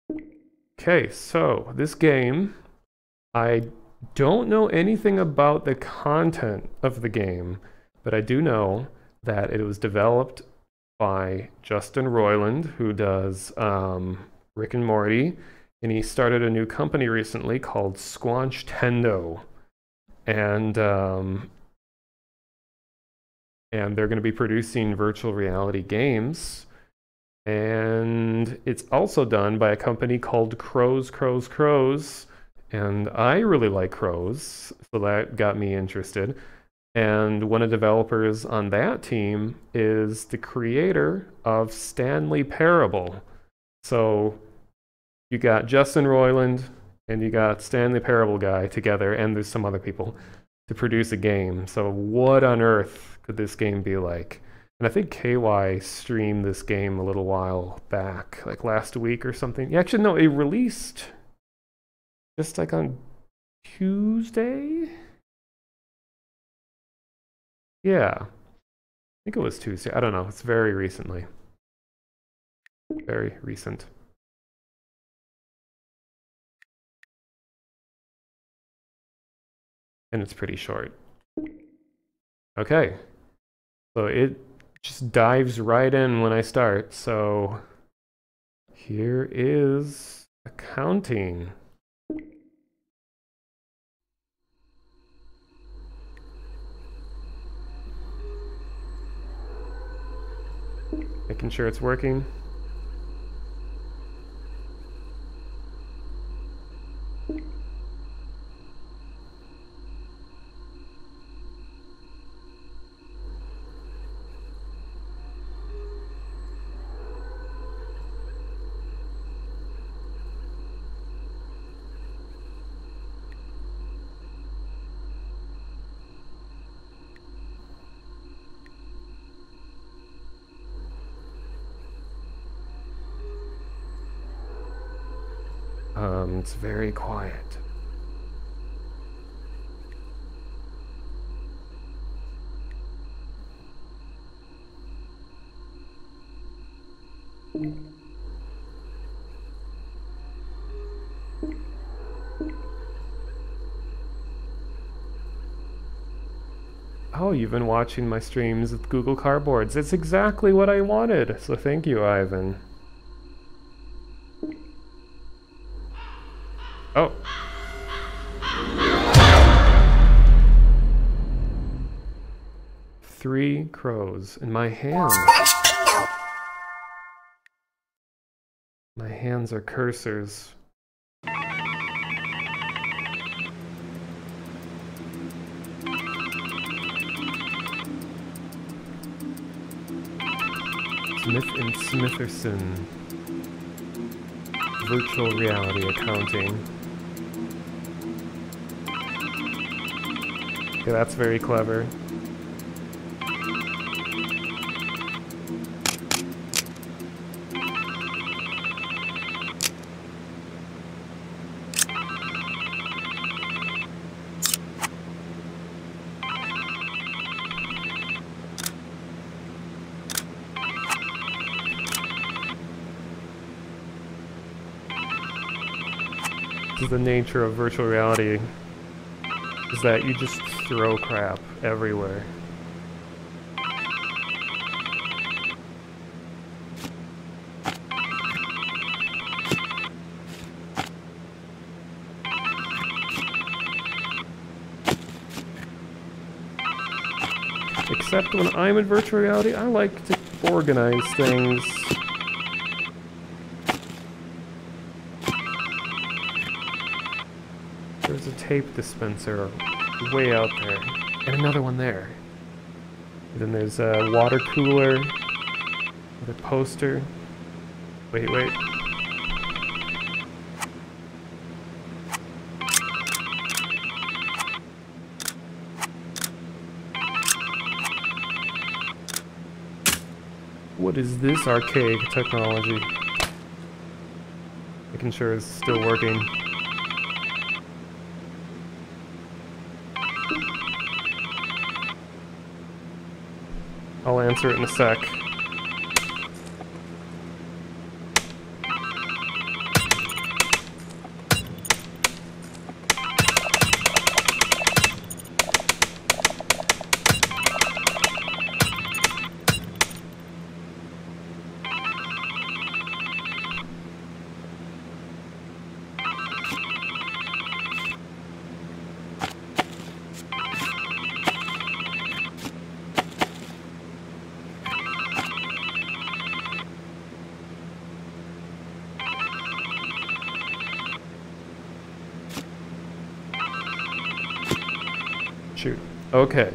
Okay, so this game, I don't know anything about the content of the game, but I do know that it was developed by Justin Roiland, who does Rick and Morty, and he started a new company recently called Squanchtendo, and they're going to be producing virtual reality games. And it's also done by a company called Crows. And I really like crows, so that got me interested. And one of the developers on that team is the creator of Stanley Parable. So you got Justin Roiland and you got Stanley Parable guy together, and there's some other people to produce a game. So what on earth could this game be like? And I think KY streamed this game a little while back, like last week or something. Yeah, actually, no, it released just like on Tuesday? Yeah, I think it was Tuesday. I don't know. It's very recently. Very recent. And it's pretty short. Okay. So it just dives right in when I start. So here is accounting. Making sure it's working. It's very quiet. Oh, you've been watching my streams with Google Cardboards. It's exactly what I wanted. So thank you, Ivan. Oh. Three crows in my hand. My hands are cursors. Smith and Smitherson. Virtual reality accounting. Okay, that's very clever. This is the nature of virtual reality, is that you just throw crap everywhere. Except when I'm in virtual reality, I like to organize things. There's a tape dispenser way out there, and another one there. And then there's a water cooler, another poster. Wait. What is this archaic technology? Making sure it's still working. I'll answer it in a sec. Okay.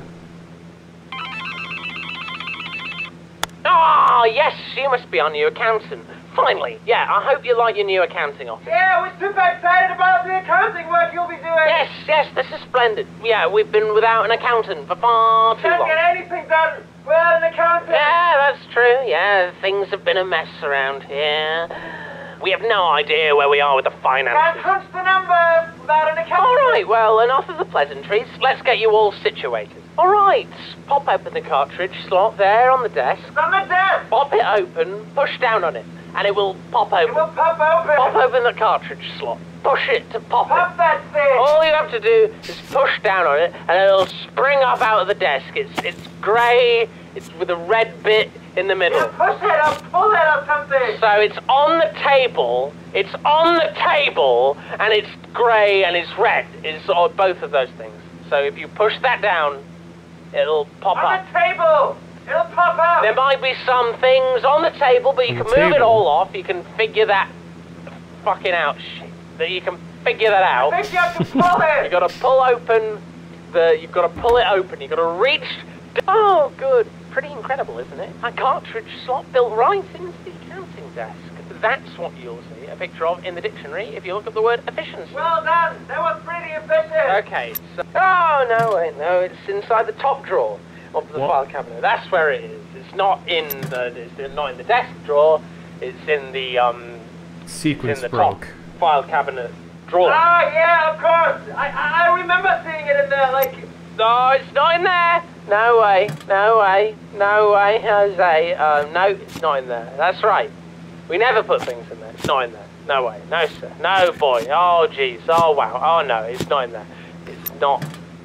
Ah, yes, you must be our new accountant. Finally, yeah, I hope you like your new accounting office. Yeah, we're super excited about the accounting work you'll be doing. Yes, this is splendid. Yeah, we've been without an accountant for far too long. Can't get anything done without an accountant. Yeah, that's true. Yeah, things have been a mess around here. We have no idea where we are with the finances. Can't crunch the numbers without an accountant. All right, well, enough of the pleasantries. Let's get you all situated. All right, pop open the cartridge slot there on the desk. It's on the desk. Pop it open, push down on it, and it will pop open. It will pop open. Pop open the cartridge slot. Push it to pop Pop it. that thing. All you have to do is push down on it, and it'll spring up out of the desk. It's grey. It's with a red bit in the middle. You push it up, pull it up, something. So it's on the table. It's on the table, and it's grey and it's red. It's both of those things. So if you push that down, it'll pop on up. On the table. It'll pop up. There might be some things on the table, but you can move it all off. You can figure that fucking out. Shit. You can figure that out. I think you have to pull it. You gotta pull open you've gotta pull it open. You gotta reach. Oh, good. Pretty incredible, isn't it? A cartridge slot built right into the accounting desk. That's what you'll see a picture of in the dictionary if you look up the word efficiency. Well done. That was pretty efficient. Okay, so... Oh, no, wait, no. It's inside the top drawer of the file cabinet. That's where it is. It's not in the desk drawer. It's in the, Sequence it's in the broke. top file cabinet drawer. Ah, yeah, of course. I remember seeing it in there, like... No, it's not in there. No way, no way, no way, Jose. No, it's not in there. That's right. We never put things in there. It's not in there. No way. No, sir. No, boy. Oh, jeez. Oh, wow. Oh, no. It's not in there. It's not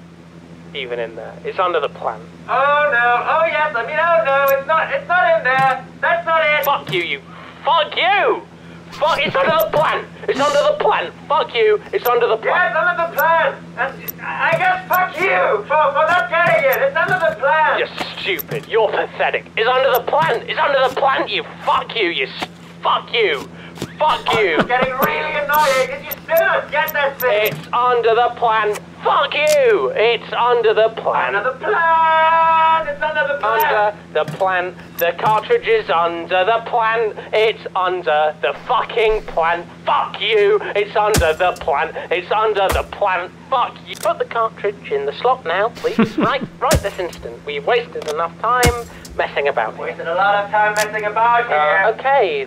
even in there. It's under the plant. Oh, no. Oh, yes. I mean, oh, no. It's not in there. That's not it. Fuck you, Fuck you! Fuck, it's under the plant. It's under the plant. Fuck you. It's under the plant. Yeah, it's under the plant. And I guess fuck you for not getting it. It's under the plant. You're stupid. You're pathetic. It's under the plant. It's under the plant, you fuck you. Fuck you. Fuck you. I'm getting really annoying. Did you still not get that thing? It's under the plant. Fuck you. It's under the plant. Under the plant. It's under the plant. Under the plant. The cartridge is under the plant. It's under the fucking plant. Fuck you. It's under the plant. It's under the plant. Fuck you. Put the cartridge in the slot now, please. right this instant. We've wasted enough time messing about here. Wasted a lot of time messing about here. Okay,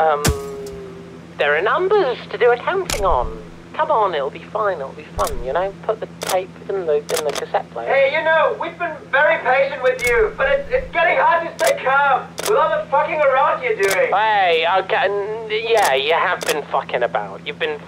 there are numbers to do accounting on. Come on, it'll be fine, it'll be fun, you know? Put the tape in the cassette player. Hey, you know, we've been very patient with you, but it's getting hard to stay calm with all the fucking around you're doing. Hey, okay, yeah, you have been fucking about. You've been...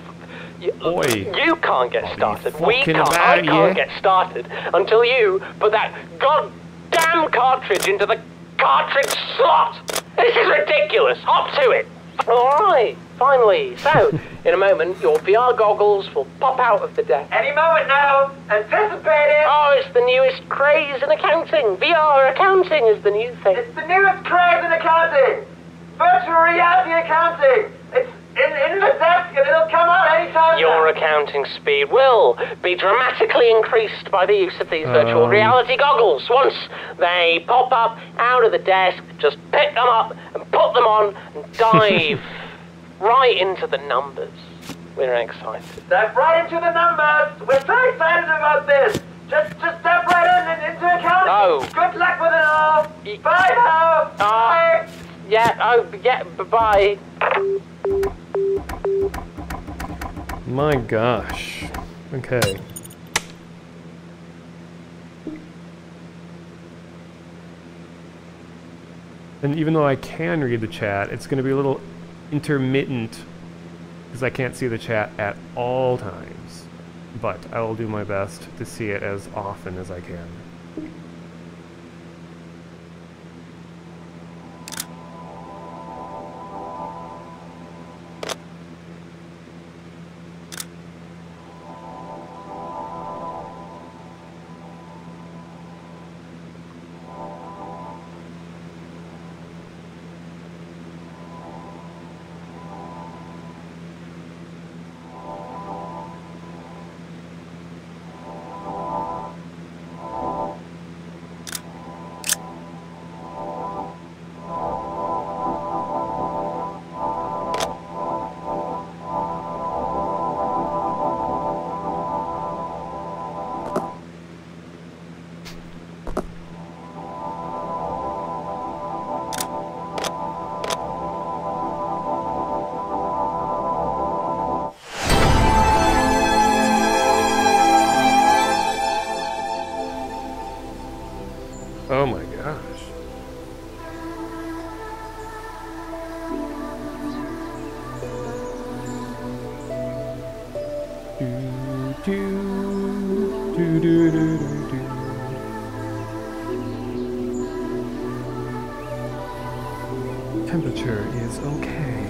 You can't get started. We can't. I can't get started until you put that goddamn cartridge into the cartridge slot. This is ridiculous. Hop to it. All right, finally. So, in a moment, your VR goggles will pop out of the desk. Any moment now. Anticipate it. Oh, it's the newest craze in accounting. VR accounting is the new thing. It's the newest craze in accounting. Virtual reality accounting. It's in the desk and it'll come out anytime. Your accounting speed will be dramatically increased by the use of these virtual reality goggles. Once they pop up out of the desk, just pick them up and put them on and dive right into the numbers. We're excited. Dive right into the numbers. We're so excited about this. Just step right into accounting. Oh. Good luck with it all. Bye now. Bye. Yeah, bye. My gosh. Okay. And even though I can read the chat, it's going to be a little intermittent because I can't see the chat at all times. But I will do my best to see it as often as I can. Temperature is okay.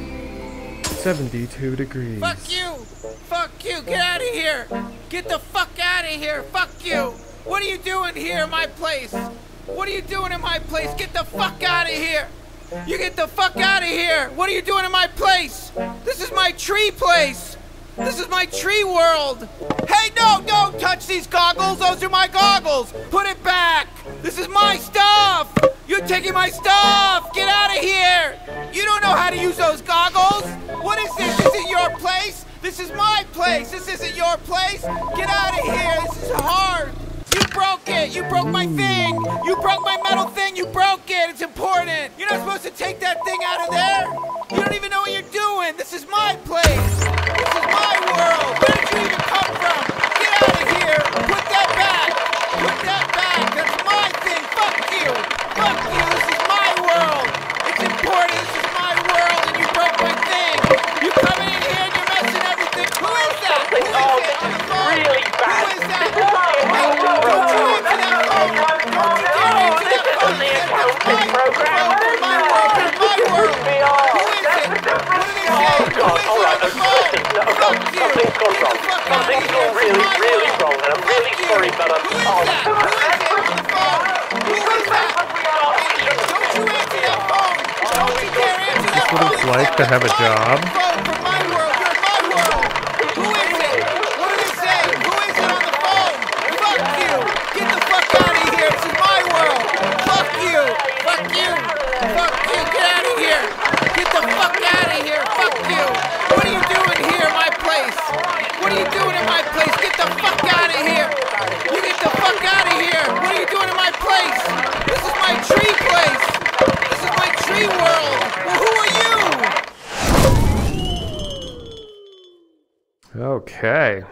72 degrees. Fuck you! Fuck you! Get out of here! Get the fuck out of here! Fuck you! What are you doing here in my place? What are you doing in my place? Get the fuck out of here! You get the fuck out of here! What are you doing in my place? This is my tree place! This is my tree world! Hey, no, don't touch these goggles! Those are my goggles! Put it back! This is my stuff! You're taking my stuff! Get out of here! You don't know how to use those goggles! What is this? Is it your place? This is my place! This isn't your place! Get out of here! This is hard! You broke it! You broke my thing! You broke my metal thing! You broke it! It's important! You're not supposed to take that thing out of there! You don't even know what you're doing! This is my place! This is my world! Where did you even come from? Get out of here! Put that back! Put that back! That's my thing! Fuck you! Fuck you! This is my world! It's important! This is my world! And you broke my thing! You coming in here and you're messing everything! Who is that? Who is it? On the phone? Really bad. Who is that? This is my Don't you answer that phone! Don't you dare answer that phone! the accounting program. My world! It's my world! Who is it? What do they say? Who is it on the phone? Fuck you! Something's gone wrong. Something's gone really, really wrong, and I'm really sorry, but I'm Who is that? Who is it on the phone? Who is that? Don't you answer that phone! Don't you dare answer that phone! What it's like to have a job. Phone from my world! You're my world! Who is it? What do they say? Who is it on the phone? Fuck you! Get the fuck out of here! This is my world! Fuck you! Fuck you! Fuck you! Get out of here! Get the fuck out of here! Fuck you! What are you doing here in my place? What are you doing in my place? Get the fuck out of here! You get the fuck out of here! What are you doing in my place? This is my tree place! This is my tree world! Well, who are you? Okay.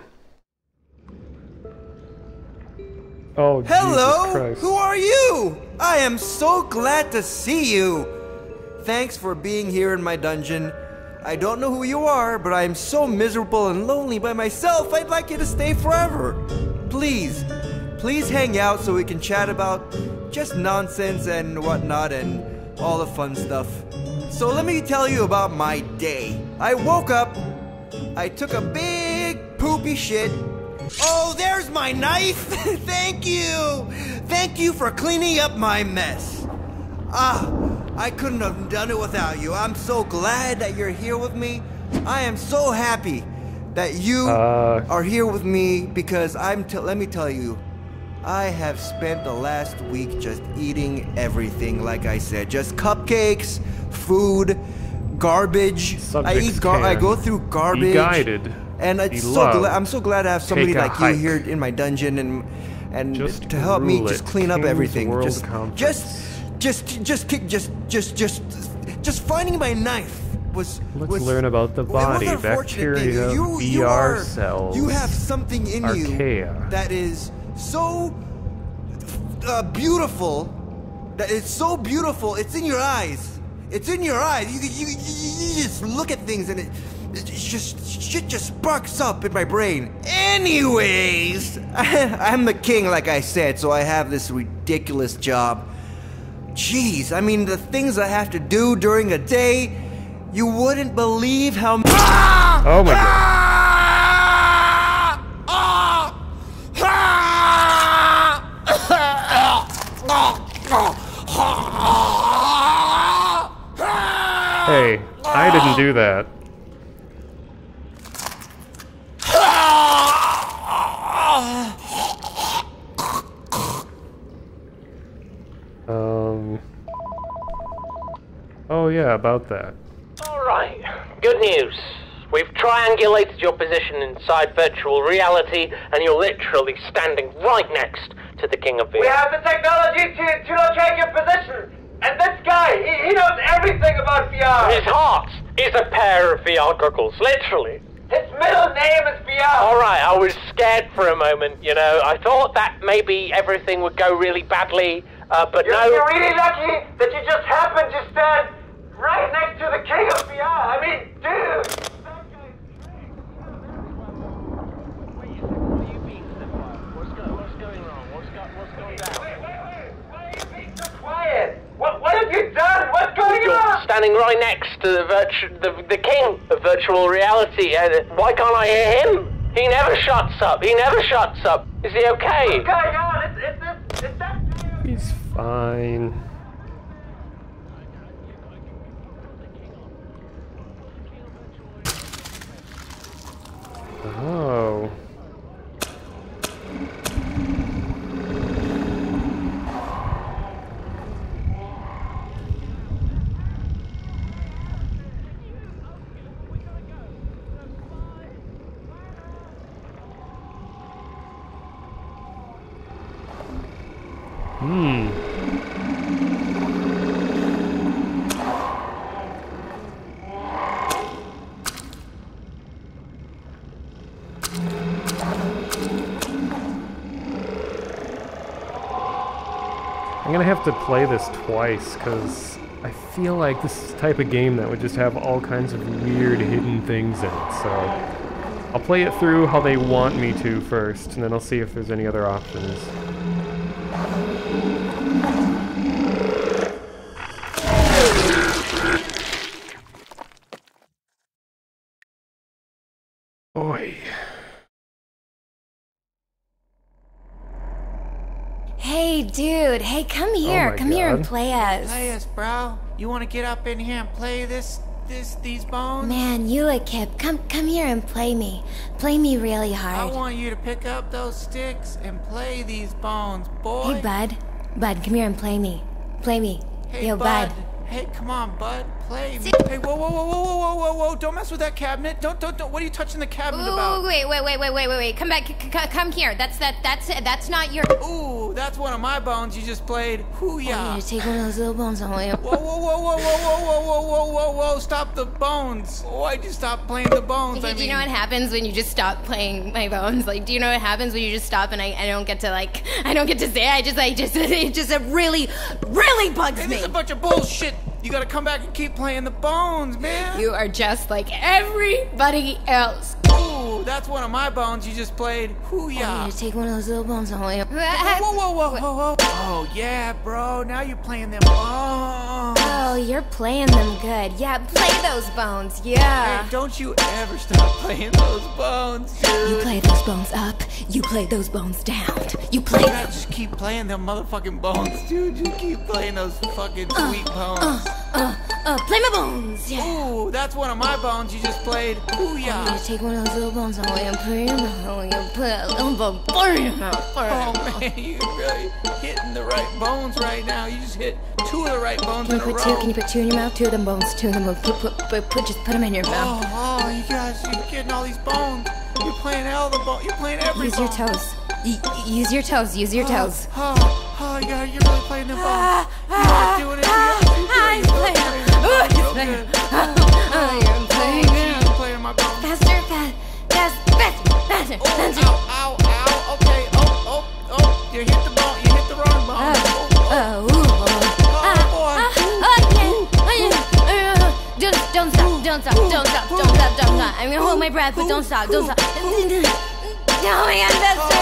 Oh, Jesus Hello! Christ. Who are you? I am so glad to see you! Thanks for being here in my dungeon. I don't know who you are, but I am so miserable and lonely by myself, I'd like you to stay forever. Please hang out so we can chat about just nonsense and whatnot and all the fun stuff. So let me tell you about my day. I woke up, I took a big poopy shit. Oh, there's my knife! Thank you! Thank you for cleaning up my mess. I couldn't have done it without you. I'm so glad that you're here with me. I am so happy that you are here with me because let me tell you, I have spent the last week just eating everything, like I said. Just cupcakes, food, garbage. I go through garbage. Be guided. And I'm so glad to have somebody like you here in my dungeon and just to help me just clean up King's everything. World Just finding my knife was. Let's learn about the body, bacteria, VR cells. You have something in archaea. you that is so beautiful. That is so beautiful. It's in your eyes. It's in your eyes. You just look at things and shit just sparks up in my brain. Anyways, I'm the king, like I said, so I have this ridiculous job. Jeez, I mean, the things I have to do during a day, you wouldn't believe how. Oh my God. Hey, I didn't do that. Oh yeah, about that. Alright, good news. We've triangulated your position inside virtual reality, and you're literally standing right next to the King of VR. We have the technology to locate your position. And this guy, he knows everything about VR. His heart is a pair of VR goggles, literally. His middle name is VR. Alright, I was scared for a moment, you know. I thought that maybe everything would go really badly, but no. You're really lucky that you just happened to stand right next to the King of VR. I mean, dude. guy next to the king of virtual reality. Why can't I hear him? He never shuts up. He never shuts up. Is he okay? What's going on? It's that... He's fine. Oh. I'm gonna have to play this twice, because I feel like this is the type of game that would just have all kinds of weird hidden things in it, so I'll play it through how they want me to first, and then I'll see if there's any other options. Oi. Hey, dude. Hey, come here. Come here and play us. Play us, bro. You want to get up in here and play these bones? Man, you a kid. Come here and play me. Play me really hard. I want you to pick up those sticks and play these bones, boy. Hey, bud. Bud, come here and play me. Play me. Hey, Yo, bud. Hey, come on, bud. Play me. Hey, whoa. Don't mess with that cabinet. Don't. What are you touching the cabinet about? Wait. Come back. Come here. That's not your... Ooh, that's one of my bones you just played. Hoo-yah. I need to take one of those little bones on way up. Whoa. Stop the bones. Why'd you stop playing the bones? Do you know what happens when you just stop playing my bones? Like, do you know what happens when you just stop and I don't get to, like, I don't get to say it? It just really bugs me. This is a bunch of bullshit. You gotta come back and keep playing the bones, man. You are just like everybody else. Ooh, that's one of my bones you just played. Hoo-yah. I need to take one of those little bones on way up. Whoa. Oh, yeah, bro. Now you're playing them bones. Oh, you're playing them good. Yeah, play those bones. Yeah. Hey, don't you ever stop playing those bones, dude. You play those bones up. You play those bones down. You play them. Just keep playing them motherfucking bones, dude. Just keep playing those fucking sweet bones. Play my bones. Yeah. Ooh, that's one of my bones you just played. Hoo-yah. I'm gonna take one of those little bones on way and put it in my mouth. And put a little bone in your mouth. Oh man, you're really hitting the right bones right now. You just hit two of the right bones in a row. Can you put two in your mouth? Two of them bones. Just put them in your mouth. Oh, you guys, you're getting all these bones. You're playing all the bones. You're playing every Use bone. your toes. Use your toes. Use your toes. Oh, yeah, you're really playing them bones. You are doing it. You're playing them. You're playing my bones. Faster. Ow. Okay. Oh. You hit the bone. You hit the wrong bone. Don't stop. I'm gonna hold my breath, but don't stop. Oh my god, faster.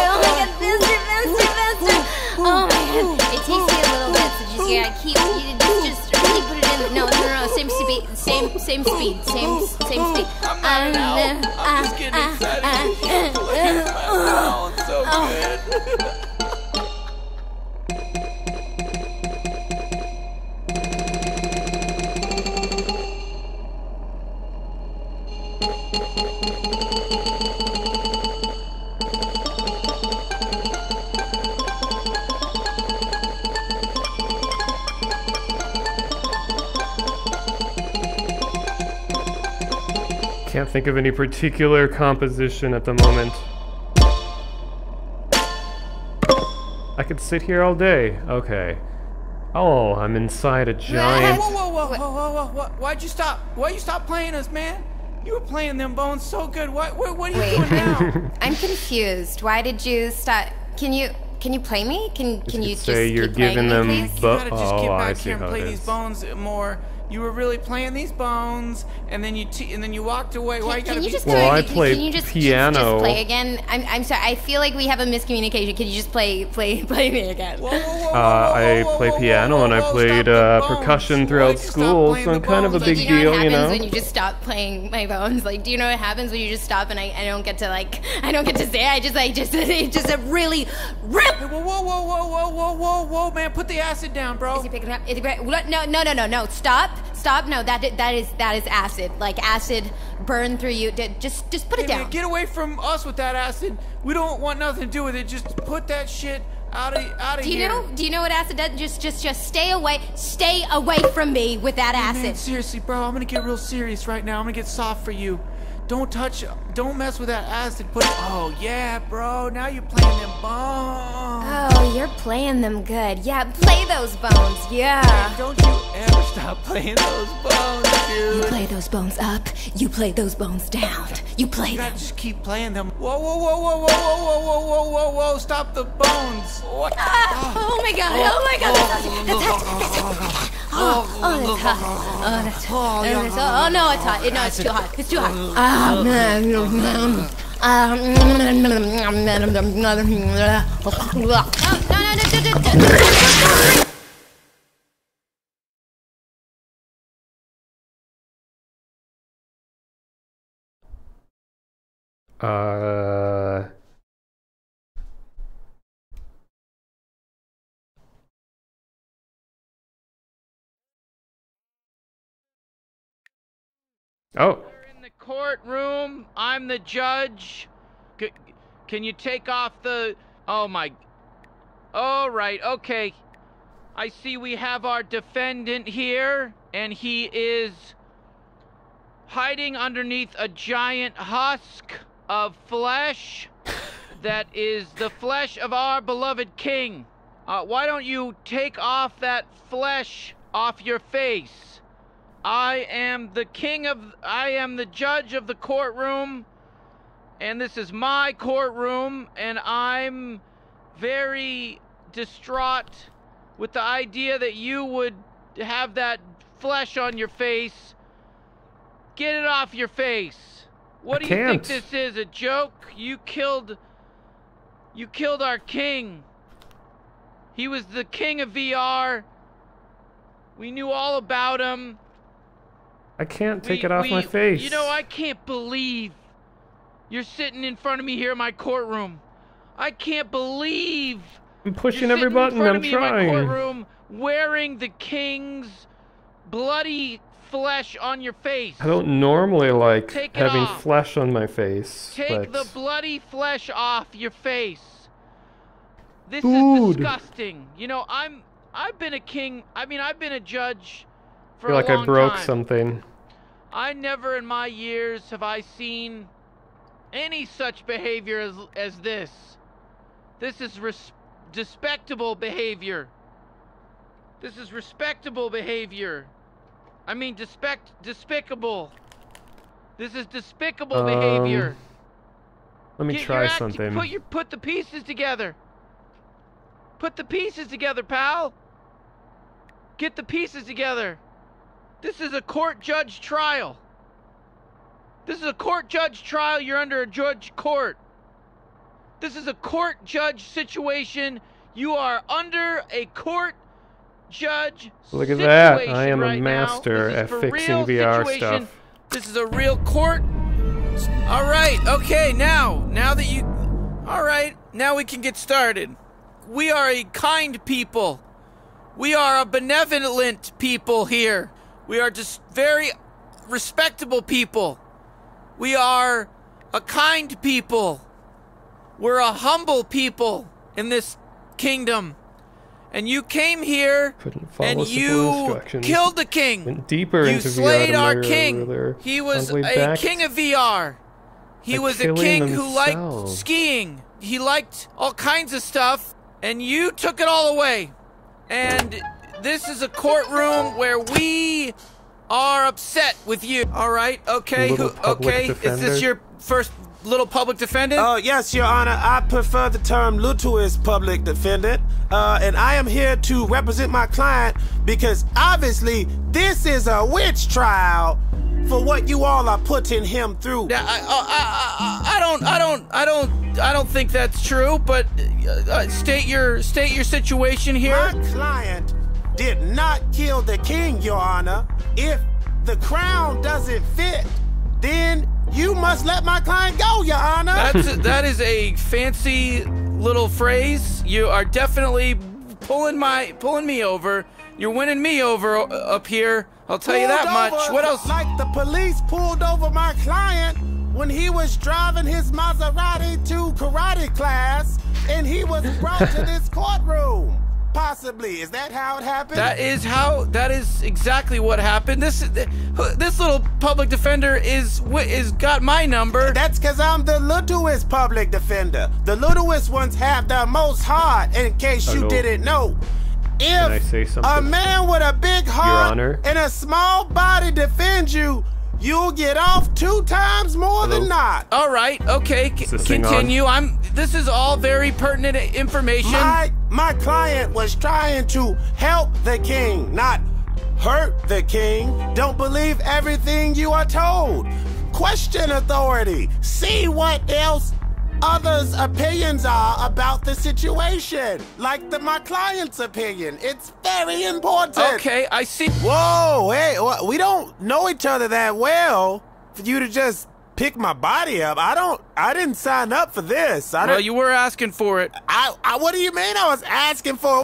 Oh my god. It takes you a little bit, so just you gotta keep, just really put it in. No, same speed. I'm just getting excited. Oh, so good. Can't think of any particular composition at the moment. I could sit here all day. Okay. Oh, I'm inside a giant... Whoa. Why'd you stop? Why'd you stop playing us, man? You were playing them bones so good. What are you doing now? I'm confused. Why did you stop? Can you play me? Can you just say you're keep playing giving me, them please? You gotta just get back here and play these bones more. You were really playing these bones, and then you walked away. Why you gotta be? Well, I play piano. Just play again? I'm sorry. I feel like we have a miscommunication. Can you just play me again? I play piano and I played percussion throughout school, so I'm kind of a big deal, you know. When you just stop playing my bones, like, do you know what happens when you just stop and I don't get to say? It's just a really. Whoa, man! Put the acid down, bro. Is he picking up? No! Stop! No, that is acid. Like acid burn through you. Just put it down. Man, get away from us with that acid. We don't want nothing to do with it. Just put that shit out of here. Do you know what acid does? Just stay away from me with that acid. Man, seriously, bro, I'm gonna get real serious right now. I'm gonna get soft for you. Don't mess with that acid. Oh yeah, bro. Now you're playing them bones. Oh, you're playing them good. Yeah, play those bones. Yeah. Hey, don't you ever stop playing those bones, dude. You play those bones up. You play those bones down. You play You them. gotta just keep playing them. Whoa! Stop the bones. What? Oh my god! That's hot. That's hot. Oh no, it's hot. No, it's too hot. It's too hot. Oh. We're in the courtroom. I'm the judge. Can you take off the... Oh my... All right, okay. I see we have our defendant here, and he is hiding underneath a giant husk of flesh that is the flesh of our beloved king. Why don't you take off that flesh off your face? I am the judge of the courtroom, and this is my courtroom, and I'm very distraught with the idea that you would have that flesh on your face. Get it off your face. What do you think this is, a joke? You killed our king. He was the king of VR. We knew all about him. I can't take it off my face. You know, I can't believe you're sitting in front of me here in my courtroom. I can't believe I'm pushing every button. I'm trying. In my courtroom wearing the king's bloody flesh on your face. I don't normally like having flesh on my face. Take the bloody flesh off your face. This is disgusting. You know, I've been a king. I mean, I've been a judge for a long time. I feel like I broke something. I never in my years have I seen any such behavior as this. This is despicable behavior. This is respectable behavior. I mean, despicable. This is despicable behavior. Let me try something. Put the pieces together. Put the pieces together, pal. Get the pieces together. This is a court judge trial. This is a court judge trial. You're under a judge court. This is a court judge situation. You are under a court judge situation. Look at that. I am a master at fixing VR stuff. This is a real court. All right. Okay. Now that you... All right. Now we can get started. We are a kind people. We are a benevolent people here. We are just very respectable people. We are a kind people. We're a humble people in this kingdom. And you came here and you killed the king. Went deeper you into slayed VR our king. He was a king of VR. He was a king who liked skiing. He liked all kinds of stuff. And you took it all away. And this is a courtroom where we are upset with you. All right, okay, okay. Is this your first little public defendant? Yes, Your Honor. I prefer the term Lutuous public defendant. And I am here to represent my client because obviously this is a witch trial for what you all are putting him through. I don't think that's true, but state your situation here. My client did not kill the king, Your Honor. If the crown doesn't fit, then you must let my client go, Your Honor. That is a fancy little phrase. You are definitely pulling me over. You're winning me over up here. I'll tell you that much. What else? Like the police pulled over my client when he was driving his Maserati to karate class, and he was brought to this courtroom. Possibly. Is that how it happened? That is exactly what happened. This little public defender is got my number. That's because I'm the littlest public defender. The littlest ones have the most heart, in case you didn't know. Can I say If something? a man with a big heart Honor? and a small body defends you, you'll get off 2 times more than not. All right, okay, continue. This is all very pertinent information. My client was trying to help the king, not hurt the king. Don't believe everything you are told. Question authority. See what else others' opinions are about the situation. Like my client's opinion. It's very important. Okay, I see. Whoa, hey, we don't know each other that well for you to just pick my body up. I didn't sign up for this. Well, you were asking for it. What do you mean I was asking for?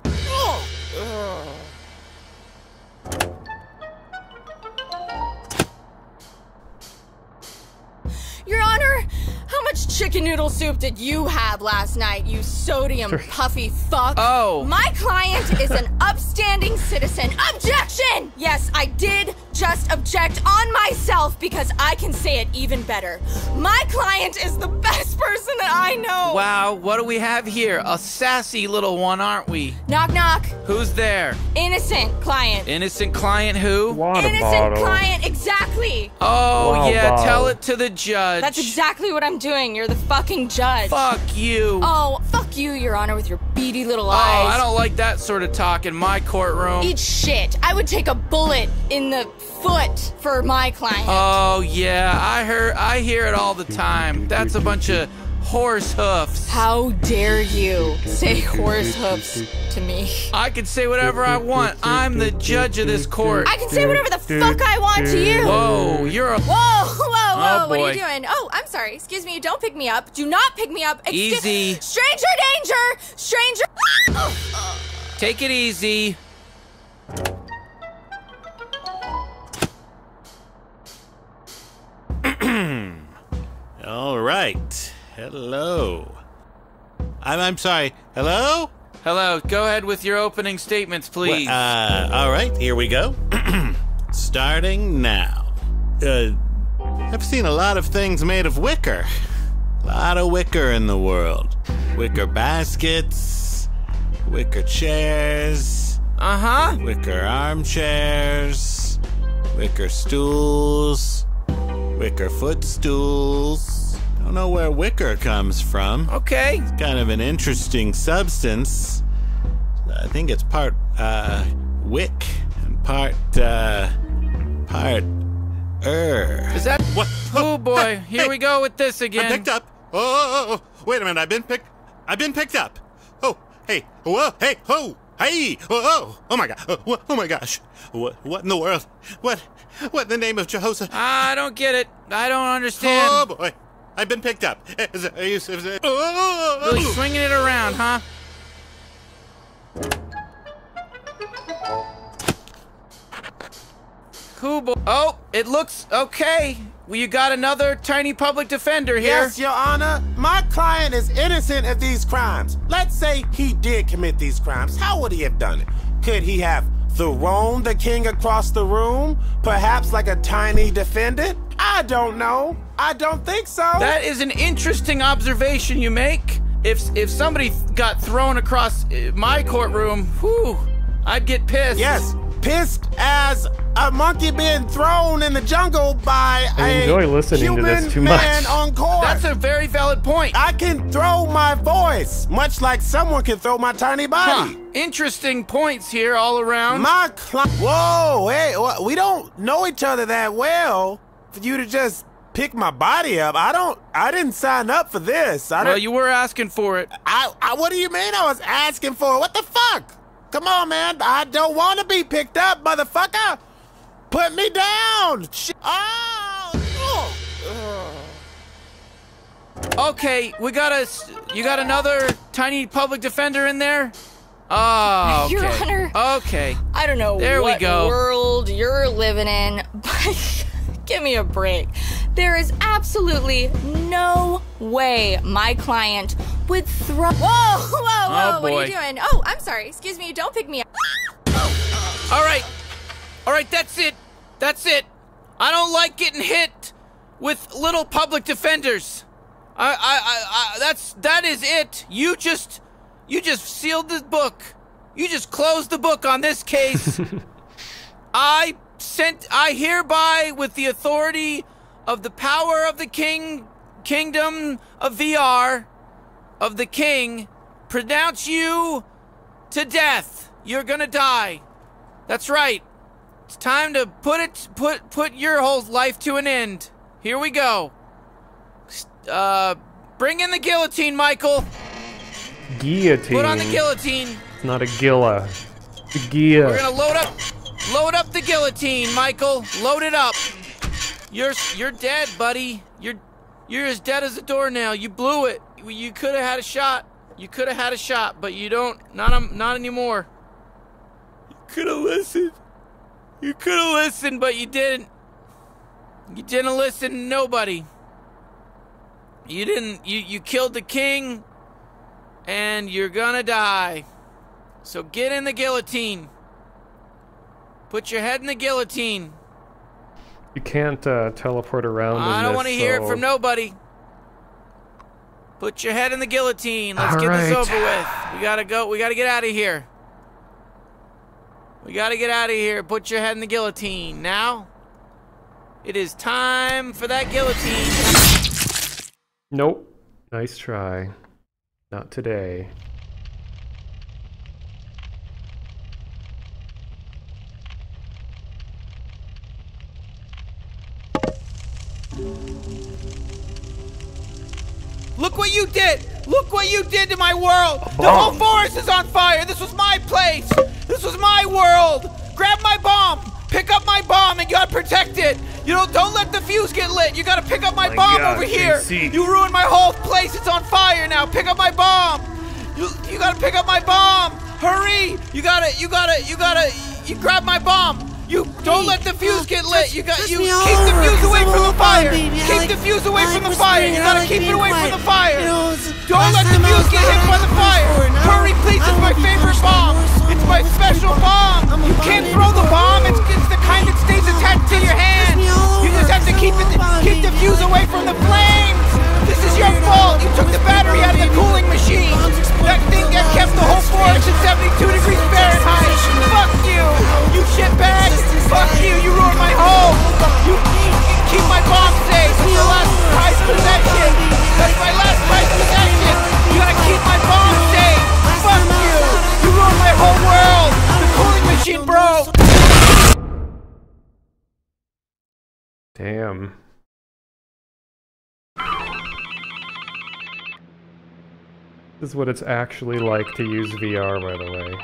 Your Honor, how much chicken noodle soup did you have last night, you sodium puffy fuck? Oh. My client is an upstanding citizen. Objection! Yes, I did just object on myself because I can say it even better. My client is the best person that I know. Wow, what do we have here? A sassy little one, aren't we? Knock, knock. Who's there? Innocent client. Innocent client who? Water Innocent bottle. client, exactly. Oh, Wow, yeah, wow. tell it to the judge. That's exactly what I'm doing. You're the fucking judge. Fuck you. Oh, fuck you, Your Honor, with your beady little Oh, eyes. I don't like that sort of talk in my courtroom. Eat shit. I would take a bullet in the foot for my client. Oh, yeah, I hear it all the time. That's a bunch of horse hoofs. How dare you say horse hoofs to me? I can say whatever I want. I'm the judge of this court. I can say whatever the fuck I want to you. Whoa, you're a... Whoa, what boy. are you doing? Oh, I'm sorry. Excuse me. Don't pick me up. Do not pick me up. Easy. Stranger danger. Stranger. Take it easy. All right. Hello. I'm sorry. Hello? Hello, go ahead with your opening statements, please. All right, here we go. Starting now. I've seen a lot of things made of wicker. A lot of wicker in the world. Wicker baskets, wicker chairs, wicker armchairs, wicker stools, wicker footstools. Don't know where wicker comes from. Okay. It's kind of an interesting substance. I think it's part wick and part Is that... What? Oh, boy. Here Hey, we go with this again. I'm picked up. Oh, wait a minute. I've been picked up. Oh, hey. Whoa, hey, oh, hey. Oh my God. Oh my gosh. What in the world? What in the name of Jehoshaphat? I don't get it. I don't understand. Oh boy. I've been picked up. Really swinging it around, huh? Cool boy. Oh, it looks okay. Well, you got another tiny public defender here. Yes, Your Honor. My client is innocent of these crimes. Let's say he did commit these crimes. How would he have done it? Could he have thrown the king across the room? Perhaps like a tiny defendant? I don't know. I don't think so. That is an interesting observation you make. If somebody got thrown across my courtroom, whew, I'd get pissed. Yes, pissed as a monkey being thrown in the jungle by I enjoy listening to this too much. man on court. That's a very valid point. I can throw my voice, much like someone can throw my tiny body. Huh. Interesting points here all around. Whoa, hey, we don't know each other that well for you to just pick my body up. I didn't sign up for this. Well, you were asking for it. What do you mean I was asking for it? What the fuck? Come on, man. I don't want to be picked up, motherfucker. Put me down. Okay, you got another tiny public defender in there? Oh, okay. Your Honor. Okay. I don't know There we what go. world you're living in, but give me a break. There is absolutely no way my client would throw. Whoa, what are you doing? Oh, I'm sorry. Excuse me. Don't pick me up. All right, that's it. I don't like getting hit with little public defenders. That is it. You just sealed the book. You just closed the book on this case. I hereby, with the authority of the power of the kingdom of VR, of the king, pronounce you to death. You're gonna die. That's right. It's time to put your whole life to an end. Here we go. Bring in the guillotine, Michael. Guillotine. Put on the guillotine. It's not a gilla. It's a gia. We're gonna load up the guillotine, Michael. Load it up. You're dead, buddy. You're as dead as a doornail. You blew it. You could have had a shot. But you don't. Not anymore. You could have listened, but you didn't. You didn't listen to nobody. You didn't. You killed the king, and you're gonna die. So get in the guillotine. Put your head in the guillotine. You can't teleport around. I don't want to hear it from nobody. Put your head in the guillotine. Let's get this over with. We gotta go. We gotta get out of here. Put your head in the guillotine. Now, it is time for that guillotine. Nope. Nice try. Not today. Look what you did! Look what you did to my world! The whole forest is on fire! This was my place! This was my world! Grab my bomb! Pick up my bomb and you gotta protect it! You don't let the fuse get lit! You gotta pick up my bomb over here! You ruined my whole place! It's on fire now! Pick up my bomb! You gotta pick up my bomb! Hurry! You grab my bomb! You don't let the fuse get lit. You keep the fuse away from the fire. Keep the fuse away from the fire. You gotta keep it away from the fire. Don't let the fuse get hit by the fire. Hurry, please. It's my favorite bomb. It's my special bomb. You can't throw the bomb. It's the kind that stays attached to your hand. You just have to keep the fuse away from the flames. This is your fault. You took the battery out of the cooling machine. That thing that kept the whole forest at 72 degrees Fahrenheit. Fuck you. You shitbag. Fuck you. You ruined my home. You keep my bomb safe. That's the last prized possession. That's my last prized possession. You gotta keep my bomb safe. Fuck you. You ruined my whole world. The cooling machine broke. Damn. This is what it's actually like to use VR, by the way.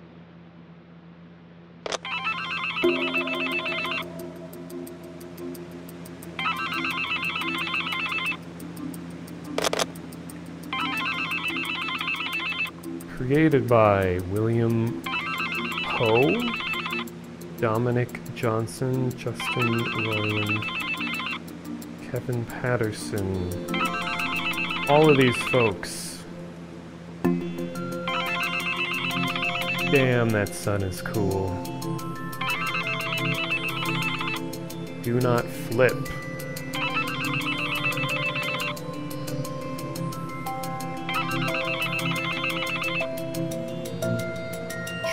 Created by William Ho, Dominic Johnson, Justin Roiland, Kevin Patterson. All of these folks. Damn, that sun is cool. Do not flip.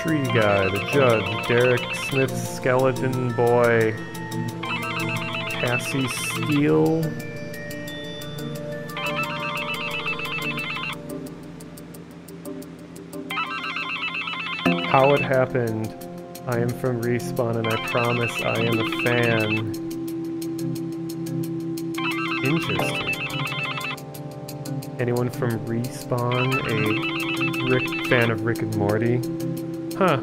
Tree Guy, the Judge, Derek Smith, Skeleton Boy, Cassie Steele. How It Happened. I am from Respawn and I promise I am a fan. Interesting. Anyone from Respawn? A fan of Rick and Morty? Huh.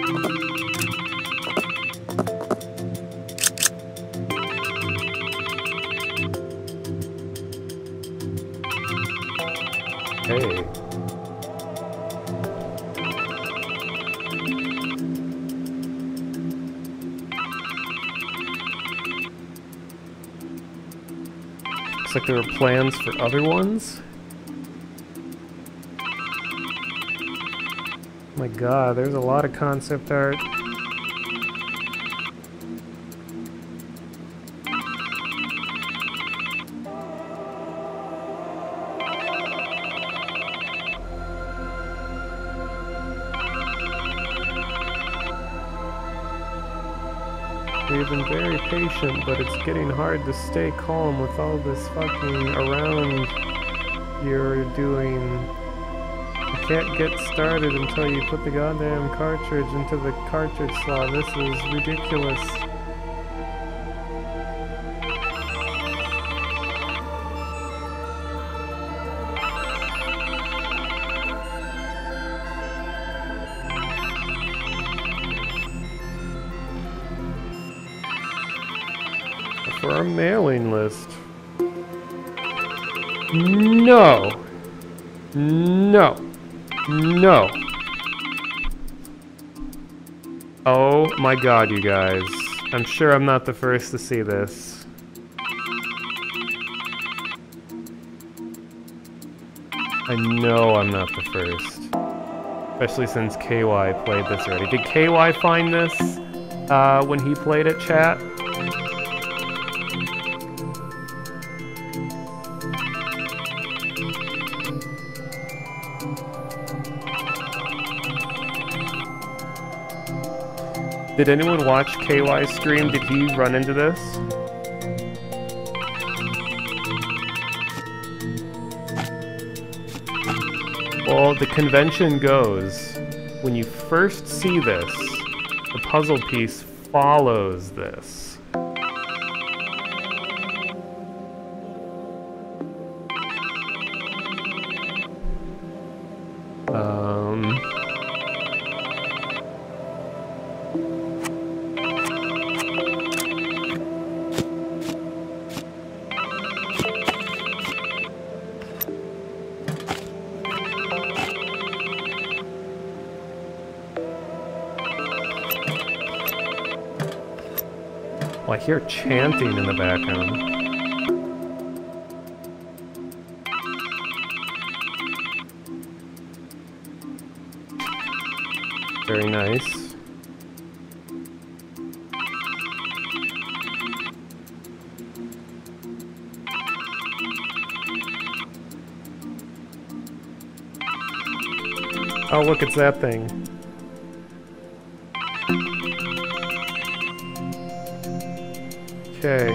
Hey. Looks like there were plans for other ones. Oh my god, there's a lot of concept art. We've been very patient, but it's getting hard to stay calm with all this fucking around you're doing. You can't get started until you put the goddamn cartridge into the cartridge slot. This is ridiculous. For our mailing list. No. No. No. Oh my god, you guys. I'm sure I'm not the first to see this. I know I'm not the first. Especially since KY played this already. Did KY find this when he played it, chat? Did anyone watch KY's stream? Did he run into this? Well, the convention goes, when you first see this, the puzzle piece follows this. I hear chanting in the background. Very nice. Oh, look, it's that thing. Okay.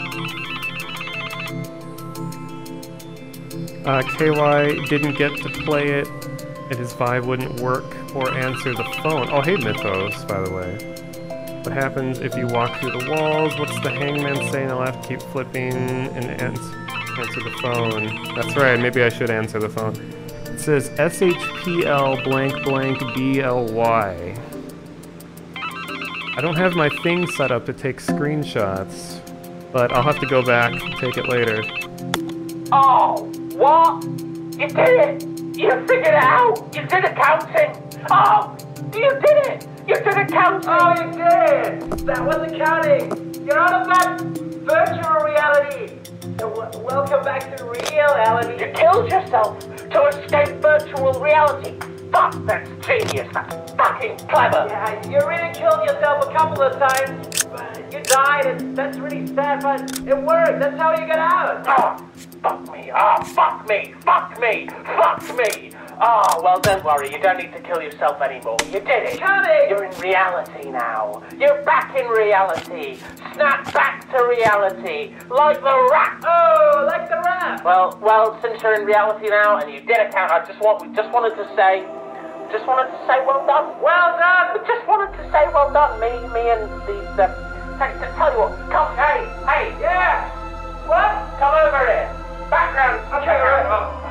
KY didn't get to play it, and his Vive wouldn't work or answer the phone. Oh, hey, Mythos, by the way. What happens if you walk through the walls? What's the hangman saying? I'll have to keep flipping and answer the phone. That's right, maybe I should answer the phone. It says SHPL blank blank BLY. I don't have my thing set up to take screenshots, but I'll have to go back and take it later. Oh, what? You did it! You figured it out! You did accounting! Oh, you did it! You did accounting! Oh, you did it! That was accounting! You're out of that virtual reality! So welcome back to reality. You killed yourself to escape virtual reality! Fuck, that's genius! That's fucking clever! Yeah, you really killed yourself a couple of times, but You died, that's really sad, but it worked. That's how you get out. Oh, fuck me. Oh, fuck me. Fuck me. Fuck me. Oh, well, don't worry. You don't need to kill yourself anymore. You did it. Connie! You're in reality now. You're back in reality. Snap back to reality. Like the rat. Oh, like the rat. Well, since you're in reality now and you did a count, I just wanted to say well done. Well done. We just wanted to say well done. Me and the tell you what, come, hey, Yeah. What? come over here. Background, Okay, right.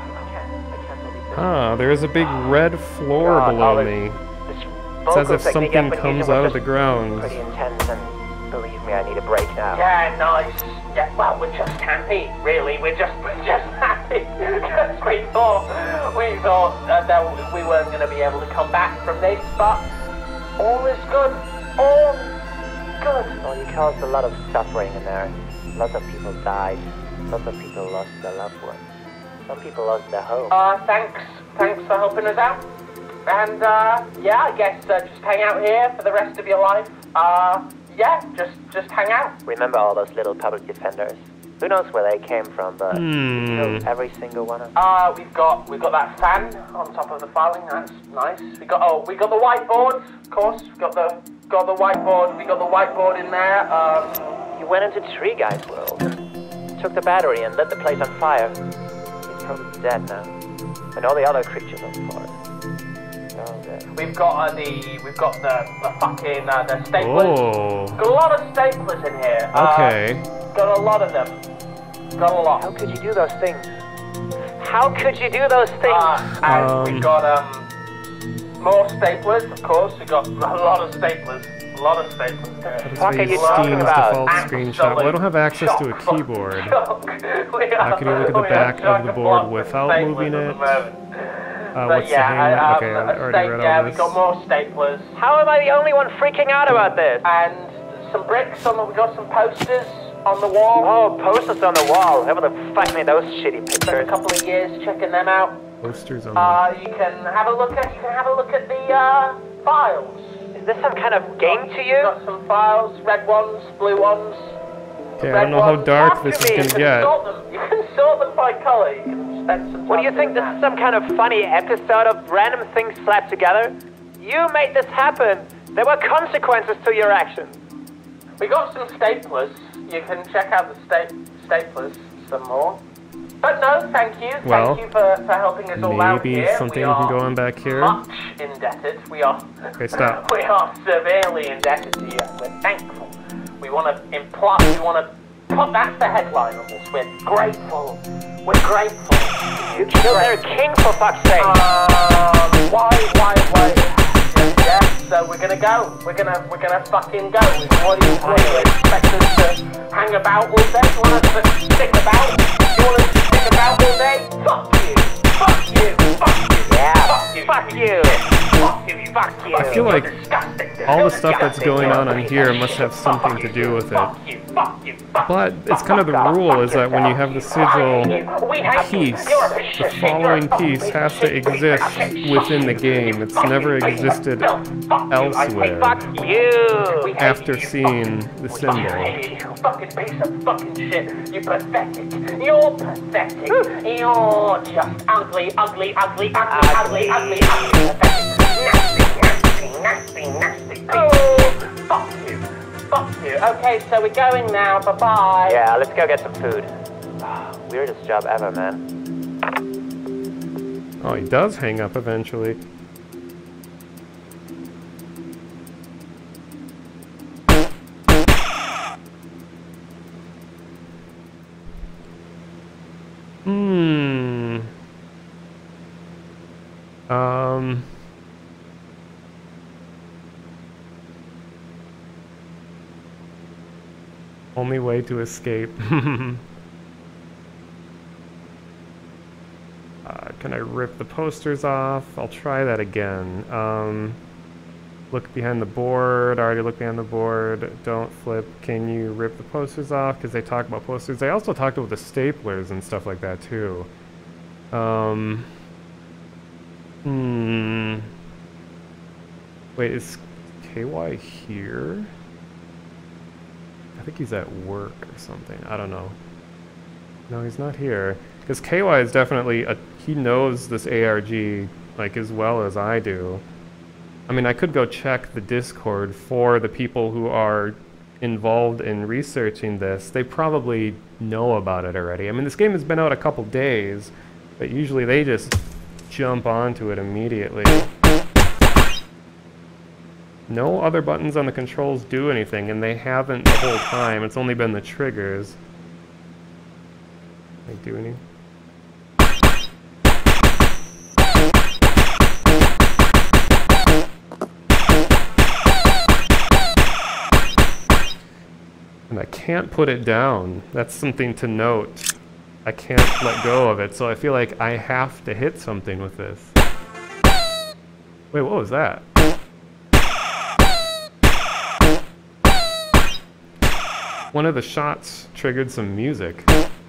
Ah, there is a big red floor below me. It's as if something comes out of the ground. Pretty intense, and believe me, I need a break now. Yeah, nice. Yeah, well, we're just happy, really. We're just happy. Because we thought that we weren't going to be able to come back from this, but all is good. All is good. Well, you caused a lot of suffering in there. Lots of people died. Lots of people lost their loved ones. Some people lost their home. Thanks for helping us out. And, yeah, I guess just hang out here for the rest of your life. Yeah, just hang out. Remember all those little public defenders? Who knows where they came from, but killed every single one of them. We've got that fan on top of the filing. That's nice. We got the whiteboard, of course. We got the whiteboard. We got the whiteboard in there. He went into Tree Guy's world, took the battery and lit the place on fire. He's probably dead now, and all the other creatures on the forest. We've got the fucking the staplers. Oh. Got a lot of staplers in here. Okay. Got a lot of them. Got a lot. How could you do those things? How could you do those things? And we got more staplers, of course. We got a lot of staplers. A lot of staplers. What are you talking Steam's about? default screenshot. Well, I don't have access to a keyboard. I can only look at the back of the board without moving it. What's the hang? Okay, I already read all we this. got more staplers. How am I the only one freaking out about this? And some bricks we got some posters on the wall. Oh, posters on the wall. Whoever the fuck made those shitty Spent a pictures? couple of years checking them out. Posters on You can have a look at the files. Is this some kind of game to you? Got some files, red ones, blue ones. Okay, I don't know how dark this is gonna get. You can sort them by color. You can spend some time. What do you think? This is some kind of funny episode of random things slapped together? You made this happen. There were consequences to your actions. We got some staplers. You can check out the staplers some more. But no, thank you. Well, thank you for helping us all out here. Maybe something can go on back here. Much indebted. We are. Okay, stop. We are severely indebted to you. We're thankful. We want to imply. We want to put that's the headline on this. We're grateful. We're grateful. You killed their king, for fuck's sake. Why? Yeah, so we're gonna go. We're gonna fucking go. What do you expect us to hang about all day? You want us to stick about? You want us to stick about all day? Fuck you. Fuck you. Fuck you. Yeah. Fuck you. Fuck you. Fuck you. Fuck you. I feel like disgusting. all the stuff that's going on here must have something to do with it. Fuck you. Fuck you. But it's kind of the rule is that when you have the sigil piece, the following piece has to exist within the game. It's never existed elsewhere Fuck you. after seeing the symbol. You fucking piece of fucking shit. You pathetic. You're pathetic. You're just ugly, pathetic. Nasty. Oh, fuck you. Fuck you. Okay, so we're going now. Bye-bye. Yeah, let's go get some food. Weirdest job ever, man. Oh, he does hang up eventually. Only way to escape. Can I rip the posters off? I'll try that again. Look behind the board. Already looked behind the board. Don't flip. Can you rip the posters off? Because they talk about posters. They also talked about the staplers and stuff like that too. Wait, is KY here? think he's at work or something. I don't know. No, he's not here. Because KY is definitely he knows this ARG like as well as I do. I mean, I could go check the Discord for the people who are involved in researching this. They probably know about it already. I mean, this game has been out a couple days, but usually they just jump onto it immediately. No other buttons on the controls do anything, and they haven't the whole time. It's only been the triggers. They do anything? And I can't put it down. That's something to note. I can't let go of it, so I feel like I have to hit something with this. Wait, what was that? One of the shots triggered some music.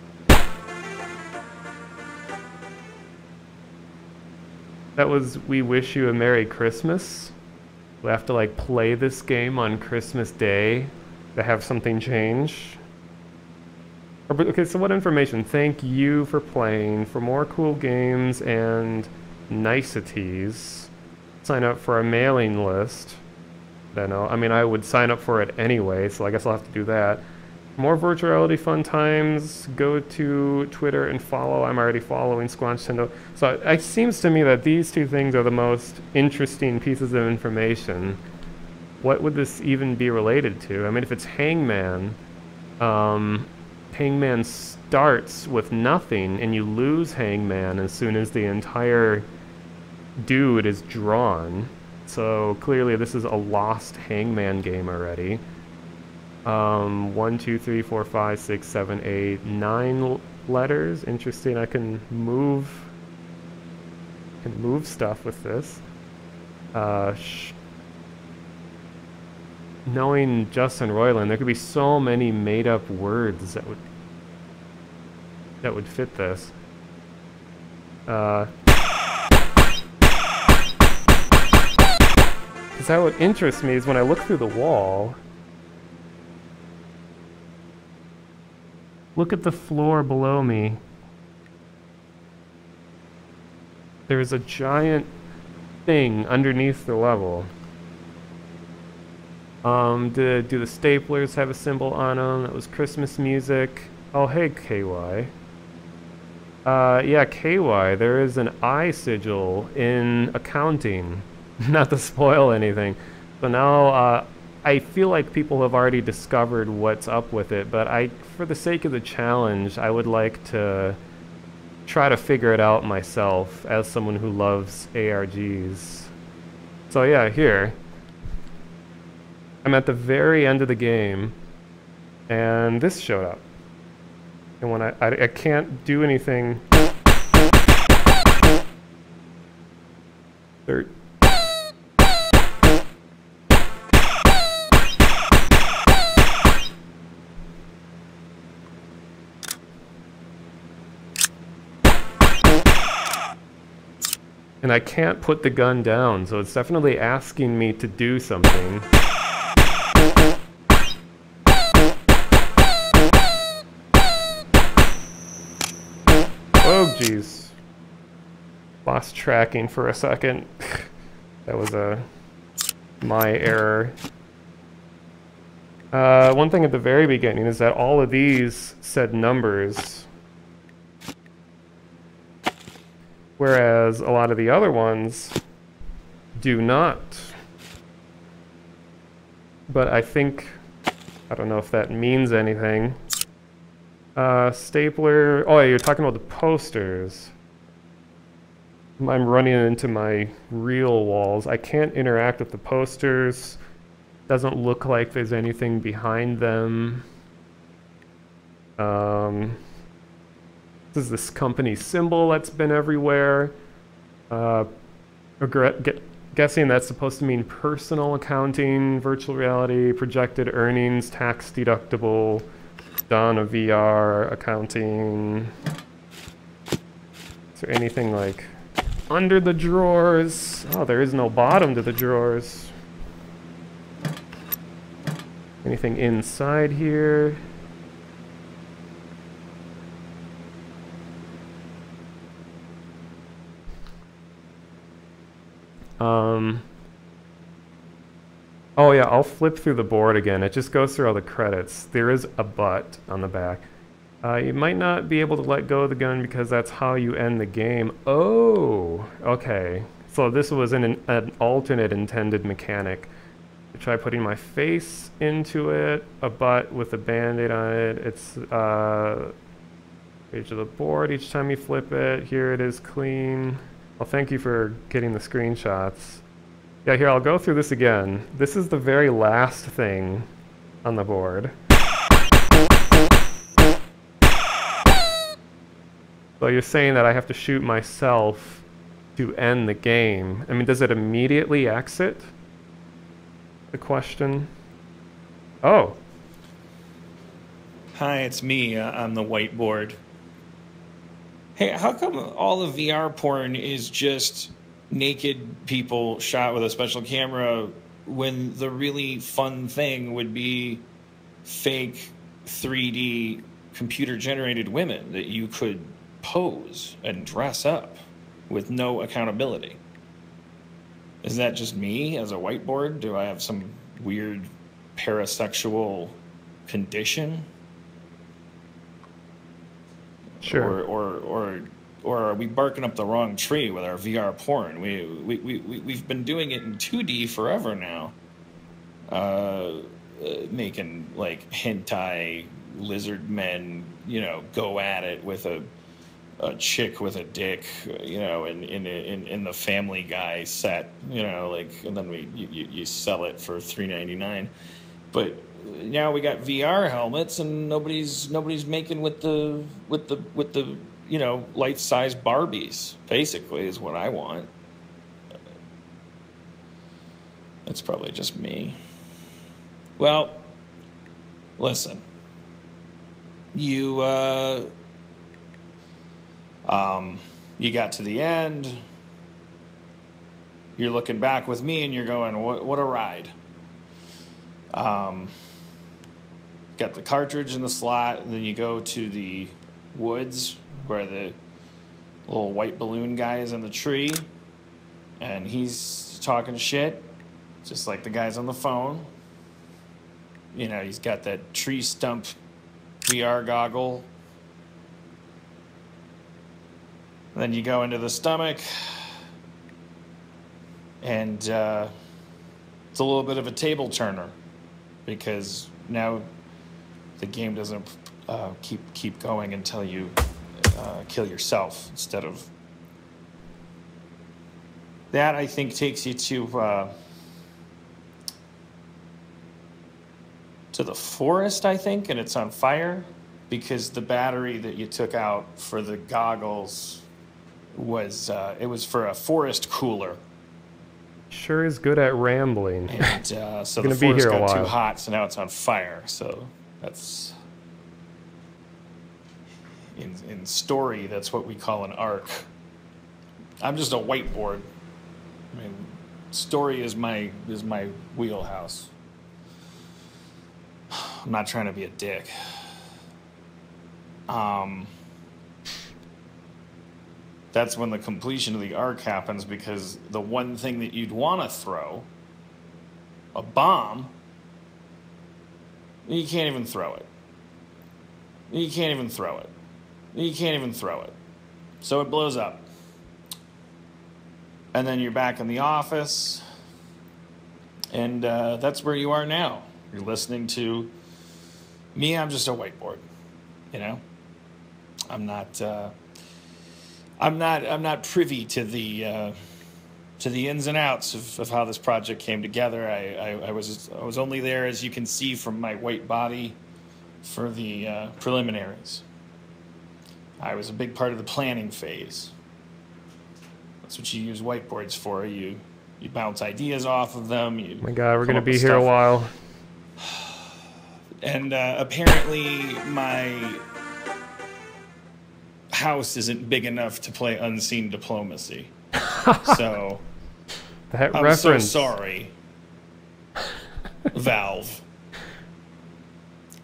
That was We Wish You a Merry Christmas. We have to like play this game on Christmas Day to have something change. Okay, so what information? Thank you for playing. For more cool games and niceties, sign up for a mailing list. I mean, I would sign up for it anyway, so I guess I'll have to do that. More virtual reality fun times, go to Twitter and follow. I'm already following Squanchtendo. So it seems to me that these two things are the most interesting pieces of information. What would this even be related to? I mean, if it's Hangman, Hangman starts with nothing, and you lose Hangman as soon as the entire dude is drawn. So clearly this is a lost Hangman game already. 1, 2, 3, 4, 5, 6, 7, 8, 9 letters. Interesting. I can move stuff with this. Knowing Justin Roiland, there could be so many made-up words that would fit this. Because that what interests me is when I look through the wall. Look at the floor below me. There's a giant thing underneath the level. Do the staplers have a symbol on them? That was Christmas music. Oh, hey, KY. Yeah, KY, there is an I sigil in accounting. Not to spoil anything. So now, I feel like people have already discovered what's up with it, but for the sake of the challenge, I would like to try to figure it out myself as someone who loves ARGs. So yeah, here. I'm at the very end of the game, and this showed up. And when I can't do anything. And I can't put the gun down, so it's definitely asking me to do something. Oh, jeez. Lost tracking for a second. That was my error. One thing at the very beginning is that all of these said numbers, whereas a lot of the other ones do not. But I don't know if that means anything. Stapler, oh, you're talking about the posters. I'm running into my real walls. I can't interact with the posters. Doesn't look like there's anything behind them. This is this company symbol that's been everywhere. Guessing that's supposed to mean personal accounting, virtual reality, projected earnings, tax deductible, done a VR, accounting. Is there anything like under the drawers? Oh, there is no bottom to the drawers. Anything inside here? Oh yeah, I'll flip through the board again. It just goes through all the credits. There is a but on the back. You might not be able to let go of the gun because that's how you end the game. Oh, okay. So this was an alternate intended mechanic. I try putting my face into it, a butt with a band-aid on it. It's page of the board each time you flip it. Here it is clean. Well, thank you for getting the screenshots. Yeah, here, I'll go through this again. This is the very last thing on the board. So you're saying that I have to shoot myself to end the game. I mean, does it immediately exit? The question. Oh. Hi, it's me on the whiteboard. Hey, how come all the VR porn is just naked people shot with a special camera when the really fun thing would be fake 3D computer-generated women that you could pose and dress up with no accountability? Is that just me as a whiteboard? Do I have some weird parasexual condition? Sure. Or are we barking up the wrong tree with our VR porn? We've been doing it in 2D forever now. Making like hentai lizard men, you know, go at it with a chick with a dick, you know, in the Family Guy set, you know, like, and then you sell it for $3.99. But now we got VR helmets, and nobody's making with the you know, life-size Barbies. Basically, is what I want. That's probably just me. Well, listen. You got to the end. You're looking back with me, and you're going, "What a ride!" Got the cartridge in the slot, and then you go to the woods where the little white balloon guy is in the tree, and he's talking shit, just like the guys on the phone. You know, he's got that tree stump VR goggle. And then you go into the stomach, and it's a little bit of a table turner, because now the game doesn't keep going until you kill yourself. Instead of that, I think takes you to the forest, I think, and it's on fire because the battery that you took out for the goggles was it was for a forest cooler. Sure is good at rambling. And so the forest got too hot, so now it's on fire. So that's in story, that's what we call an arc. I'm just a whiteboard. I mean, story is my wheelhouse. I'm not trying to be a dick. That's when the completion of the arc happens, because the one thing that you'd want to throw, a bomb, you can't even throw it. You can't even throw it. You can't even throw it. So it blows up. And then you're back in the office, and that's where you are now. You're listening to me. I'm just a whiteboard, you know. I'm not privy to the ins and outs of how this project came together. I was only there, as you can see from my white body, for the preliminaries. I was a big part of the planning phase. That's what you use whiteboards for. You bounce ideas off of them. Oh my God, we're gonna be here a while. And apparently my house isn't big enough to play unseen diplomacy. So that I'm reference. so sorry, Valve.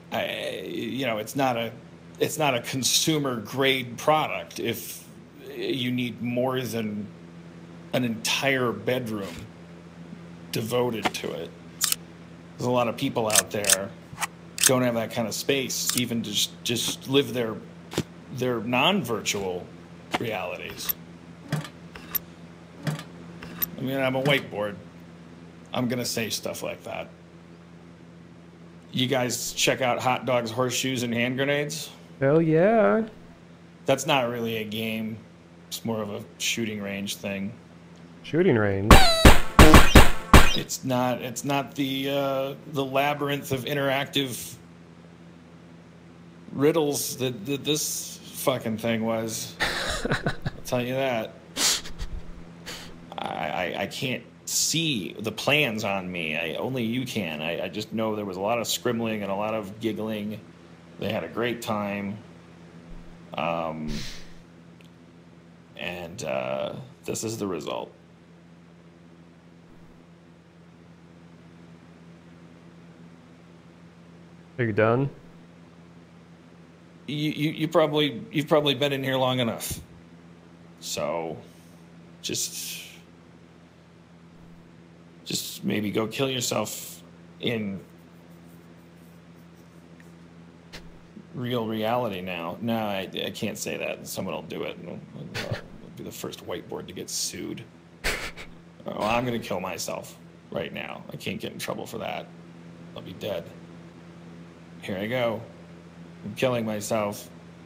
you know, it's not a consumer grade product if you need more than an entire bedroom devoted to it. There's a lot of people out there don't have that kind of space, even to just live their non-virtual realities. I mean, I'm a whiteboard. I'm gonna say stuff like that. You guys check out hot dogs, horseshoes, and hand grenades? Hell yeah. That's not really a game. It's more of a shooting range thing. Shooting range? It's not the labyrinth of interactive riddles that this fucking thing was. I'll tell you that. I can't see the plans on me. Only you can. I just know there was a lot of scribbling and a lot of giggling. They had a great time. And this is the result. Are you done? You've probably been in here long enough. So just maybe go kill yourself in real reality now. No, I can't say that. Someone will do it. I'll be the first whiteboard to get sued. Well, I'm going to kill myself right now. I can't get in trouble for that. I'll be dead. Here I go. I'm killing myself.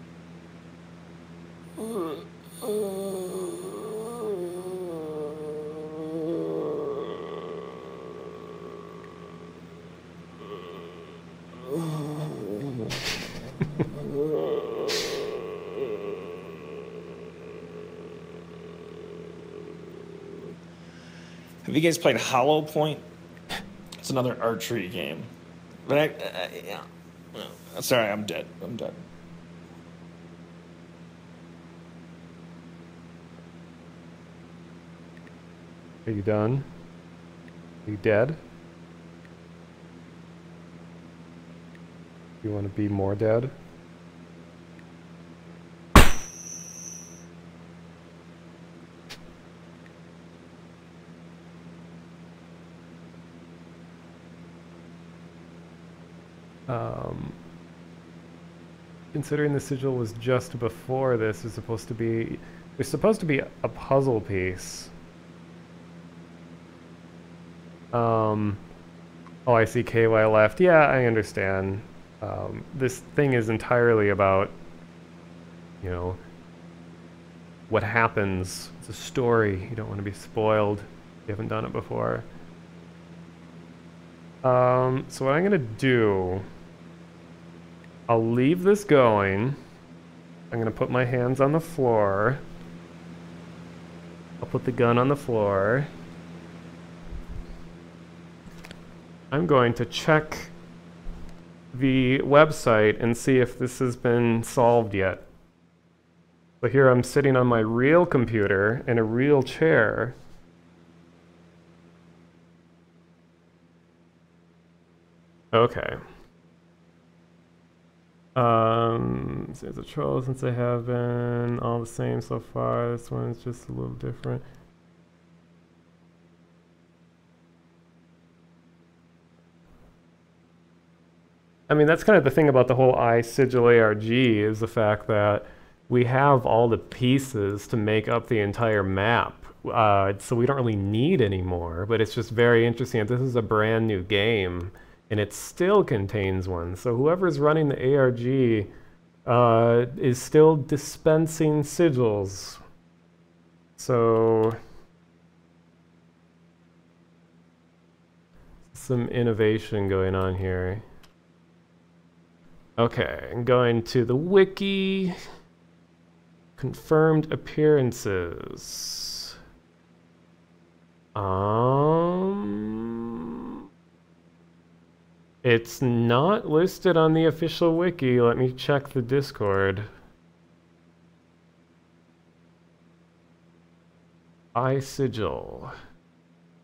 Have you guys played Hollow Point? It's another archery game. But yeah. Sorry, I'm dead. I'm dead. Are you done? Are you dead? You want to be more dead? Considering the sigil was just before this, it's supposed to be a puzzle piece. Oh, I see KY left. Yeah, I understand. This thing is entirely about, you know, what happens. It's a story. You don't want to be spoiled if you haven't done it before. So what I'm gonna do, I'll leave this going. I'm gonna put my hands on the floor. I'll put the gun on the floor. I'm going to check the website and see if this has been solved yet. So here I'm sitting on my real computer in a real chair. Okay. Since the trolls, since they have been all the same so far, this one is just a little different. I mean, that's kind of the thing about the whole iSigil ARG is the fact that we have all the pieces to make up the entire map. So we don't really need any more, but it's just very interesting that this is a brand new game and it still contains one. So whoever's running the ARG is still dispensing sigils. So some innovation going on here. Okay, I'm going to the wiki. Confirmed appearances. It's not listed on the official wiki. Let me check the Discord. iSigil.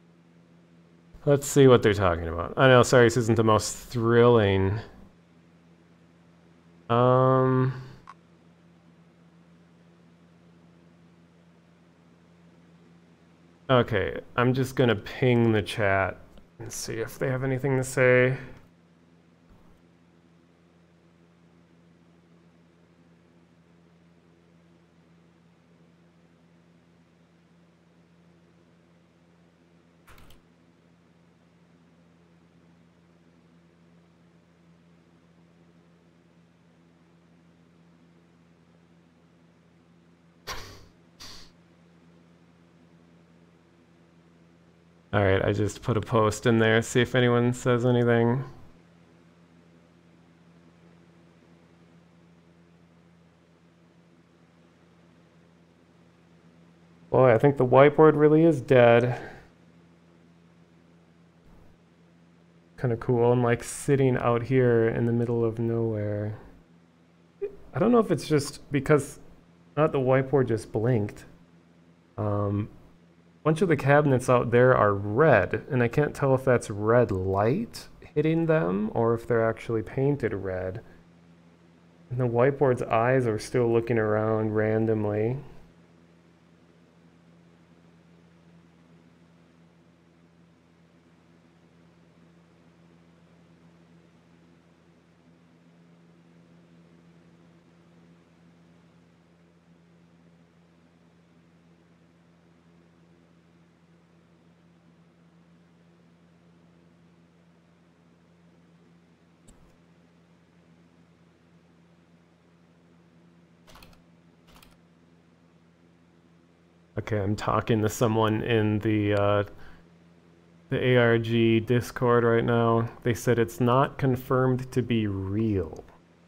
Let's see what they're talking about. I know, sorry, this isn't the most thrilling Okay, I'm just gonna ping the chat and see if they have anything to say. Alright, I just put a post in there, see if anyone says anything. Boy, I think the whiteboard really is dead. Kind of cool. I'm like sitting out here in the middle of nowhere. I don't know if it's just because not the whiteboard just blinked. A bunch of the cabinets out there are red, and I can't tell if that's red light hitting them or if they're actually painted red. And the whiteboard's eyes are still looking around randomly. Okay, I'm talking to someone in the ARG Discord right now. They said it's not confirmed to be real.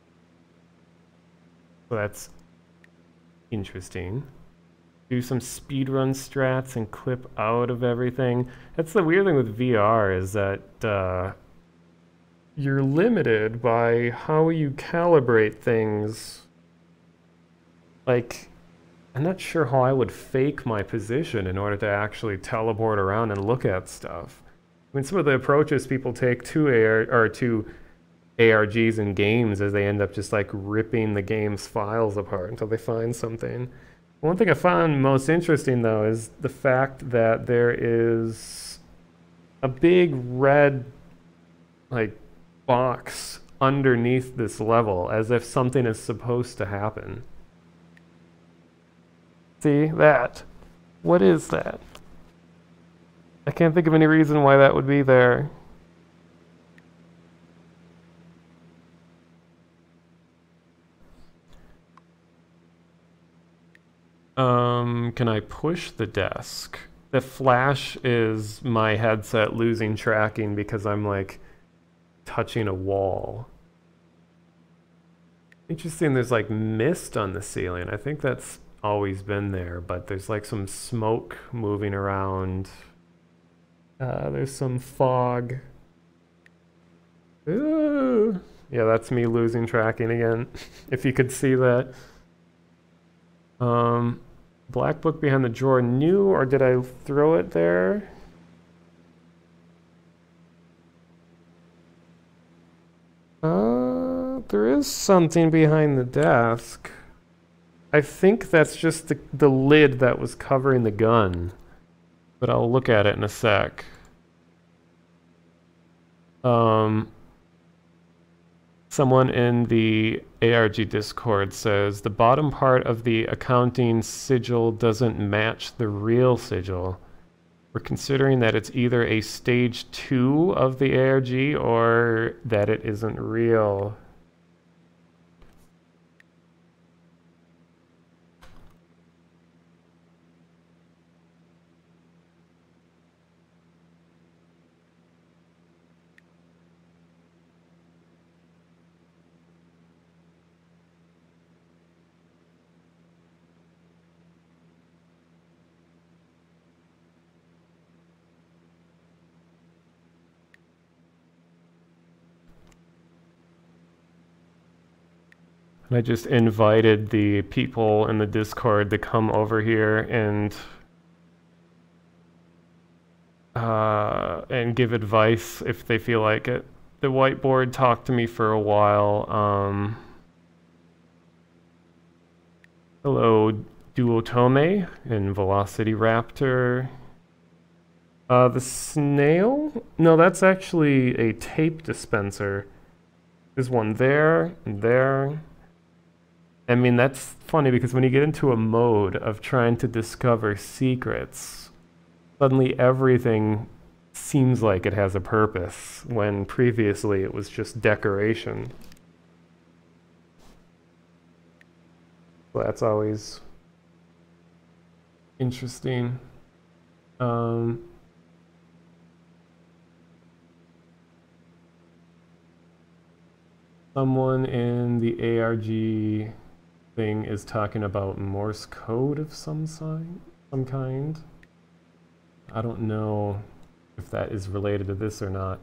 So that's interesting. Do some speedrun strats and clip out of everything. That's the weird thing with VR is that you're limited by how you calibrate things. Like, I'm not sure how I would fake my position in order to actually teleport around and look at stuff. I mean, some of the approaches people take to ARGs and games is they end up just like ripping the game's files apart until they find something. One thing I found most interesting though is the fact that there is a big red like box underneath this level as if something is supposed to happen. See that? What is that? I can't think of any reason why that would be there. Can I push the desk? The flash is my headset losing tracking because I'm like touching a wall. Interesting, there's like mist on the ceiling. I think that's always been there, but there's like some smoke moving around. There's some fog. Ooh. Yeah, that's me losing tracking again. If you could see that. Black book behind the drawer, new, or did I throw it there? There is something behind the desk. I think that's just the lid that was covering the gun. But I'll look at it in a sec. Someone in the ARG Discord says, the bottom part of the accounting sigil doesn't match the real sigil. We're considering that it's either a stage 2 of the ARG or that it isn't real. I just invited the people in the Discord to come over here and give advice if they feel like it. The whiteboard talked to me for a while. Hello, Duotome and Velocity Raptor. The snail? No, that's actually a tape dispenser. There's one there and there. I mean, that's funny because when you get into a mode of trying to discover secrets, suddenly everything seems like it has a purpose, when previously it was just decoration. So that's always interesting. Someone in the ARG thing is talking about Morse code of some kind. I don't know if that is related to this or not.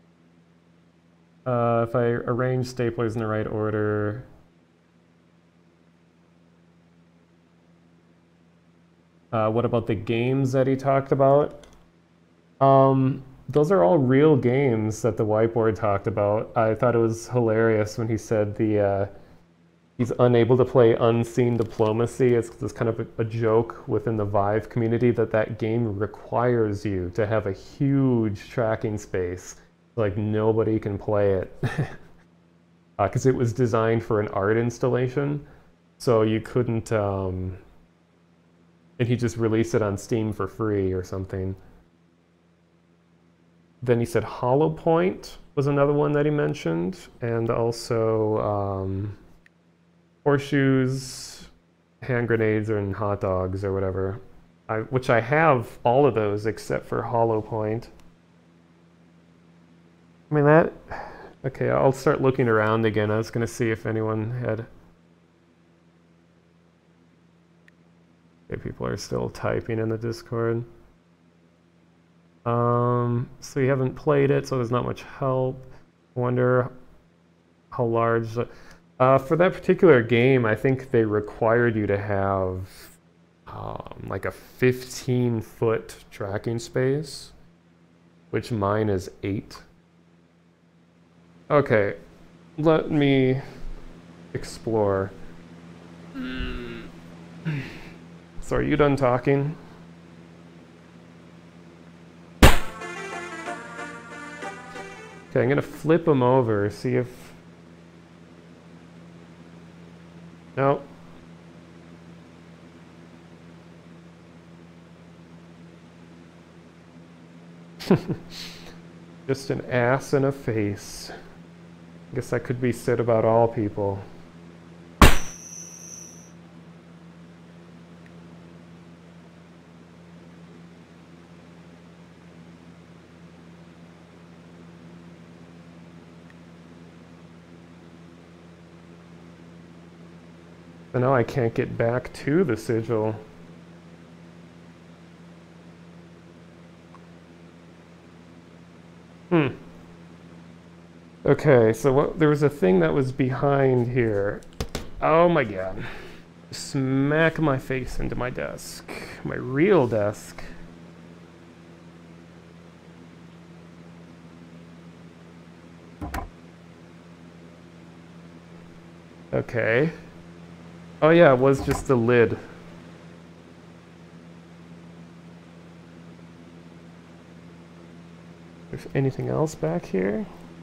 If I arrange staplers in the right order. What about the games that he talked about? Those are all real games that the whiteboard talked about. I thought it was hilarious when he said he's unable to play Unseen Diplomacy. It's this kind of a joke within the Vive community that game requires you to have a huge tracking space. Like nobody can play it. Because it was designed for an art installation. So you couldn't, and he just released it on Steam for free or something. Then he said Hollow Point was another one that he mentioned, and also horseshoes, hand grenades, and hot dogs or whatever. Which I have all of those except for Hollow Point. I mean that... Okay, I'll start looking around again. I was going to see if anyone had... Okay, people are still typing in the Discord. So you haven't played it, so there's not much help. Wonder how large... for that particular game, I think they required you to have like a 15-foot tracking space, which mine is 8. Okay, let me explore. So are you done talking? Okay, I'm gonna flip them over, see if... No. Just an ass and a face. I guess that could be said about all people. So now I can't get back to the sigil. Okay, so there was a thing that was behind here. Oh my god. Smack my face into my desk. My real desk. Okay. Oh yeah, it was just the lid. There's anything else back here?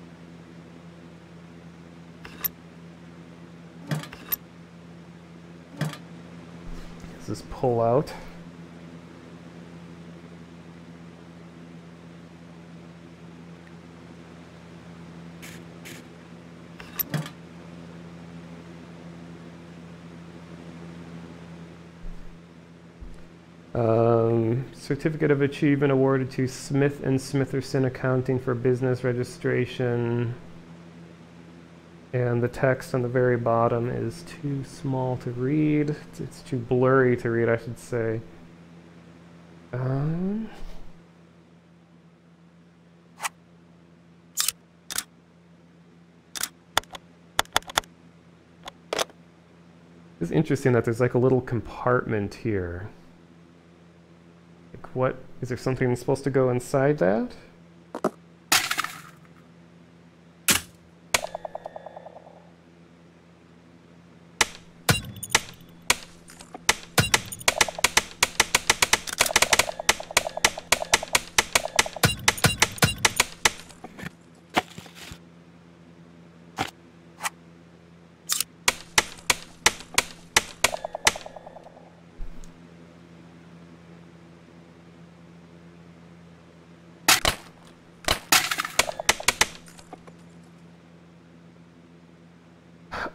Does this pull out? Certificate of Achievement awarded to Smith and Smitherson Accounting for business registration. And the text on the very bottom is too small to read. It's too blurry to read, I should say. It's interesting that there's like a little compartment here. Like what? Is there something supposed to go inside that?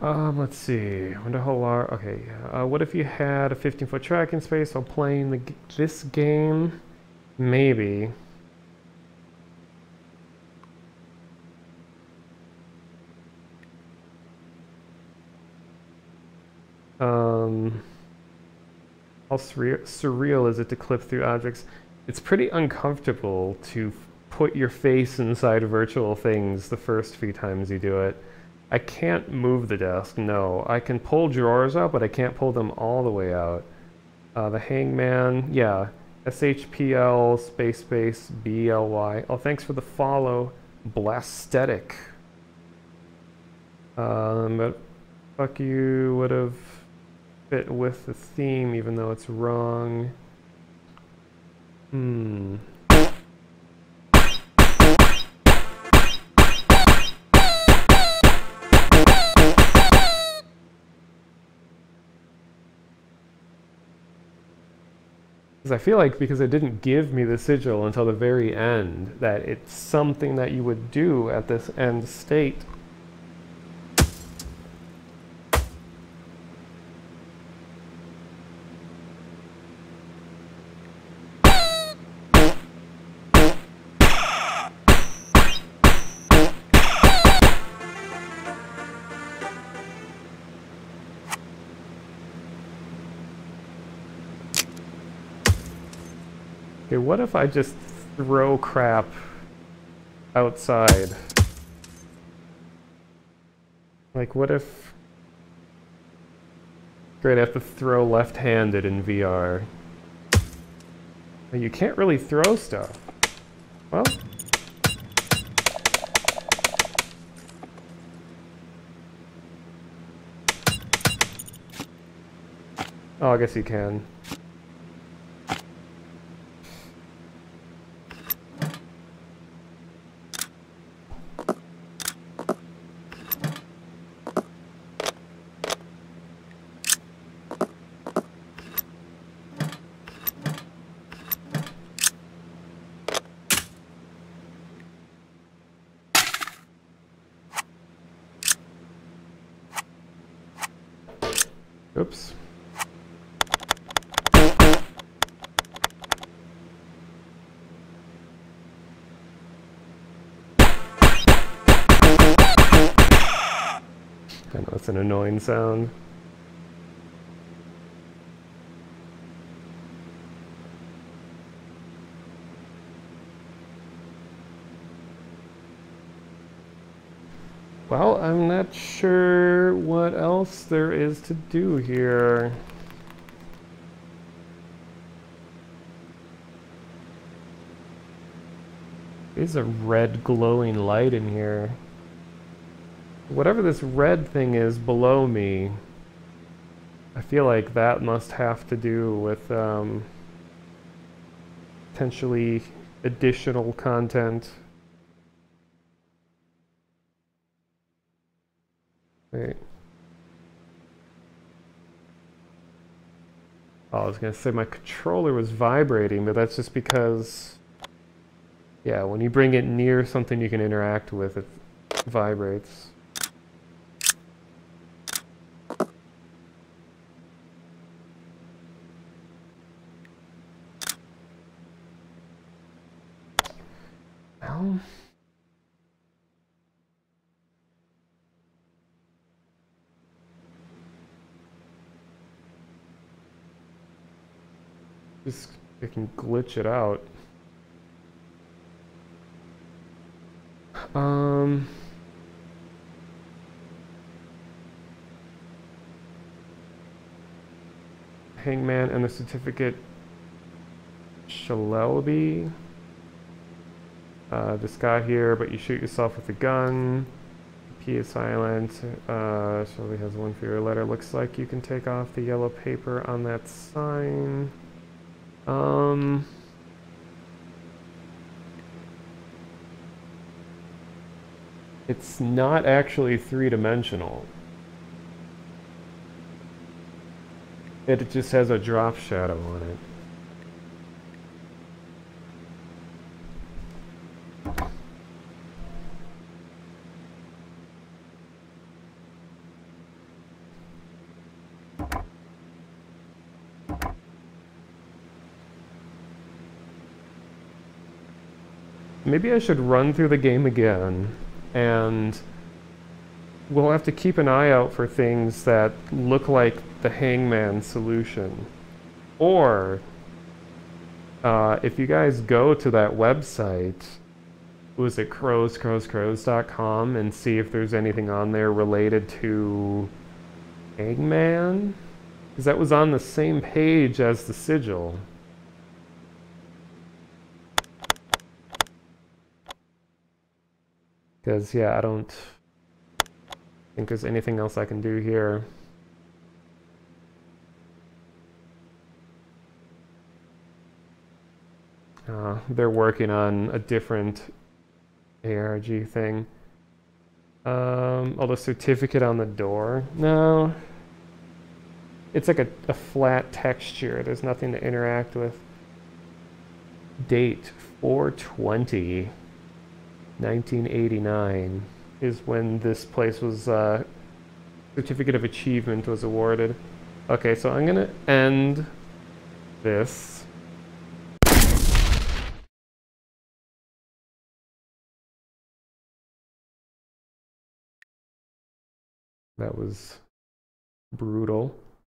Let's see. Wonder how large. Okay. What if you had a 15-foot tracking space while playing this game? Maybe. How surreal is it to clip through objects? It's pretty uncomfortable to put your face inside virtual things the first few times you do it. I can't move the desk, no. I can pull drawers out, but I can't pull them all the way out. The hangman, yeah. SHPL space BLY. Oh, thanks for the follow. Blastetic. But fuck you would have fit with the theme even though it's wrong. Because I feel like because it didn't give me the sigil until the very end, that it's something that you would do at this end state. Okay, what if I just throw crap outside? Like, what if... Great, I have to throw left-handed in VR. You can't really throw stuff. Well... Oh, I guess you can. Oops. I know it's an annoying sound. Well, I'm not sure what else there is to do here. There's a red glowing light in here. Whatever this red thing is below me, I feel like that must have to do with potentially additional content. Wait. Oh, I was gonna say my controller was vibrating, but that's just because, yeah, when you bring it near something you can interact with, it vibrates. Well... Just, I can glitch it out. Hangman and the certificate Shalebi. This guy here, but you shoot yourself with a gun. P is silent. Shalebi has one for your letter. Looks like you can take off the yellow paper on that sign. It's not actually three-dimensional. It just has a drop shadow on it. maybe I should run through the game again, and we'll have to keep an eye out for things that look like the Hangman solution. Or, if you guys go to that website, was it crows.com, and see if there's anything on there related to Hangman? Because that was on the same page as the sigil. Because, yeah, I don't think there's anything else I can do here. They're working on a different ARG thing. Oh, the certificate on the door? No. It's like a flat texture. There's nothing to interact with. Date 4/20, 1989 is when this place was, Certificate of Achievement was awarded. Okay, so I'm gonna end this. That was brutal.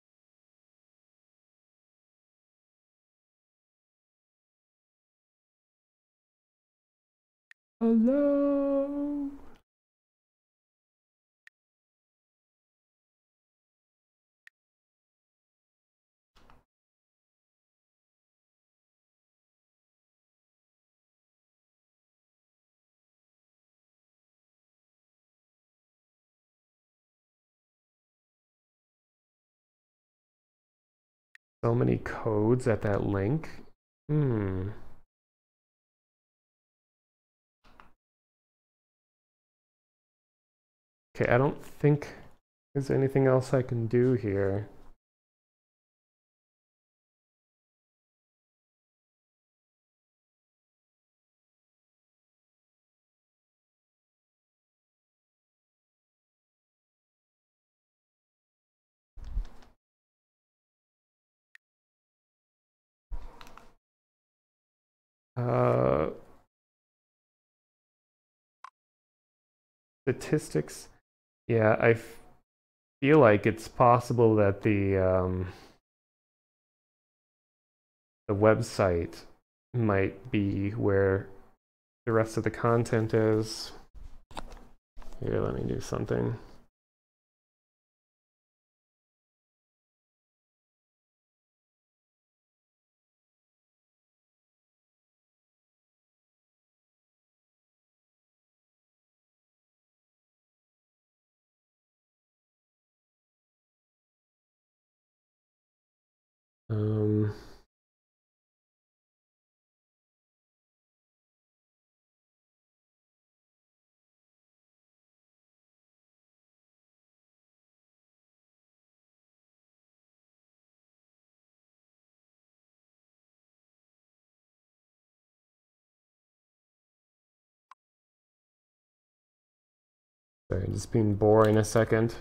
Hello? So many codes at that link. Okay, I don't think there's anything else I can do here. Statistics. Yeah, I feel like it's possible that the website might be where the rest of the content is. Here, let me do something. Sorry, just being boring a second.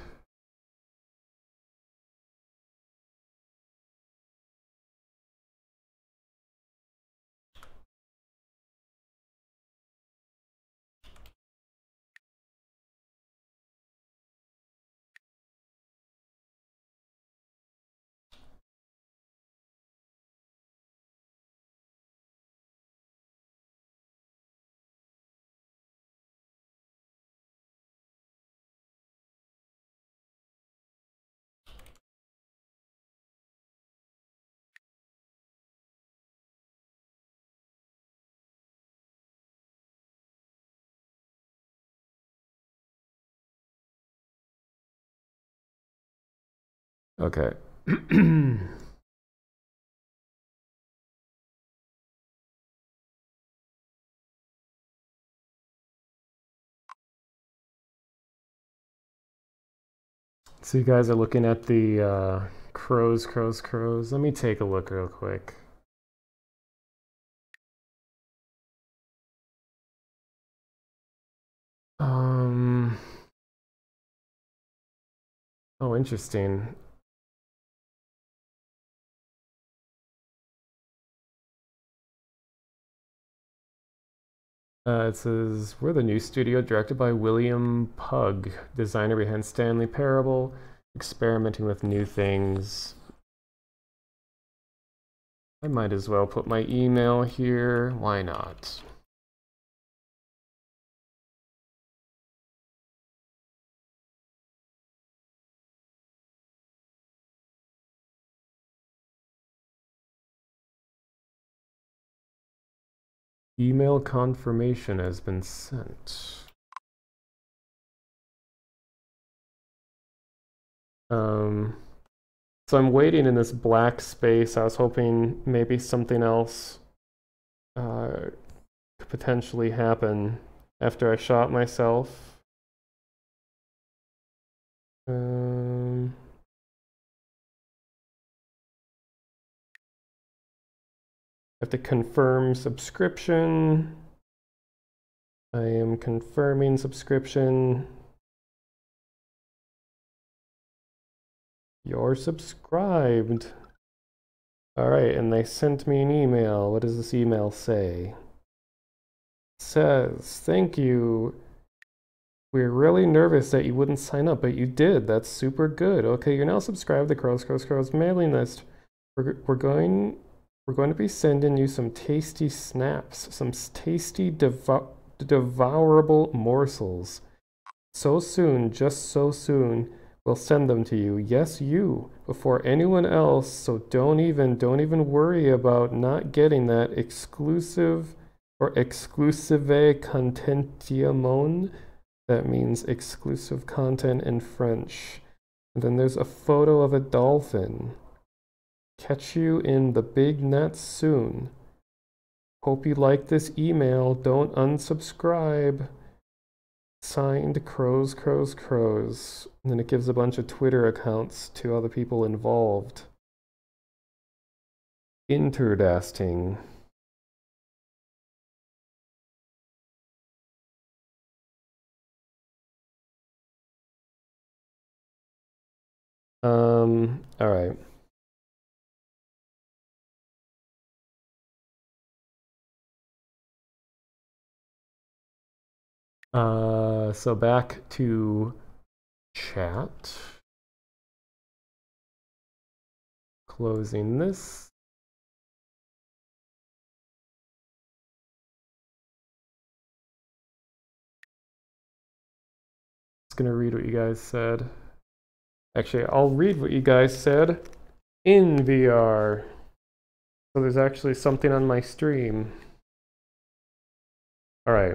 Okay. So you guys are looking at the crows. Let me take a look real quick. Oh, interesting. It says, we're the new studio directed by William Pugh, designer behind Stanley Parable, experimenting with new things. I might as well put my email here. Why not? Email confirmation has been sent. So I'm waiting in this black space. I was hoping maybe something else could potentially happen after I shot myself. I have to confirm subscription. I am confirming subscription. You're subscribed. Alright, and they sent me an email. What does this email say? It says, thank you. We're really nervous that you wouldn't sign up, but you did. That's super good. Okay, you're now subscribed to Crow's mailing list. We're going to be sending you some tasty snaps, some tasty devourable morsels. So soon, just so soon. We'll send them to you. Yes, you. Before anyone else, so don't even worry about not getting that exclusive or exclusive contentiamon. That means exclusive content in French. And then there's a photo of a dolphin. Catch you in the big net soon. Hope you like this email. Don't unsubscribe. Signed, Crows. And then it gives a bunch of Twitter accounts to other people involved. Interdasting. Alright. So back to chat. Closing this. Just gonna read what you guys said. Actually, I'll read what you guys said in VR. So there's actually something on my stream. Alright.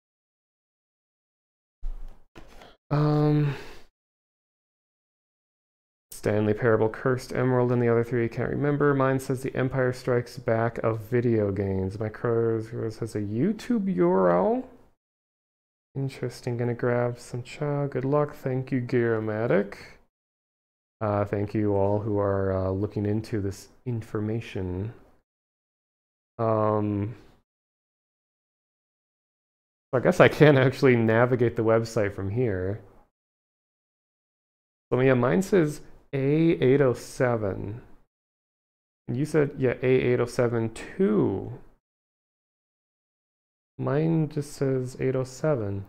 Stanley Parable, Cursed Emerald, and the other three I can't remember. Mine says The Empire Strikes Back of video games. My Crows has a YouTube URL. Interesting, gonna grab some chow. Good luck. Thank you, Gearomatic. Thank you all who are looking into this information. I guess I can actually navigate the website from here. So yeah, mine says A807. And you said, yeah, A807 too. Mine just says 807.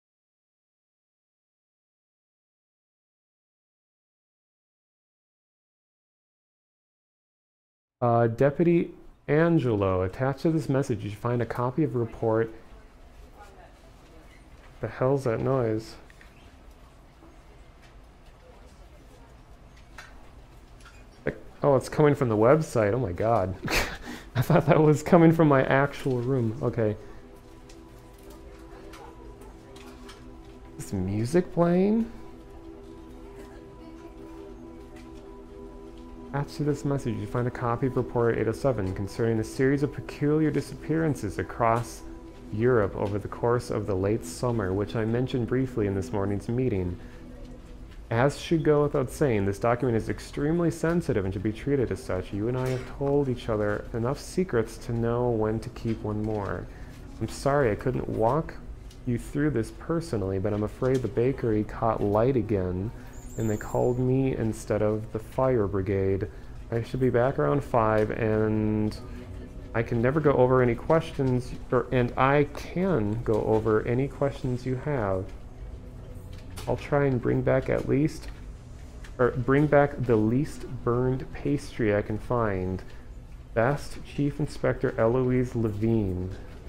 Deputy Angelo, attached to this message, you should find a copy of a report. The hell's that noise? Oh, it's coming from the website. Oh my god. I thought that was coming from my actual room. Okay. Is music playing? Attached to this message, you find a copy of Report 807 concerning a series of peculiar disappearances across Europe over the course of the late summer, which I mentioned briefly in this morning's meeting. As should go without saying, this document is extremely sensitive and should be treated as such. You and I have told each other enough secrets to know when to keep one more. I'm sorry I couldn't walk you through this personally, but I'm afraid the bakery caught light again, and they called me instead of the fire brigade. I should be back around 5, and I can never go over any questions, and I can go over any questions you have. I'll try and bring back the least burned pastry I can find. Best Chief Inspector Eloise Levine.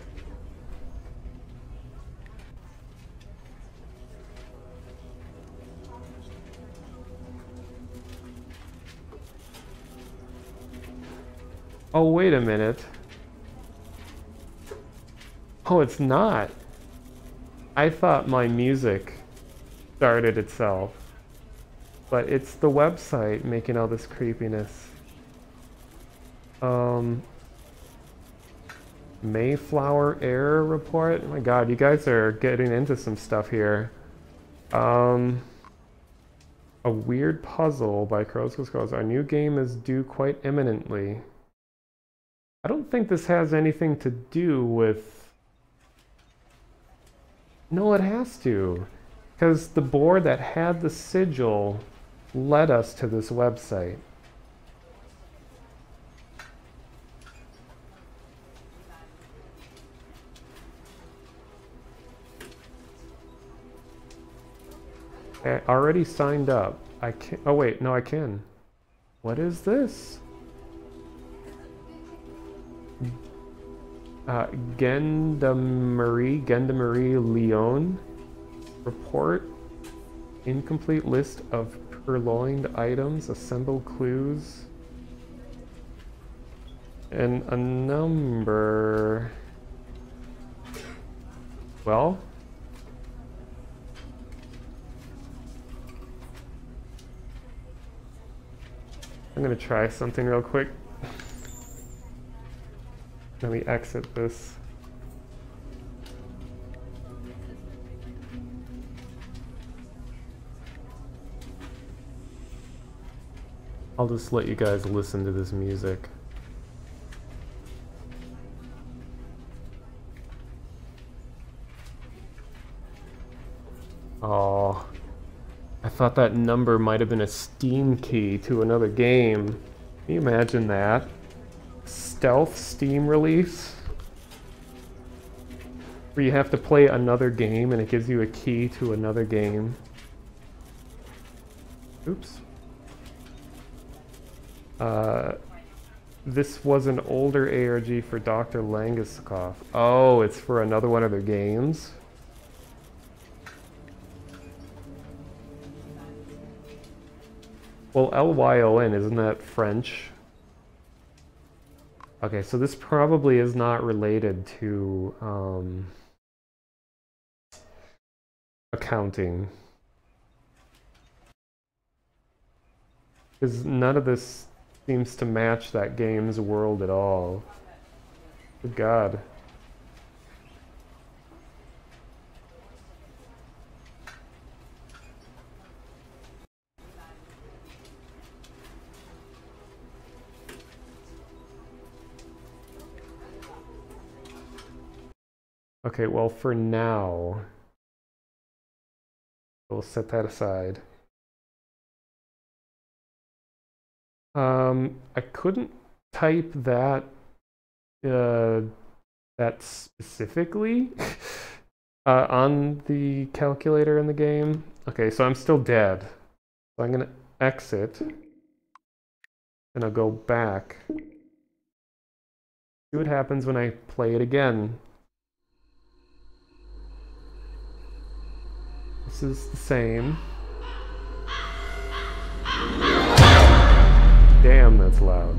Oh, wait a minute. Oh, it's not. I thought my music started itself. But it's the website making all this creepiness. Mayflower error report? Oh my god, you guys are getting into some stuff here. A weird puzzle by Crows. Our new game is due quite imminently. I don't think this has anything to do with... No, it has to. Because the board that had the sigil led us to this website. I already signed up. I can't... Oh wait, no I can. What is this? Gendamarie Leon report. Incomplete list of purloined items, assemble clues, and a number. Well, I'm gonna try something real quick. Let me exit this. I'll just let you guys listen to this music. Oh, I thought that number might have been a Steam key to another game. Can you imagine that? Stealth Steam release? Where you have to play another game and it gives you a key to another game. Oops. This was an older ARG for Dr. Langeskov. Oh, it's for another one of their games? Well, LYON, isn't that French? Okay, so this probably is not related to accounting. Because none of this seems to match that game's world at all. Good God. Okay, well, for now, we'll set that aside. I couldn't type that specifically on the calculator in the game. Okay, so I'm still dead. So I'm gonna exit, and I'll go back. See what happens when I play it again. This is the same. Damn, that's loud.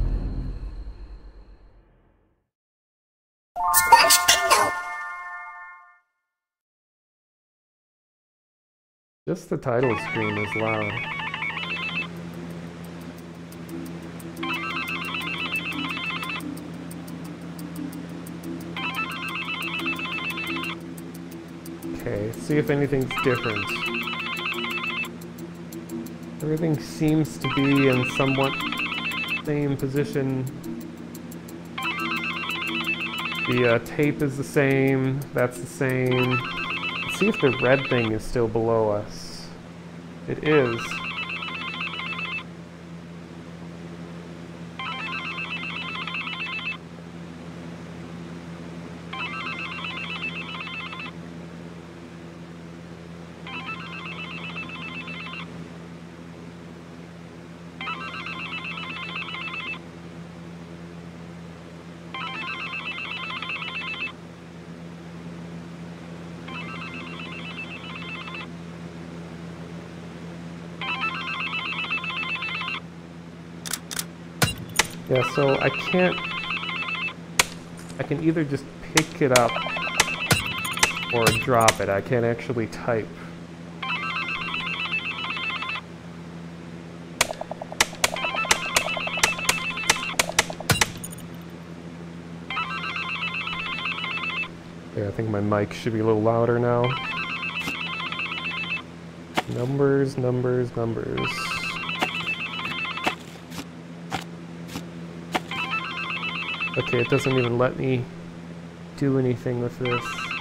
Just the title screen is loud. Okay, see if anything's different. Everything seems to be in somewhat same position. The tape is the same, that's the same. Let's see if the red thing is still below us. It is. Yeah, so I can't... I can either just pick it up or drop it. I can't actually type. Yeah, I think my mic should be a little louder now. Numbers, numbers, numbers. Okay, it doesn't even let me do anything with this.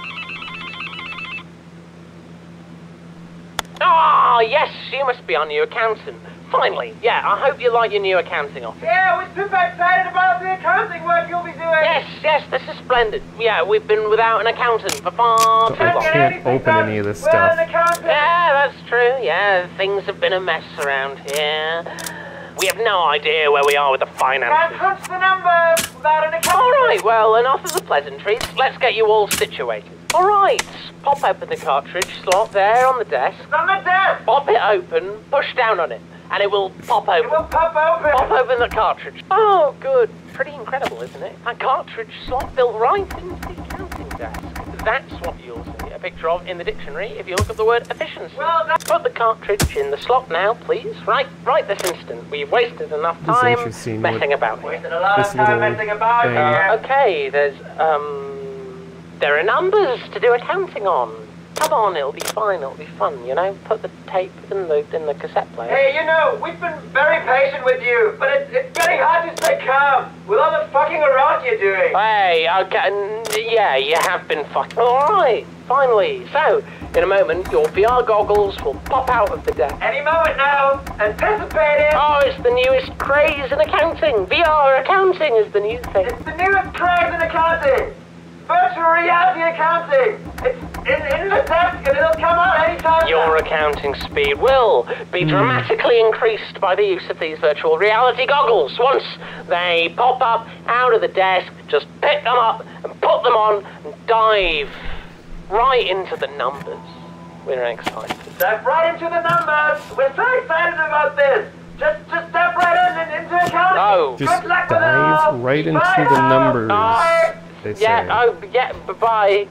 Ah, yes, you must be our new accountant. Finally, yeah, I hope you like your new accounting office. Yeah, we're super excited about the accounting work you'll be doing. Yes, this is splendid. Yeah, we've been without an accountant for far too long. I can't open any of this stuff. Yeah, that's true. Yeah, things have been a mess around here. We have no idea where we are with the finances. Can't crunch the numbers without an accountant. Alright, well, enough of the pleasantries. Let's get you all situated. Alright, pop open the cartridge slot there on the desk. It's on the desk. Pop it open, push down on it, and it will pop open. It will pop open. Pop open the cartridge. Oh, good. Pretty incredible, isn't it? A cartridge slot built right into the accounting desk. That's what you'll see a picture of in the dictionary if you look up the word efficiency. Well, put the cartridge in the slot now, please. Right this instant. We've wasted enough time messing about here. Wasted a lot of time messing about here. Okay, there are numbers to do accounting on. Come on, it'll be fine, it'll be fun, you know? Put the tape in the cassette player. Hey, you know, we've been very patient with you, but it's getting hard to stay calm with all the fucking around you're doing. Hey, okay, yeah, you have been fucking... Alright, finally. So, in a moment, your VR goggles will pop out of the desk. Any moment now, anticipate it. Oh, it's the newest craze in accounting. VR accounting is the new thing. It's the newest craze in accounting. Virtual reality accounting. It's in the desk and it'll come out anytime. Your accounting speed will be dramatically increased by the use of these virtual reality goggles. Once they pop up out of the desk, just pick them up and put them on and dive right into the numbers. We're excited. Step right into the numbers. We're so excited about this. Just step right into accounting. Oh. Just dive right into the numbers. They say. Yeah, oh, yeah, bye-bye.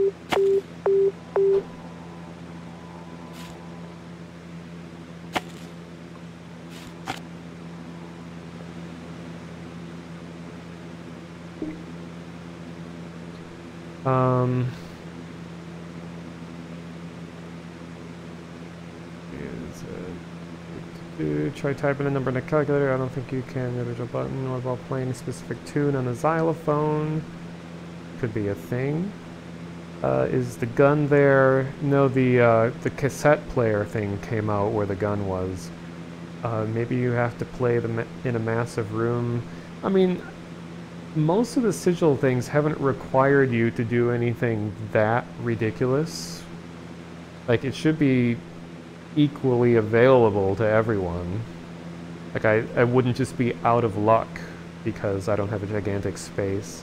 Try typing a number in a calculator. I don't think you can. The original button or while playing a specific tune on a xylophone. Could be a thing. Is the gun there? No, the cassette player thing came out where the gun was. Maybe you have to play them in a massive room. I mean, most of the SIGIL things haven't required you to do anything that ridiculous. Like, it should be equally available to everyone. Like, I wouldn't just be out of luck because I don't have a gigantic space.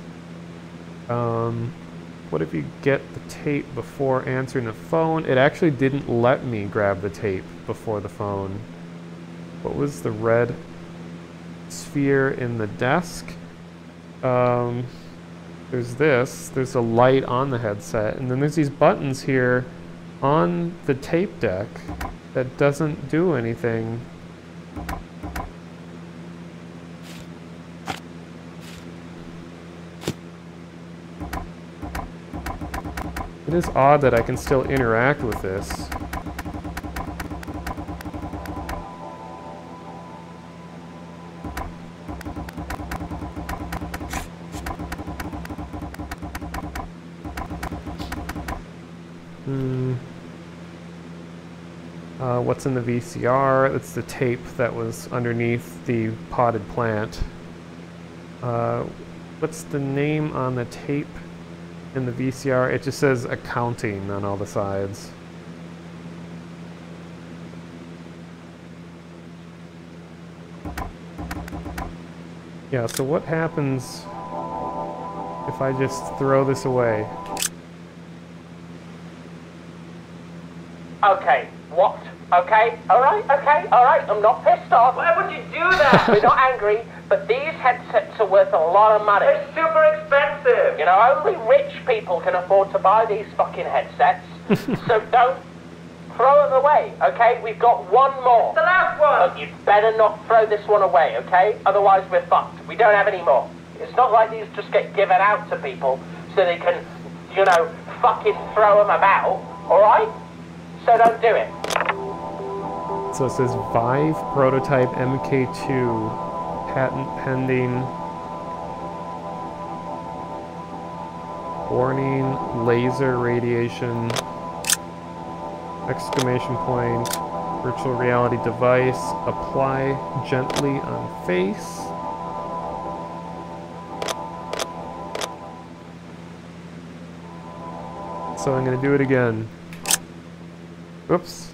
What if you get the tape before answering the phone? It actually didn't let me grab the tape before the phone. What was the red sphere in the desk? There's this. There's a light on the headset, and then there's these buttons here on the tape deck that doesn't do anything. It is odd that I can still interact with this. What's in the VCR? It's the tape that was underneath the potted plant. What's the name on the tape in the VCR? It just says accounting on all the sides. Yeah, so what happens if I just throw this away? Okay, what? Okay, alright, I'm not pissed off. Why would you do that? We're not angry, but but these headsets are worth a lot of money. They're super expensive. You know, only rich people can afford to buy these fucking headsets. So don't throw them away, okay? We've got one more. The last one. But you'd better not throw this one away, okay? Otherwise we're fucked. We don't have any more. It's not like these just get given out to people so they can, you know, fucking throw them about, alright? So don't do it. So it says Vive prototype MK2, patent pending. Warning, laser radiation, exclamation point, virtual reality device, apply gently on face. So I'm gonna do it again. Oops.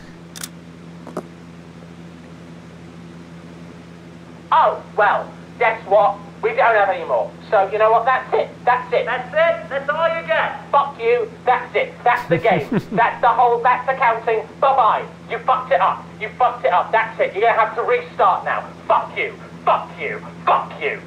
Oh, well, guess what? We don't have any more. So, you know what? That's it. That's it. That's it? That's all you get? Fuck you. That's it. That's the game. That's the counting. Bye-bye. You fucked it up. You fucked it up. That's it. You're gonna have to restart now. Fuck you. Fuck you. Fuck you.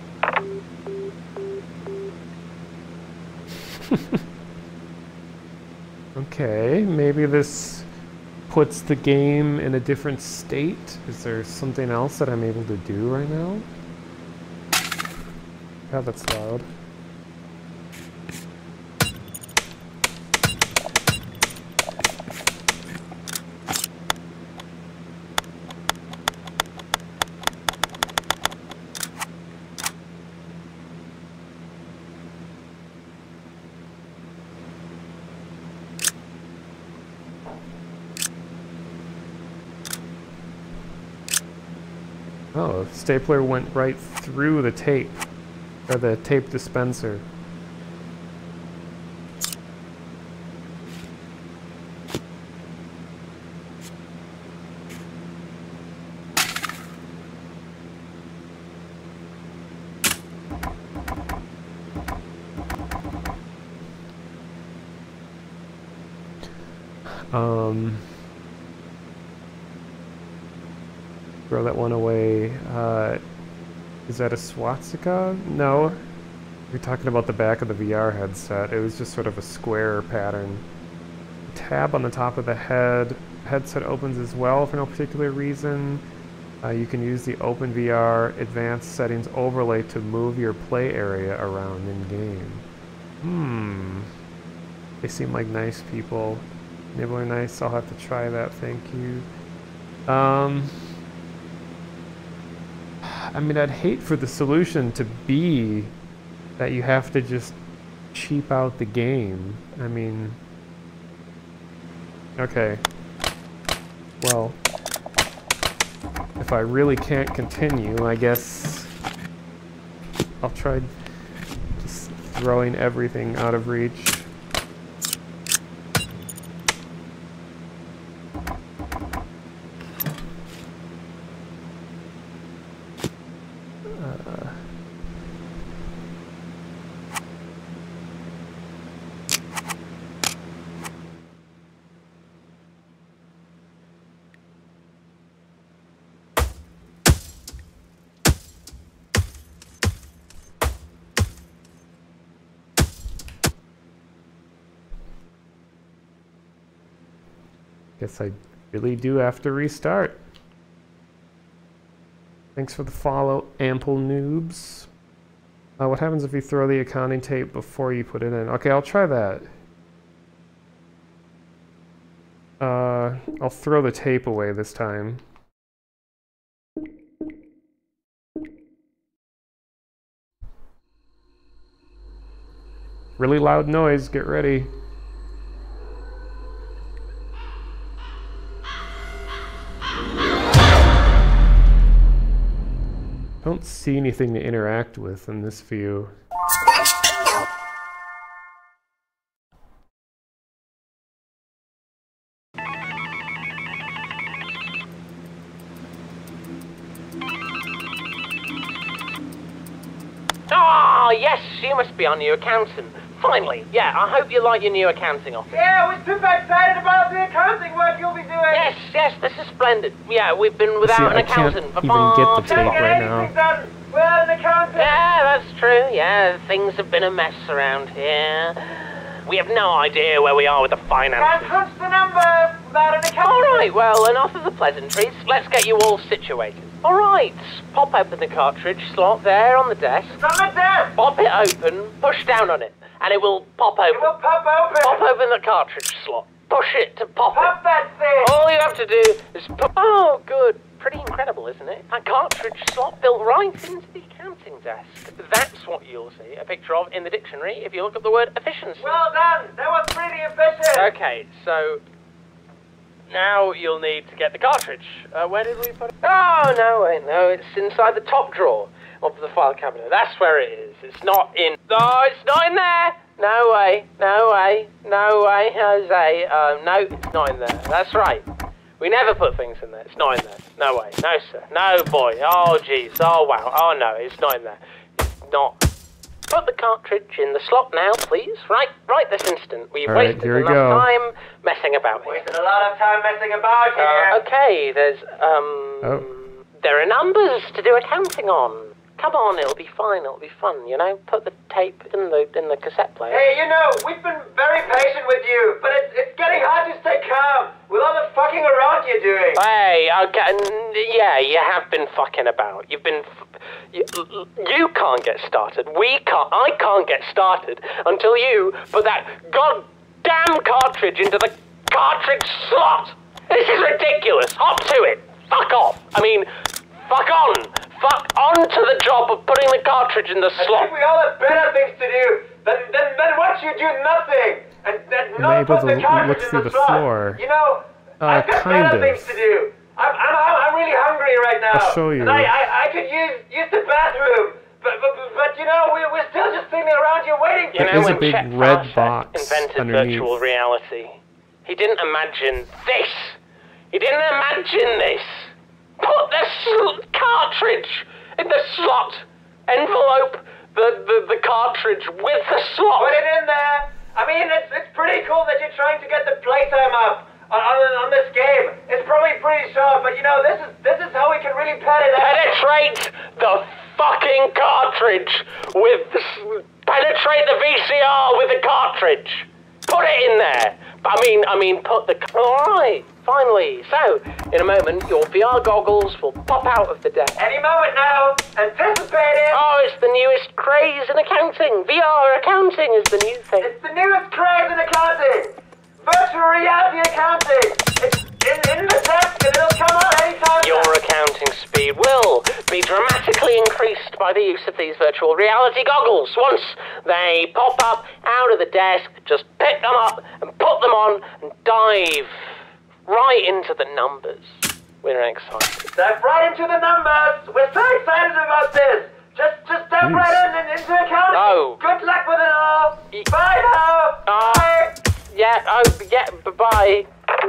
Okay, maybe this puts the game in a different state. Is there something else that I'm able to do right now? God, that's loud. Oh, the stapler went right through the tape, or the tape dispenser. Throw that one away. Is that a swastika? No. You're talking about the back of the VR headset. It was just sort of a square pattern. Tab on the top of the headset opens as well for no particular reason. You can use the Open VR Advanced Settings overlay to move your play area around in-game. They seem like nice people. Nibbler nice, I'll have to try that, thank you. I mean, I'd hate for the solution to be that you have to just cheap out the game. I mean... Okay. Well, if I really can't continue, I guess I'll try just throwing everything out of reach. Guess I really do have to restart. Thanks for the follow, Ample Noobs. What happens if you throw the accounting tape before you put it in? Okay, I'll try that. I'll throw the tape away this time. Really loud noise, get ready. Don't see anything to interact with in this view. Oh, yes, you must be our new accountant. Finally, yeah, I hope you like your new accounting office. Yeah, we're super excited about the accounting work you'll be doing. Yes, this is splendid. Yeah, we've been without an accountant for I can't even get the tape right now. Where's the accountant? Yeah, that's true. Yeah, things have been a mess around here. We have no idea where we are with the finances. Can't crunch the numbers without an accountant. Alright, well, enough of the pleasantries. Let's get you all situated. Alright, pop open the cartridge slot there on the desk. It's on the desk. Pop it open, push down on it, and it will pop open. It will pop open. Pop open the cartridge slot. Push it to pop Pop it. that thing. All you have to do is put... Oh, good. Pretty incredible, isn't it? A cartridge slot built right into the accounting desk. That's what you'll see a picture of in the dictionary if you look up the word efficiency. Well done. That was pretty efficient. Okay, so... Now you'll need to get the cartridge. Where did we put it? Oh, no, wait, no. It's inside the top drawer of the file cabinet. That's where it is. It's not in... No, it's not in there. No way, no way, no way, Jose. No, it's not in there. That's right. We never put things in there. It's not in there. No way. No, sir. No, boy. Oh, jeez. Oh, wow. Oh, no, it's not in there. It's not. Put the cartridge in the slot now, please. Right this instant. We've wasted enough time messing about here. Wasted a lot of time messing about here. Okay, there's, There are numbers to do accounting on. Come on, it'll be fine, it'll be fun, you know? Put the tape in the cassette player. Hey, you know, we've been very patient with you, but it's getting hard to stay calm with all the fucking around you're doing. Hey, okay, yeah, you have been fucking about. You've been... You can't get started. I can't get started until you put that goddamn cartridge into the cartridge slot. This is ridiculous. Hop to it. Fuck off. I mean, fuck on. Fuck on to the job of putting the cartridge in the slot. I think we all have better things to do than watch you do nothing and not put the cartridge in the floor. You know, I've got better things to do. I'm really hungry right now. I'll show you. And I could use the bathroom. But you know, we're still just sitting around here waiting. You know, there's a when big red box invented underneath. virtual reality, he didn't imagine this. He didn't imagine this. Put the cartridge in the slot. Envelope the cartridge with the slot. Put it in there. I mean, it's pretty cool that you're trying to get the playtime up on this game. It's probably pretty short, but you know, this is how we can really penetrate the fucking cartridge penetrate the VCR with the cartridge. Put it in there. I mean, put the... Alright, finally. So, in a moment, your VR goggles will pop out of the desk. Any moment now. Anticipate it. Oh, it's the newest craze in accounting. VR accounting is the new thing. It's the newest craze in accounting. Virtual reality accounting. It's in the desk and it'll come out anytime. Your accounting speed will be dramatically increased by the use of these virtual reality goggles. Once they pop up out of the desk, just pick them up and put them on and dive right into the numbers. We're excited. Dive right into the numbers. We're so excited about this. Just dive right into accounting. Oh. Good luck with it all. Bye now. Bye. Yeah, bye-bye.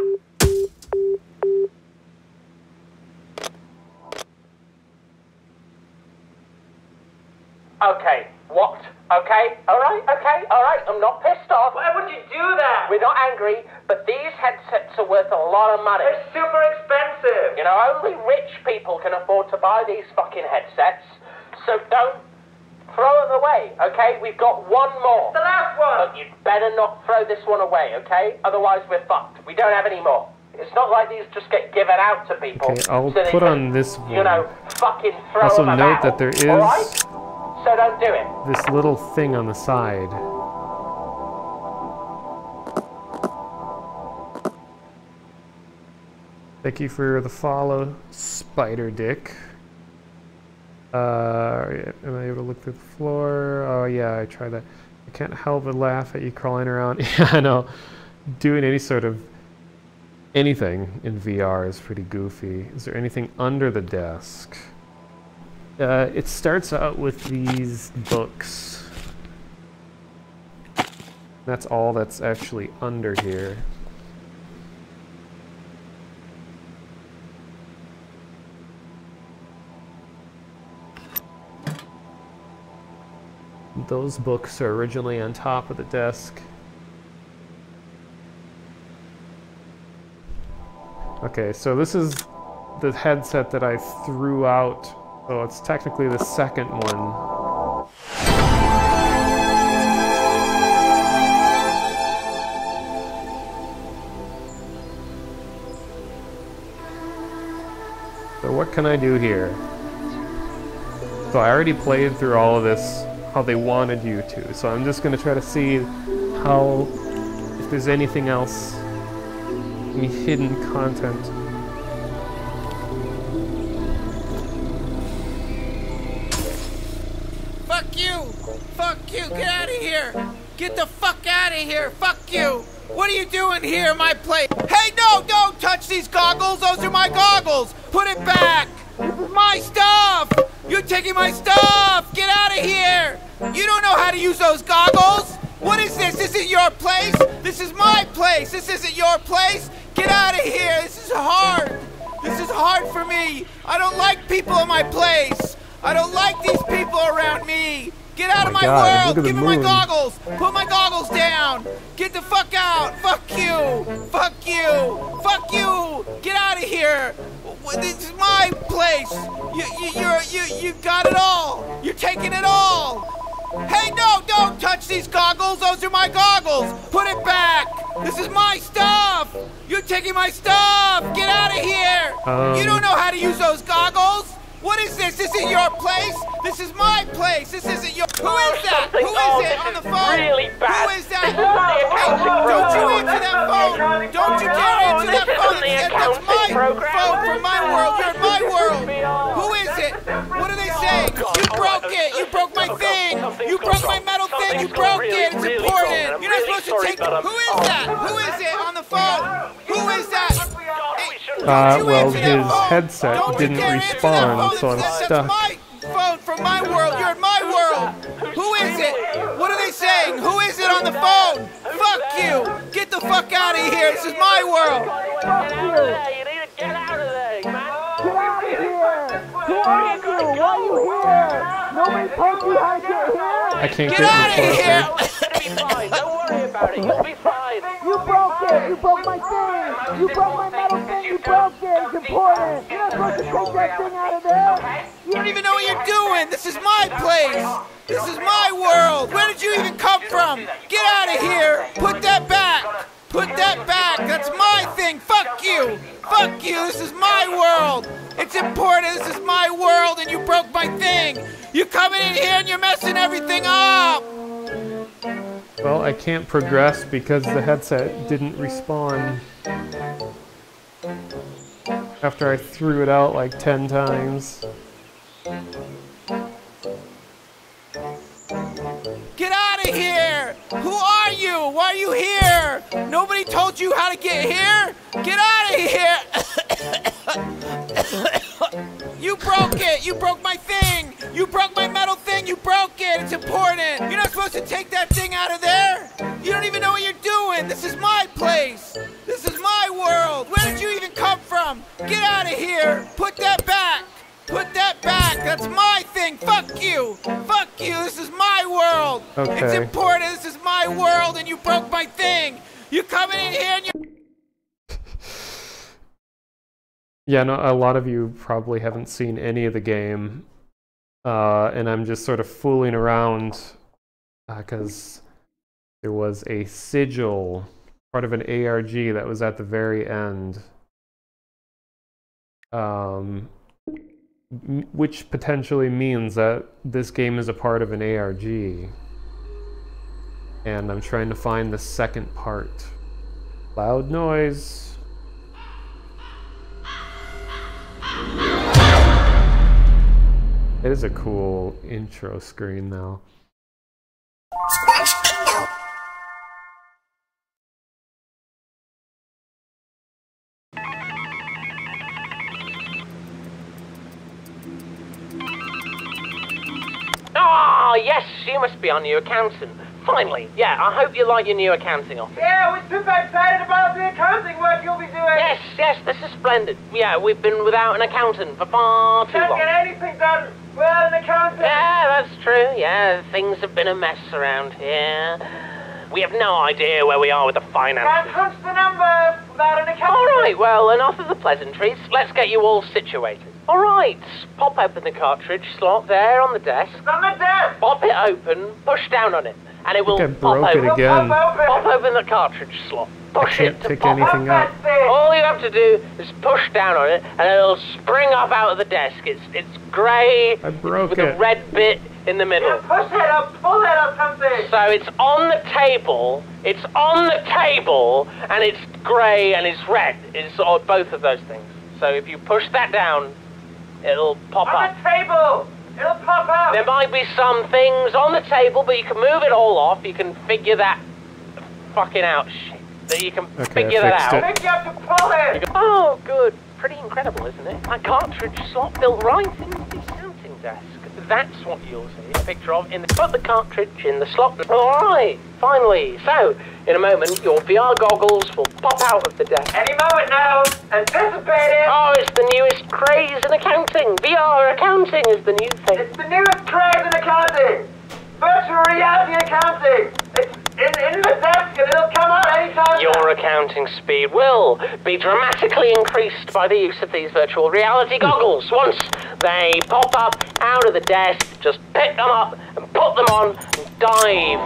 Okay, what? Okay, alright, I'm not pissed off. Why would you do that? We're not angry, but these headsets are worth a lot of money. They're super expensive. You know, only rich people can afford to buy these fucking headsets, so don't throw them away, okay? We've got one more. The last one. But you'd better not throw this one away, okay? Otherwise we're fucked. We don't have any more. It's not like these just get given out to people. Okay, I'll so put on this one. You know, fucking throw also them note about. that there is all right? So don't do it. this little thing on the side. Thank you for the follow, Spider Dick. Am I able to look through the floor? Oh yeah, I tried that. I can't help but laugh at you crawling around. Yeah, I know. Doing any sort of anything in VR is pretty goofy. Is there anything under the desk? It starts out with these books. That's all that's actually under here. Those books are originally on top of the desk. Okay, so this is the headset that I threw out So it's technically the second one. So what can I do here? So I already played through all of this how they wanted you to, so I'm just gonna try to see how, if there's anything else, any hidden content. Fuck you! Fuck you! Get out of here! Get the fuck out of here! Fuck you! What are you doing here in my place? Hey, no! Don't touch these goggles! Those are my goggles! Put it back! This is my stuff! You're taking my stuff! Get out of here! You don't know how to use those goggles! What is this? This isn't your place! This is my place! This isn't your place! Get out of here! This is hard! This is hard for me! I don't like people in my place! I don't like these people around me! Get out of my world! Give me my goggles! Put my goggles down! Get the fuck out! Fuck you! Fuck you! Fuck you! Get out of here! This is my place! You got it all! You're taking it all! Hey, no! Don't touch these goggles! Those are my goggles! Put it back! This is my stuff! You're taking my stuff! Get out of here! You don't know how to use those goggles? What is this? This isn't your place? This is my place! This isn't your... Who is that? Who is it on the phone? Really bad. Who is that? Hey, don't you answer that phone! Don't you dare answer that phone! That's my phone from my world! You're in my world! Who is it? What are they saying? You broke it! You broke my thing! You broke my metal thing! You broke it! It's important! You're not supposed to take... Who is that? Who is it on the phone? Who is that? Well, his headset didn't respawn, so I'm stuck. That's my phone from my world. You're in my world. Who is it? What are they saying? Who is it on the phone? Fuck you. Get the fuck out of here. This is my world. Fuck you. You need to get out of there, man. Get out of here. Who are you? Why are you here? Nobody told you how to get here. I can't get out of here. It'll be fine. Don't worry about it. You'll be fine. You broke it. You broke my thing. You broke my metal thing. You broke it. It's important. You're not supposed to take that thing out of there. You don't even know what you're doing. This is my place. This is my world. Where did you even come from? Get out of here. Put that back. Put that back. That's my thing. Fuck you. Fuck you. This is my world. It's important. This is my world, and you broke my thing. You're coming in here and you're messing everything up. Well, I can't progress because the headset didn't respawn after I threw it out like 10 times. Get out of here! Who are you? Why are you here? Nobody told you how to get here? Get out of here! You broke it! You broke my thing! You broke my metal thing! You broke it! It's important! You're not supposed to take that thing out of there! You don't even know what you're doing! This is my place! This is my world! Where did you even come from? Get out of here! Put that back! Put that back! That's my thing! Fuck you! Fuck you! This is my world! Okay. It's important! This is my world and you broke my thing! You coming in here and you... Yeah, no, a lot of you probably haven't seen any of the game, and I'm just sort of fooling around because there was a sigil, part of an ARG that was at the very end, which potentially means that this game is a part of an ARG, and I'm trying to find the second part. Loud noise. It is a cool intro screen though. Oh, yes, you must be our new accountant. Finally, yeah, I hope you like your new accounting office. Yeah, we're super excited about the accounting work you'll be doing. Yes, this is splendid. Yeah, we've been without an accountant for far too long. Can't get anything done without an accountant. Yeah, that's true. Yeah, things have been a mess around here. We have no idea where we are with the finances. Can't crunch the numbers. without an account. Alright, well, enough of the pleasantries. Let's get you all situated. Alright, pop open the cartridge slot there on the desk. It's on the desk! Pop it open, push down on it, and it will I pop broke open. it again. Pop open the cartridge slot. Push I it can't to pick pop anything up. All you have to do is push down on it, and it'll spring up out of the desk. It's grey I broke with it. a red bit in the middle. Yeah, push it up, pull it up, something! So it's on the table. It's on the table, and it's grey and it's red. It's on both of those things. So if you push that down, it'll pop up. On the table! It'll pop up! There might be some things on the table, but you can move it all off. You can figure that fucking out. Shit. That you can figure that out. I think you have to pull it! Oh, good. Pretty incredible, isn't it? A cartridge slot built right into the counting desk. That's what you'll see a picture of in the... Put the cartridge in the slot. Alright, finally. So, in a moment, your VR goggles will pop out of the desk. Any moment now. Anticipate it! Oh, it's the newest craze in accounting. VR accounting is the new thing. It's the newest craze in accounting! Virtual reality accounting! It's in the desk and it'll come out anytime. Your accounting speed will be dramatically increased by the use of these virtual reality goggles. Once they pop up out of the desk, just pick them up and put them on and dive.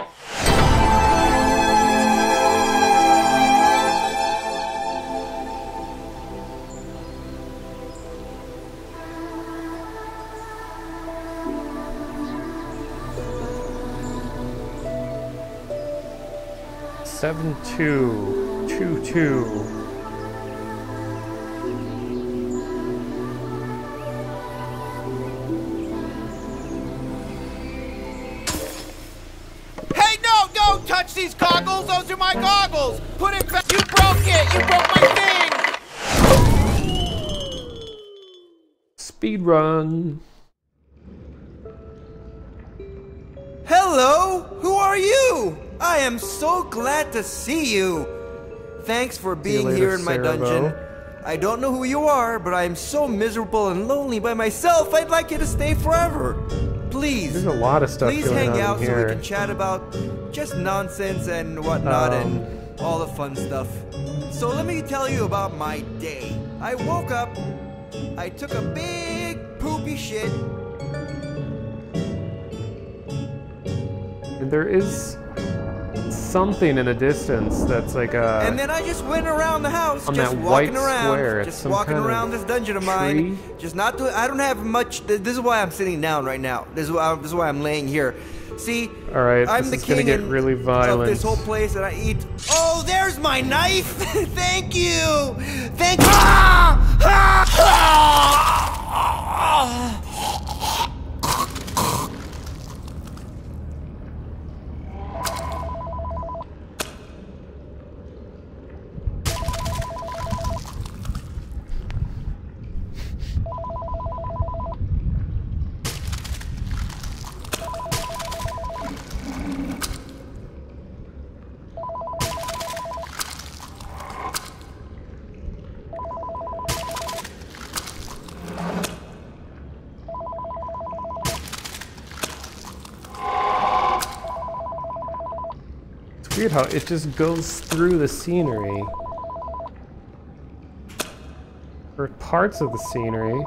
Seven 222. Hey, no, don't touch these goggles. Those are my goggles. Put it back. You broke it. You broke my thing. Speed run. Hello, who are you? I am so glad to see you. Thanks for being here in my dungeon. I don't know who you are, but I am so miserable and lonely by myself. I'd like you to stay forever. Please. There's a lot of stuff Please going hang on out here. so we can chat about just nonsense and whatnot and all the fun stuff. So let me tell you about my day. I woke up, I took a big poopy shit. There is something in the distance that's like a... And then I just went around the house, on just that walking white around, square, it's just some walking kind of around this dungeon of mine. tree? Just not doing. I don't have much. This is why I'm sitting down right now. This is why I'm laying here. See, All right, I'm this the is gonna king get really violent. of this whole place, and I eat. Oh, there's my knife. Thank you. Thank you. It's weird how it just goes through the scenery. Or parts of the scenery.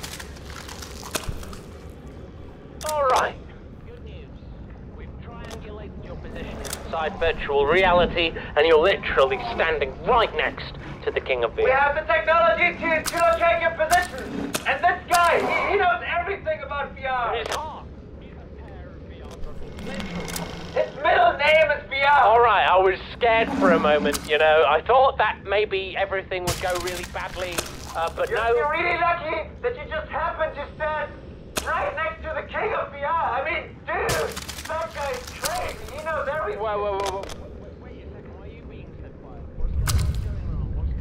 Alright, good news. We've triangulated your position inside virtual reality, and you're literally standing right next to the King of VR. We have the technology to locate your position. And this guy, he knows everything about VR. It's hard. He's a pair of VR goggles. His middle name is VR. Alright, I was scared for a moment, you know. I thought that maybe everything would go really badly, but no. You're really lucky that you just happened to stand right next to the King of VR. I mean, dude, that guy's crazy. He knows everything. Whoa. Wait a second. Why are you being so quiet? What's going on? What's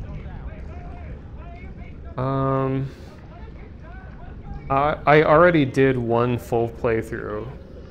gone down? I already did one full playthrough.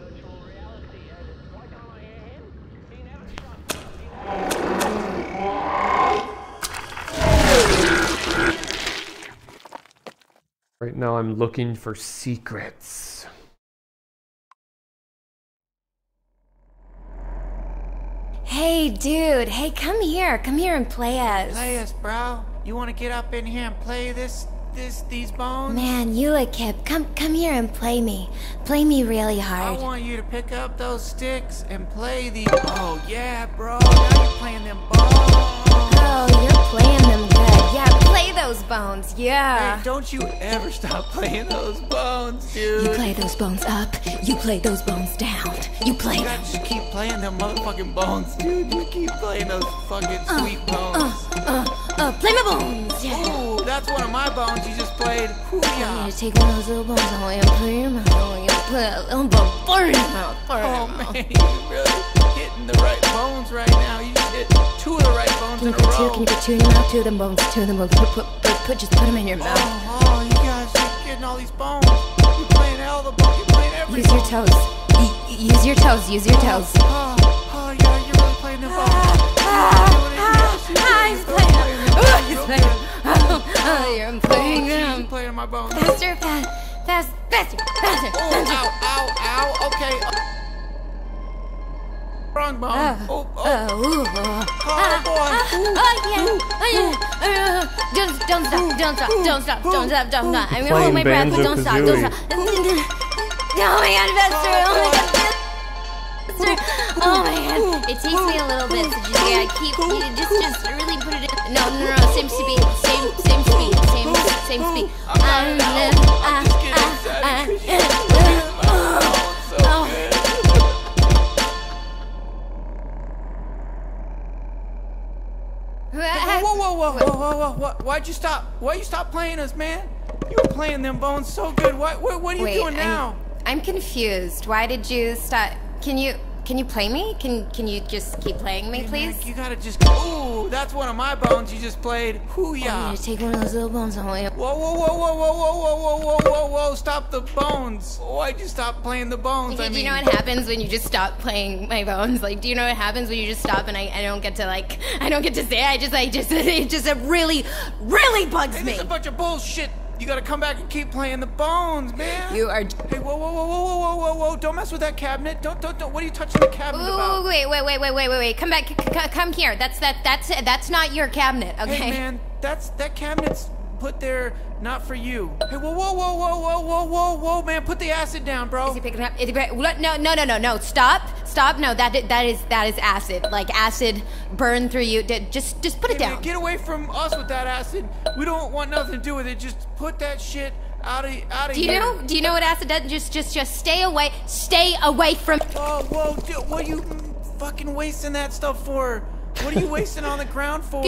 Right now I'm looking for secrets. Hey, Hey, dude. Hey, come here. Come here and play us. Play us, bro. You want to get up in here and play these bones? Man, you a kid. Come here and play me. Play me really hard. I want you to pick up those sticks and play the. Oh yeah, bro. Now you're playing them bones. Oh, you're playing them good. Yeah, play those bones. Yeah. Hey, don't you ever stop playing those bones, dude. You play those bones up. You play those bones down. You play You them. gotta just keep playing them motherfucking bones, dude. You keep playing those fucking sweet bones. Play my bones. Yeah. Ooh, that's one of my bones you just played. Ooh, I yeah. need to take one of those little bones. I want you to play them. I want you to play a little bone. Oh man, you're really hitting the right bones right now. You just hit 2 of the right bones in a row. Can you get 2 in your mouth? 2 of them bones. 2 of them bones. Just put them in your mouth. Oh, you guys are getting all these bones. You're playing all the bones. You're playing every Use your bone. toes. Use your toes. Use your toes. Oh, yeah, you're really playing them bones. He's playing them. He's playing them. Oh, you're playing them. She's playing my bones. Faster, faster. Ow. Okay. Wrong bone. Oh boy. Don't stop. I'm gonna hold my breath, but don't stop. Oh my god, faster. Oh my god. It takes me a little bit to just, just really put it in. No, same speed. Whoa. Why'd you stop? Why'd you stop playing us, man? You were playing them bones so good. What are you doing now? I'm confused. Why did you stop? Can you play me? Can you just keep playing me, please? Man, you gotta just. Ooh, that's one of my bones you just played. Hoo yeah. I need to take one of those little bones. Whoa. Stop the bones. Why'd you stop playing the bones? Do you know what happens when you just stop playing my bones? Like, do you know what happens when you just stop and I don't get to say it just really bugs Hey, me. this is a bunch of bullshit. You gotta come back and keep playing the bones, man. You are. Hey, whoa. Don't mess with that cabinet. Don't. What are you touching the cabinet about? Wait. Come back. Come here. That's not your cabinet, okay? Hey, man, that cabinet's put there not for you. Hey, whoa, man, put the acid down, bro. Is he picking it up? No. Stop. No, that is acid. Like acid burn through you. Just put it down. Man, get away from us with that acid. We don't want nothing to do with it. Just put that shit out of here. Do you know what acid does? Just stay away. Stay away from. Whoa, dude, what are you fucking wasting that stuff for? What are you wasting on the ground for?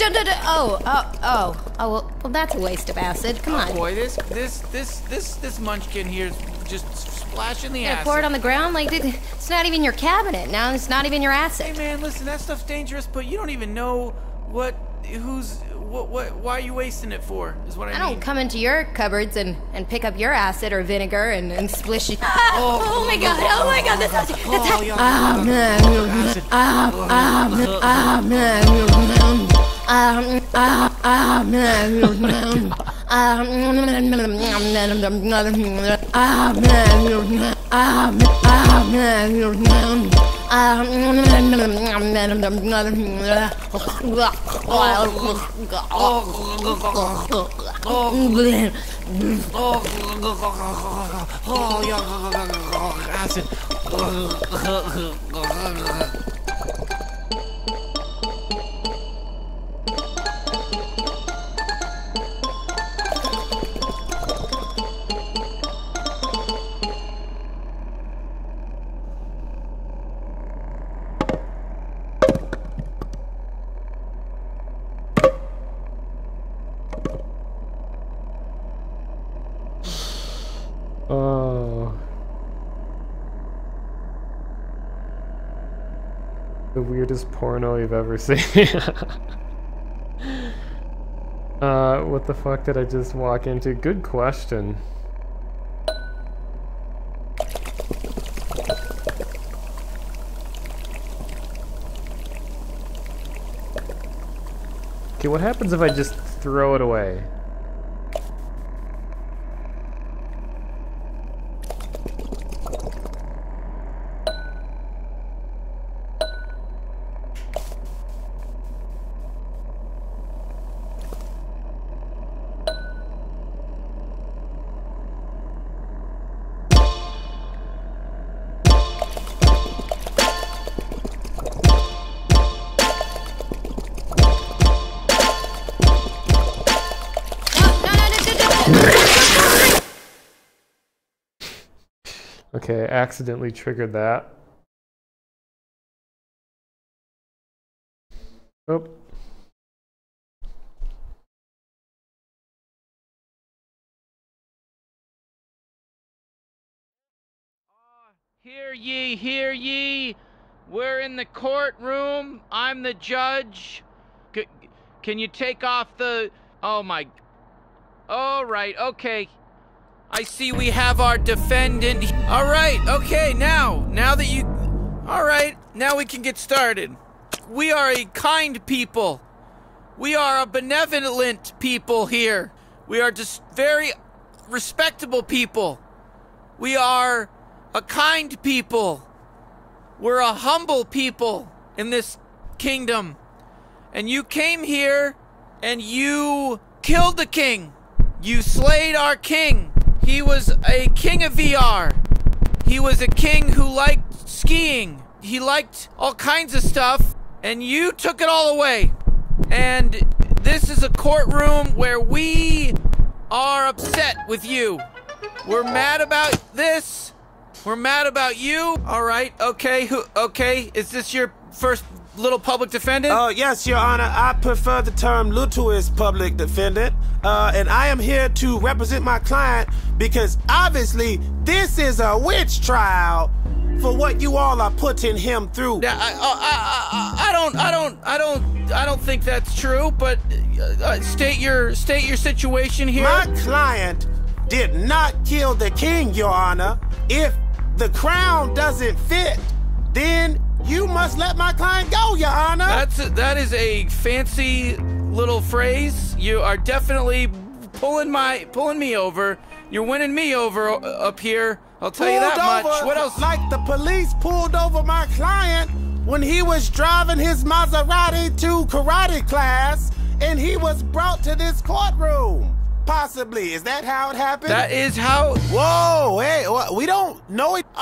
Well, that's a waste of acid. Come on. Boy, this munchkin here is just splashing the acid. Pour it on the ground like it's not even your cabinet. Now it's not even your acid. Hey man, listen, that stuff's dangerous, but you don't even know why are you wasting it for, is what I mean. I don't come into your cupboards and pick up your acid or vinegar and splish it. Oh my god, that's acid. The weirdest porno you've ever seen. What the fuck did I just walk into? Good question. Okay, what happens if I just throw it away? Okay, I accidentally triggered that. Oh. Hear ye, hear ye. We're in the courtroom. I'm the judge. Can you take off the... Oh my... All right, okay. I see we have our defendant. All right, okay, now that you... All right, now we can get started. We are a kind people. We are a benevolent people here. We are just very respectable people. We are a kind people. We're a humble people in this kingdom. And you came here and you killed the king. You slayed our king. He was a king of VR. He was a king who liked skiing. He liked all kinds of stuff, and you took it all away. And this is a courtroom where we are upset with you. We're mad about this. We're mad about you. All right, okay, okay. Is this your first little public defendant? Oh, yes, Your Honor. I prefer the term littlest public defendant. And I am here to represent my client because obviously this is a witch trial for what you all are putting him through. I don't think that's true, but state your situation here. My client did not kill the king, Your Honor. If the crown doesn't fit, then you must let my client go, Your Honor. That is a fancy little phrase. You are definitely pulling me over. You're winning me over up here. I'll tell you that much. What else? Like the police pulled over my client when he was driving his Maserati to karate class, and he was brought to this courtroom. Possibly. Is that how it happened? That is how... Whoa, hey, we don't know it.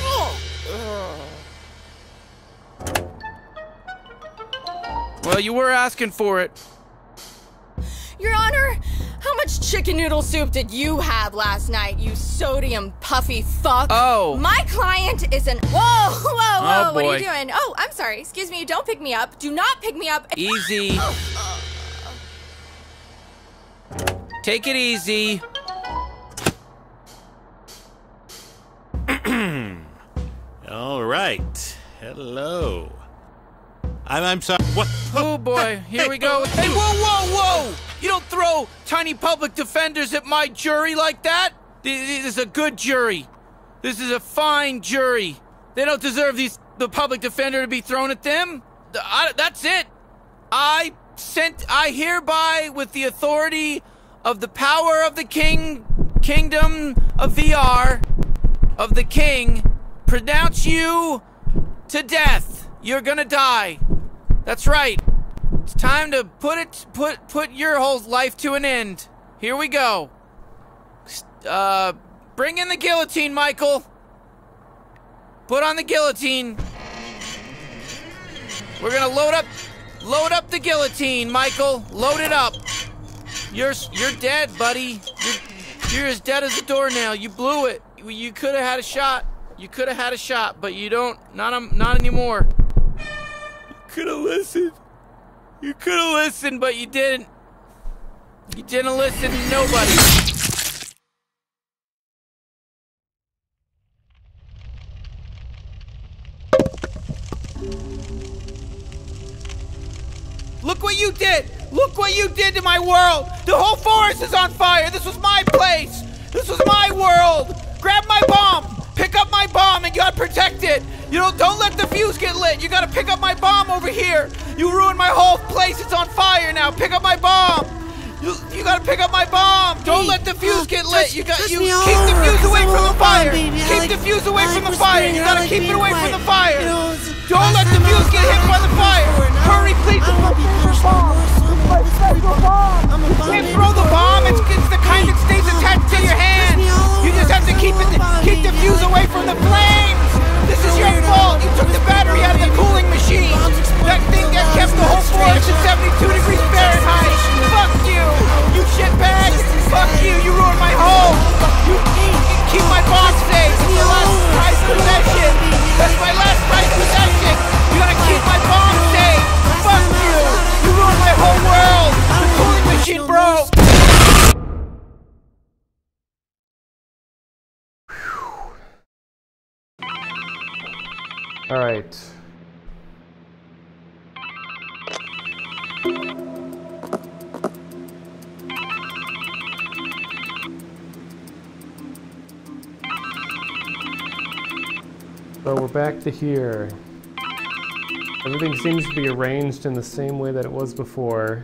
Well, you were asking for it. Your Honor, how much chicken noodle soup did you have last night, you sodium puffy fuck? Oh. My client is an... Whoa, boy. what are you doing? Oh, I'm sorry, excuse me, don't pick me up. Do not pick me up. Easy. Take it easy. All right. Hello. I'm sorry. What? Oh boy, here we go. Hey, whoa! You don't throw tiny public defenders at my jury like that. This is a good jury. This is a fine jury. They don't deserve the public defender to be thrown at them. That's it. I hereby, with the authority of the power of the kingdom of VR, of the king, pronounce you to death. You're gonna die. That's right. It's time to put your whole life to an end. Here we go. Bring in the guillotine, Michael. Put on the guillotine. We're gonna load up the guillotine, Michael. Load it up. You're dead, buddy. You're as dead as a doornail. You blew it. You could have had a shot. You could have had a shot, but you don't. Not anymore. You could have listened. You could have listened, but you didn't. You didn't listen to nobody. Look what you did! Look what you did to my world! The whole forest is on fire! This was my place! This was my world! Grab my bomb! Pick up my bomb and you gotta protect it! You don't let the fuse get lit! You gotta pick up my bomb over here! You ruined my whole place! It's on fire now! Pick up my bomb! You gotta pick up my bomb! Don't let the fuse get lit! You keep the fuse away from the fire! Keep the fuse away from the fire! You gotta keep it away from the fire! Don't let the fuse get hit by the fire! Hurry, please! You can't throw the bomb! It's the kind that stays attached to your hand! You just have to keep the fuse away from the flames! This is your fault! You took the battery out of the cooling machine! That thing that kept the whole forest at 72 degrees Fahrenheit! Fuck you! You shitbag! Fuck you! You ruined my home! You keep my bomb safe! It's the last All right. So we're back to here. Everything seems to be arranged in the same way that it was before.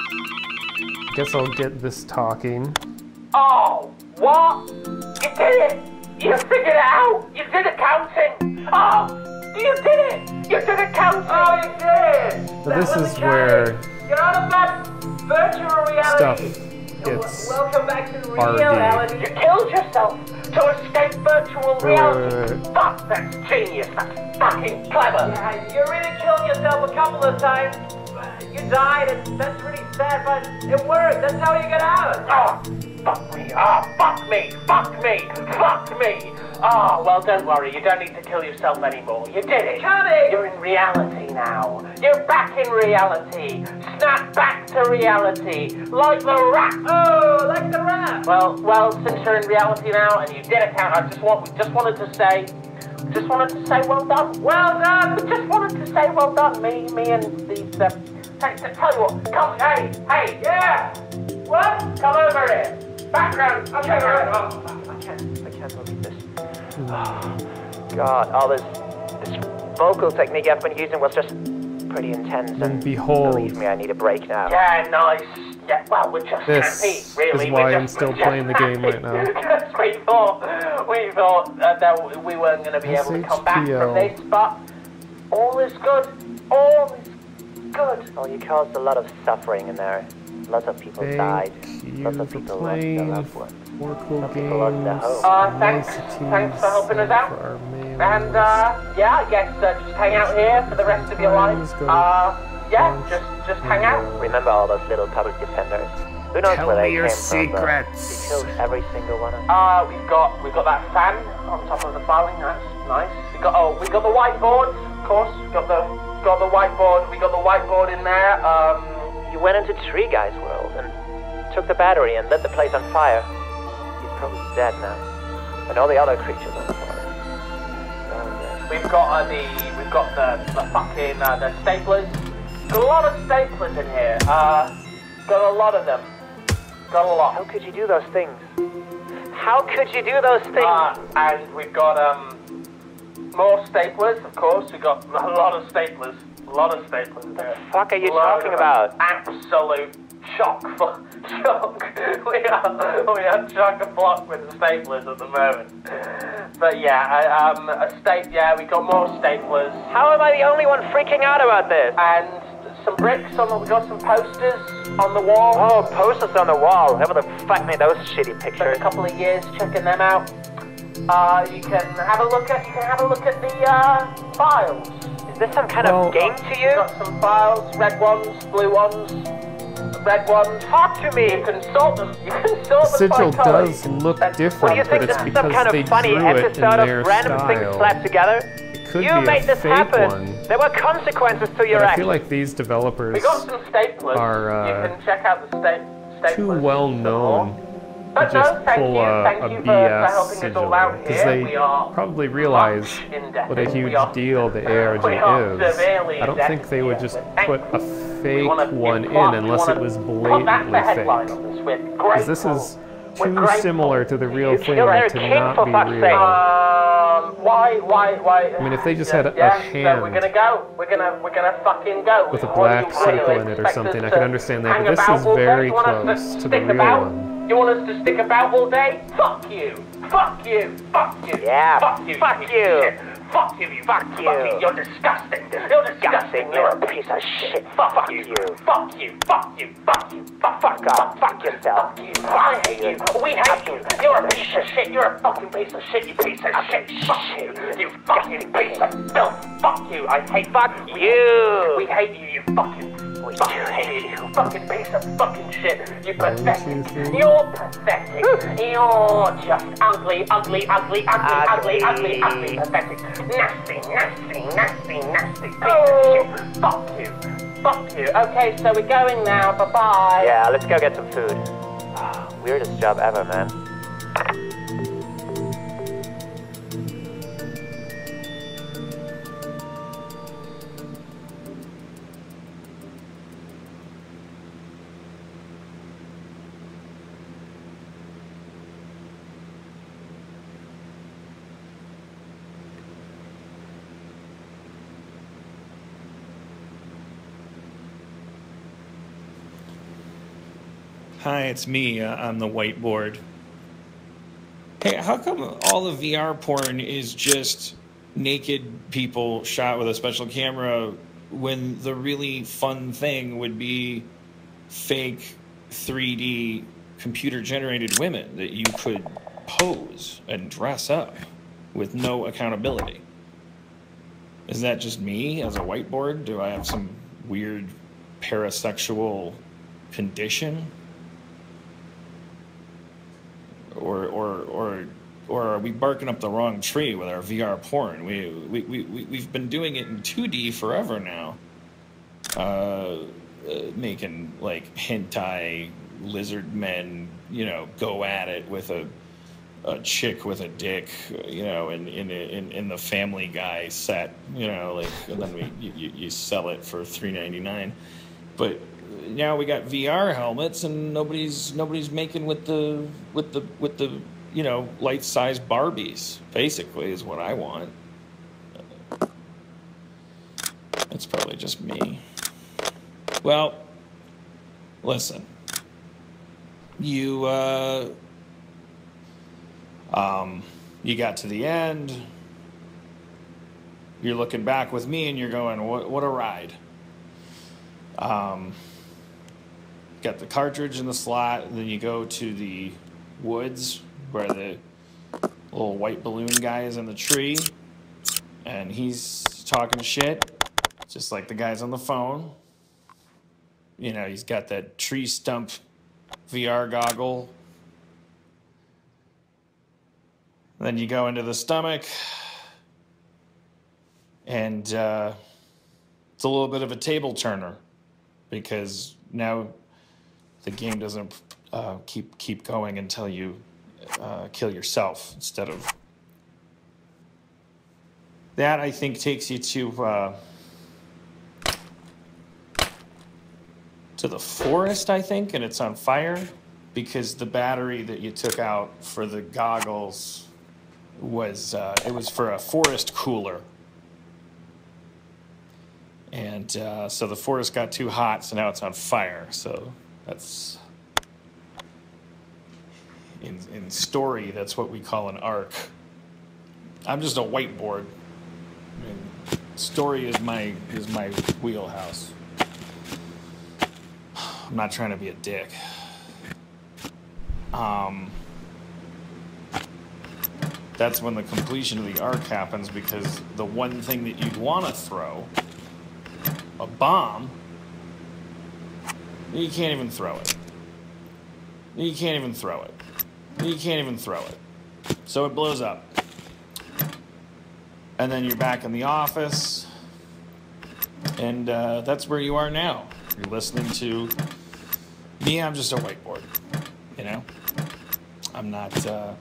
Guess I'll get this talking. Oh, what? You did it! You figured it out! You did accounting! Oh, you did it! You did accounting! Oh, you did! So this is where You're out of that virtual reality! stuff gets Welcome back to RD. reality. You killed yourself to escape virtual reality. Fuck, that's genius. That's fucking clever. Yeah, you really killed yourself a couple of times. You died, and that's really sad, but it worked. That's how you get out. Oh, fuck me. Oh, fuck me. Fuck me. Fuck me. Oh, well, don't worry. You don't need to kill yourself anymore. You did it. You're in reality now. You're back in reality. Snap back to reality. Like the rat. Oh, like the rat. Well, since you're in reality now and you did account, I just wanted to say well done. Well done. Just wanted to say well done. Me and these, tell you what, come, hey, yeah. What? Come over here. Background. Okay, right. Oh, I can't believe this. Oh, God, all this vocal technique I've been using was just pretty intense. And behold, believe me, I need a break now. Yeah, nice. Yeah, well, we're just happy, really. Is why I'm still playing the game right now. we thought that we weren't going to be able to come back from this, but all is good. All is good. Well, you caused a lot of suffering in there. Lots of people died. Lots of people lost their loved ones. More cool Some games. people lost their home. Thanks for helping us out. And yeah, I guess just hang out here for the rest of your life. Yeah, just hang out. Remember all those little public defenders? Who knows where they came from? We killed every single one of them. We've got that fan on top of the filing. That's nice. We got the whiteboard. Of course, we got the whiteboard. We got the whiteboard in there. You went into Tree Guy's world and took the battery and lit the place on fire. He's probably dead now. And all the other creatures on the forest. We've got the fucking the staplers. Got a lot of staplers in here. Got a lot of them. Got a lot. How could you do those things? How could you do those things? And we've got more staplers, of course. We got a lot of staplers. A lot of staplers in there. What the fuck are you talking about? Absolute shock. We are chock-a-block with the staplers at the moment. But yeah, we got more staplers. How am I the only one freaking out about this? And some bricks we got some posters on the wall. Oh, posters on the wall. Whoever the fuck made those shitty pictures? Spent a couple of years checking them out. You can have a look at the files. Is this some kind of game to you? Got some files, red ones, blue ones, red ones. Talk to me. You can sort them. Sigil does look different, but it's because they drew it in their style. Slapped together? It could be a fake one. There were consequences to your but I actions. feel like these developers We got some staplers. You can check out the staplers. too well known to just pull a BS Sigil, because they probably realize what a huge deal the ARG is. I don't think they would just put a fake one in unless it was blatantly fake. Because this is too similar to the real thing to not be real. Why? I mean, if they just had a hand we're gonna fucking go. with a black circle in it or something, I could understand that, but this is very close to the real one. You want us to stick about all day? Fuck you! Fuck you! Fuck you! Yeah! Fuck you! Fuck you! Fuck you! Fuck you! You're disgusting! You're disgusting! You're a piece of shit! Fuck you! Fuck you! Fuck you! Fuck you! Fuck off! Fuck yourself! Fuck you! I hate you! We hate you! You're a piece of shit! You're a fucking piece of shit! You piece of shit! Fuck you! You fucking piece of filth! Fuck you! I hate fuck you! We hate you! You fucking... We hate you, fucking piece of fucking shit. You pathetic. You're pathetic. You're just ugly, pathetic. Nasty piece of shit. Fuck you. Okay, so we're going now. Bye-bye. Yeah, let's go get some food. Weirdest job ever, man. Hi, it's me on the whiteboard. Hey, how come all the VR porn is just naked people shot with a special camera when the really fun thing would be fake 3D computer-generated women that you could pose and dress up with no accountability? Is that just me as a whiteboard? Do I have some weird parasexual condition? Or are we barking up the wrong tree with our VR porn? We've been doing it in 2D forever now. Making like hentai lizard men, you know, go at it with a chick with a dick, you know, in the Family Guy set, you know, like, and then you sell it for $3.99. But now we got VR helmets, and nobody's making with the you know, life-size Barbies. Basically, is what I want. It's probably just me. Well, listen. You got to the end. You're looking back with me, and you're going, "What a ride!" Got the cartridge in the slot, and then you go to the woods where the little white balloon guy is in the tree, and he's talking shit, just like the guys on the phone. You know, he's got that tree stump VR goggle. Then you go into the stomach, and it's a little bit of a table turner, because now the game doesn't keep going until you kill yourself. Instead of that, I think takes you to the forest, I think, and it's on fire because the battery that you took out for the goggles was it was for a forest cooler. And so the forest got too hot, so now it's on fire. So that's, in story, that's what we call an arc. I'm just a whiteboard. I mean, story is my wheelhouse. I'm not trying to be a dick. That's when the completion of the arc happens, because the one thing that you'd want to throw, a bomb, you can't even throw it. You can't even throw it. You can't even throw it. So it blows up. And then you're back in the office, and that's where you are now. You're listening to me. I'm just a whiteboard, you know. I'm not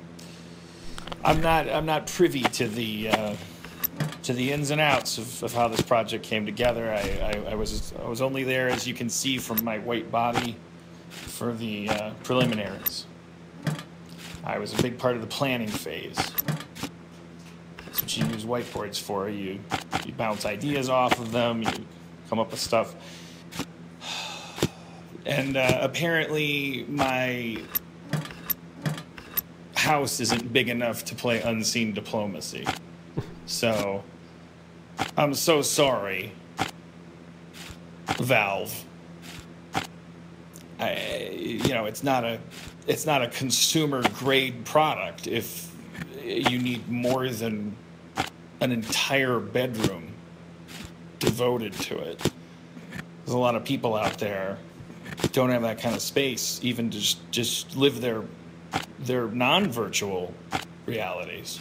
privy to the ins and outs of how this project came together. I was only there, as you can see from my white body, for the preliminaries. I was a big part of the planning phase. That's what you use whiteboards for. You bounce ideas off of them. You come up with stuff. And apparently my house isn't big enough to play unseen diplomacy. So I'm so sorry, Valve. You know, it's not a consumer grade product if you need more than an entire bedroom devoted to it. There's a lot of people out there who don't have that kind of space, even to just live their non-virtual realities.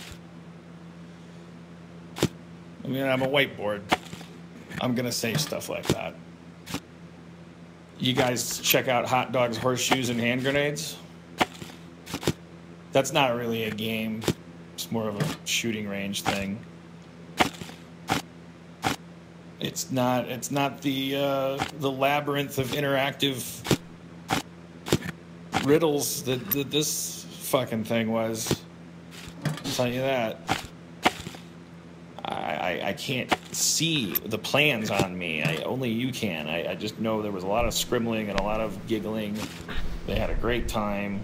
I mean, I'm a whiteboard. I'm gonna say stuff like that. You guys check out Hot Dogs, Horseshoes, and Hand Grenades? That's not really a game. It's more of a shooting range thing. It's not the labyrinth of interactive riddles that this fucking thing was. I'll tell you that. I can't see the plans on me. Only you can. I just know there was a lot of scribbling and a lot of giggling They had a great time.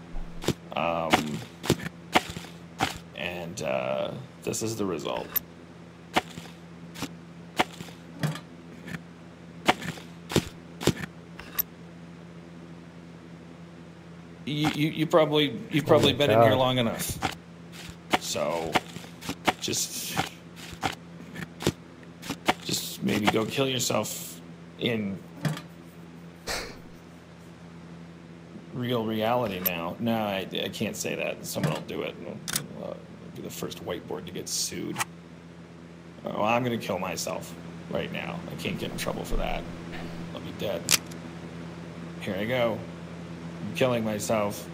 And this is the result. You've probably been in here long enough. So just maybe go kill yourself in real reality now. No, I can't say that. Someone will do it. I'll be the first whiteboard to get sued. Well, I'm gonna kill myself right now. I can't get in trouble for that. I'll be dead. Here I go. I'm killing myself.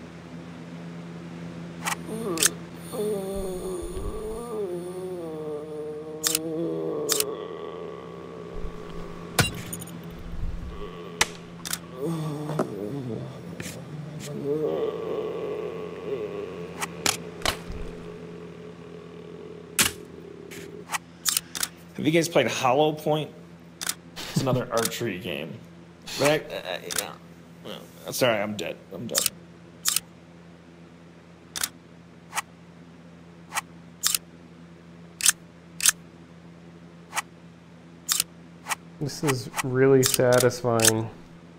Have you guys played Hollow Point? It's another archery game. But sorry, I'm dead. I'm done. This is really satisfying.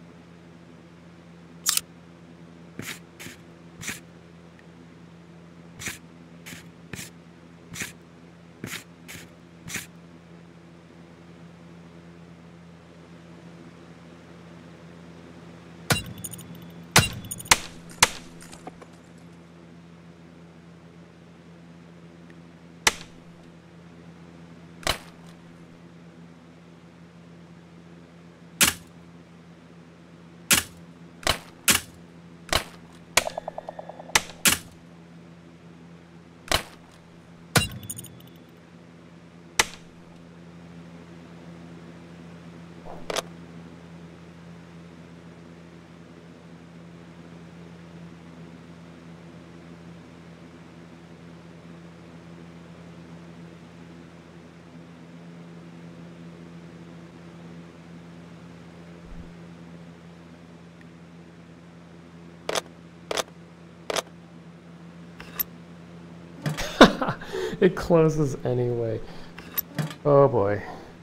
It closes anyway. Oh boy.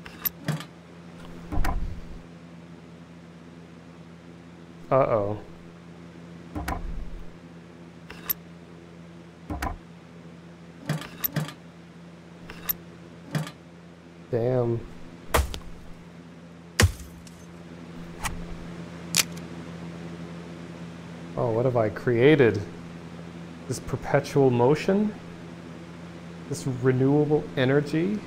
Uh-oh. Damn. Oh, what have I created? This perpetual motion? This renewable energy?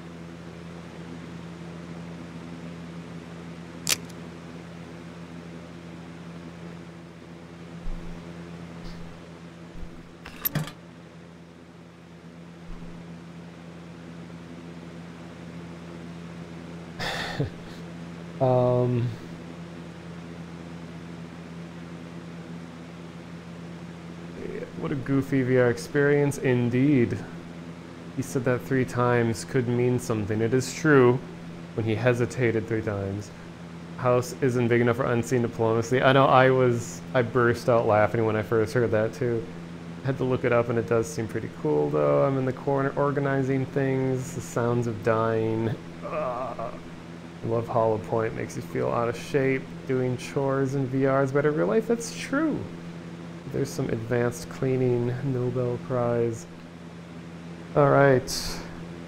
What a goofy VR experience indeed. He said that 3 times could mean something. It is true when he hesitated 3 times. House isn't big enough for unseen diplomacy. I know I burst out laughing when I first heard that too. I had to look it up and it does seem pretty cool though. I'm in the corner organizing things, the sounds of dying. I love Hollow Point, makes you feel out of shape. Doing chores in VR is better in real life. That's true. There's some advanced cleaning, Nobel Prize. Alright.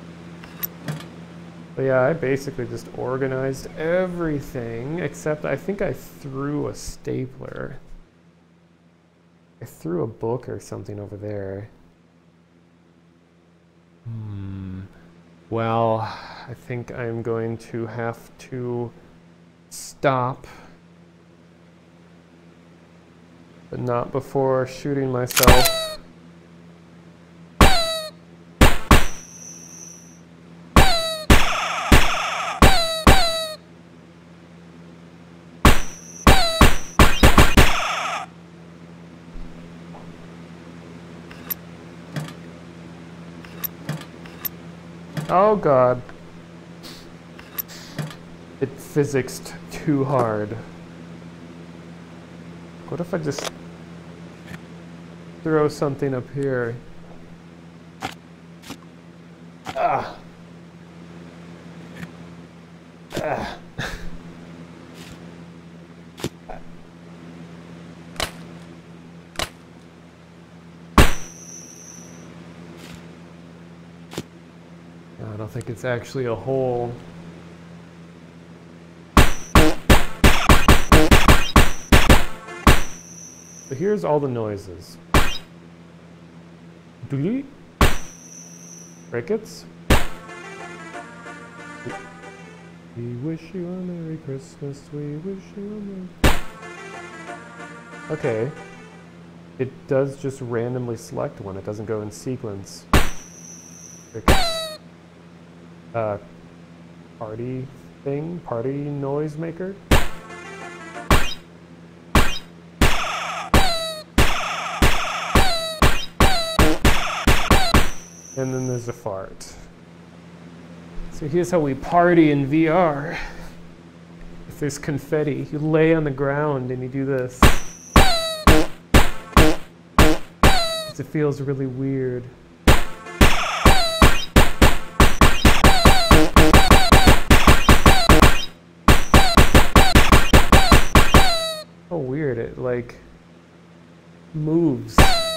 But yeah, I basically just organized everything, except I think I threw a stapler. I threw a book or something over there. Well, I think I'm going to have to stop. But not before shooting myself. Oh god. It physicsed too hard. What if I just throw something up here? Ah. Ah. I don't think it's actually a hole. So here's all the noises. Crickets. We wish you a Merry Christmas, we wish you a Merry... Okay. It does just randomly select one, it doesn't go in sequence. Crickets. Party thing? Party noise maker? And then there's a fart. So here's how we party in VR. If there's confetti, you lay on the ground and you do this. It feels really weird. Oh, weird, it like moves.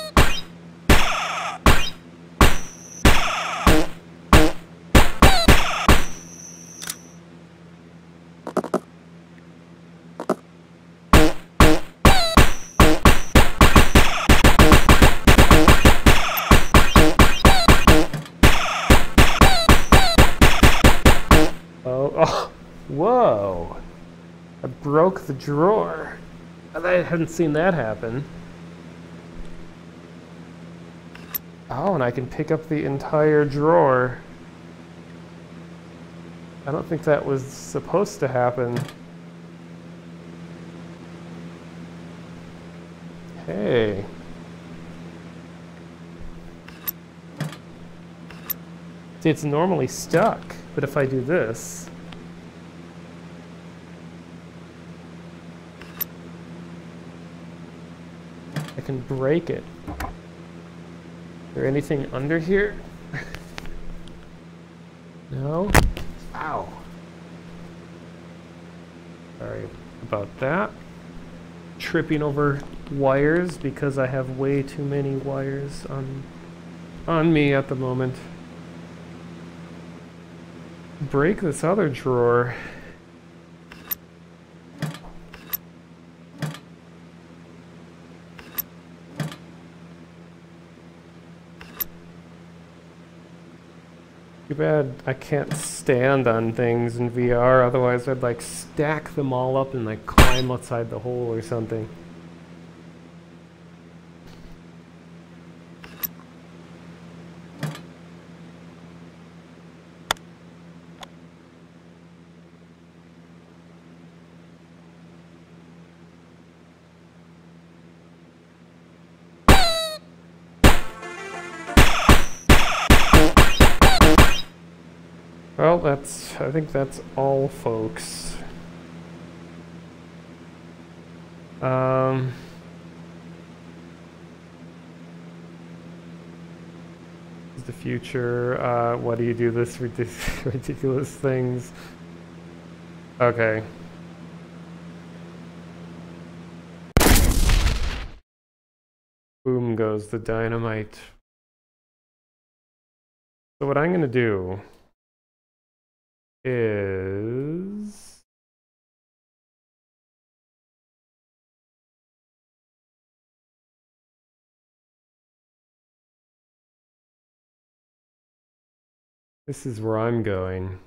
Oh, whoa. I broke the drawer. I hadn't seen that happen. Oh, and I can pick up the entire drawer. I don't think that was supposed to happen. Hey. See, it's normally stuck, but if I do this... I can break it. Is there anything under here? No? Ow. Sorry about that. Tripping over wires because I have way too many wires on me at the moment. Break this other drawer. Too bad I can't stand on things in VR, otherwise I'd like stack them all up and like climb outside the hole or something. Well, I think that's all, folks. Is the future, why do you do this ridiculous things? Okay. Boom goes the dynamite. So what I'm gonna do is this is where I'm going.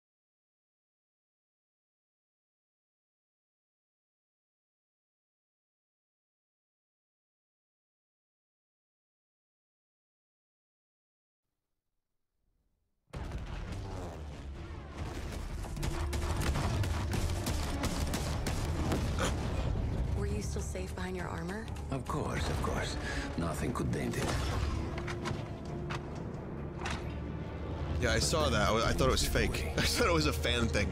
Still safe behind your armor? Of course, of course. Nothing could dent it. Yeah, I saw that. I thought it was fake. Okay. I thought it was a fan thing.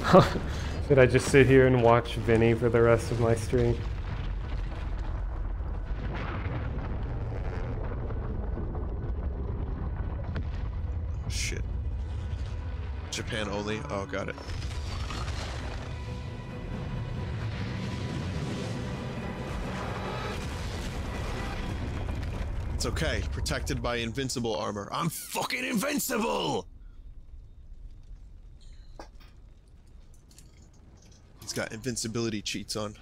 Should I just sit here and watch Vinny for the rest of my stream? Oh, shit. Japan only? Oh, got it. It's okay. Protected by invincible armor. I'm fucking invincible! He's got invincibility cheats on.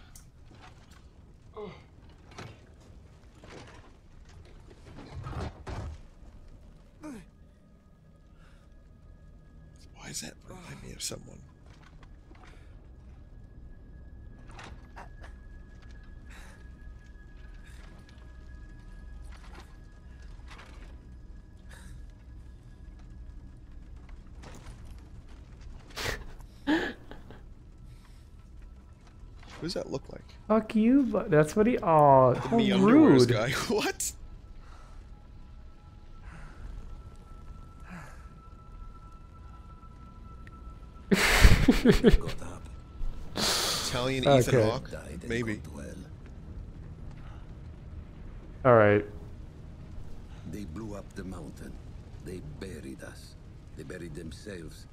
Why is that remind me of someone? What does that look like? Fuck you, but that's what he. Oh, how Me underwears rude. guy. What? Italian Ethan Okay. Hawke? Maybe. Alright. They blew up the mountain. They buried us. They buried themselves.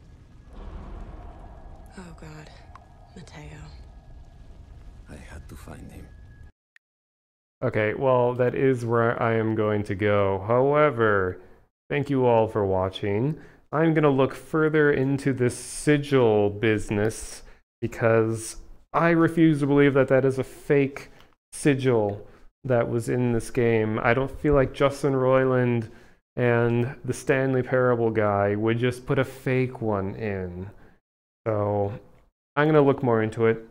Oh God, Mateo. I had to find him. Okay, well, that is where I am going to go. However, thank you all for watching. I'm going to look further into this sigil business because I refuse to believe that that is a fake sigil that was in this game. I don't feel like Justin Roiland and the Stanley Parable guy would just put a fake one in. So I'm going to look more into it.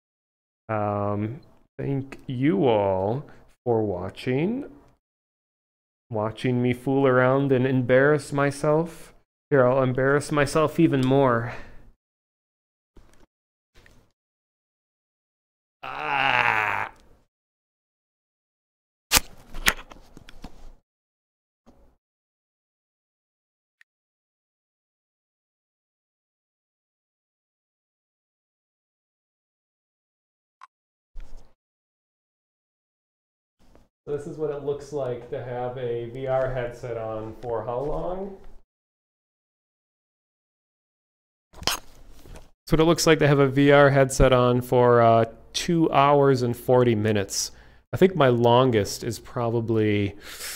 Thank you all for watching me fool around and embarrass myself. Here, I'll embarrass myself even more. Ah. This is what it looks like to have a VR headset on for how long? That's what it looks like to have a VR headset on for 2 hours and 40 minutes. I think my longest is probably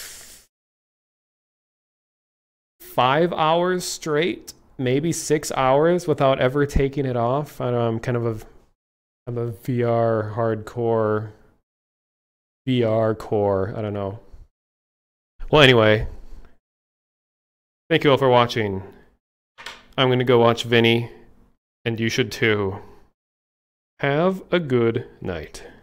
5 hours straight, maybe 6 hours without ever taking it off. I don't know, I'm a VR hardcore. VR core, I don't know. Well, anyway, thank you all for watching. I'm gonna go watch Vinny, and you should too. Have a good night.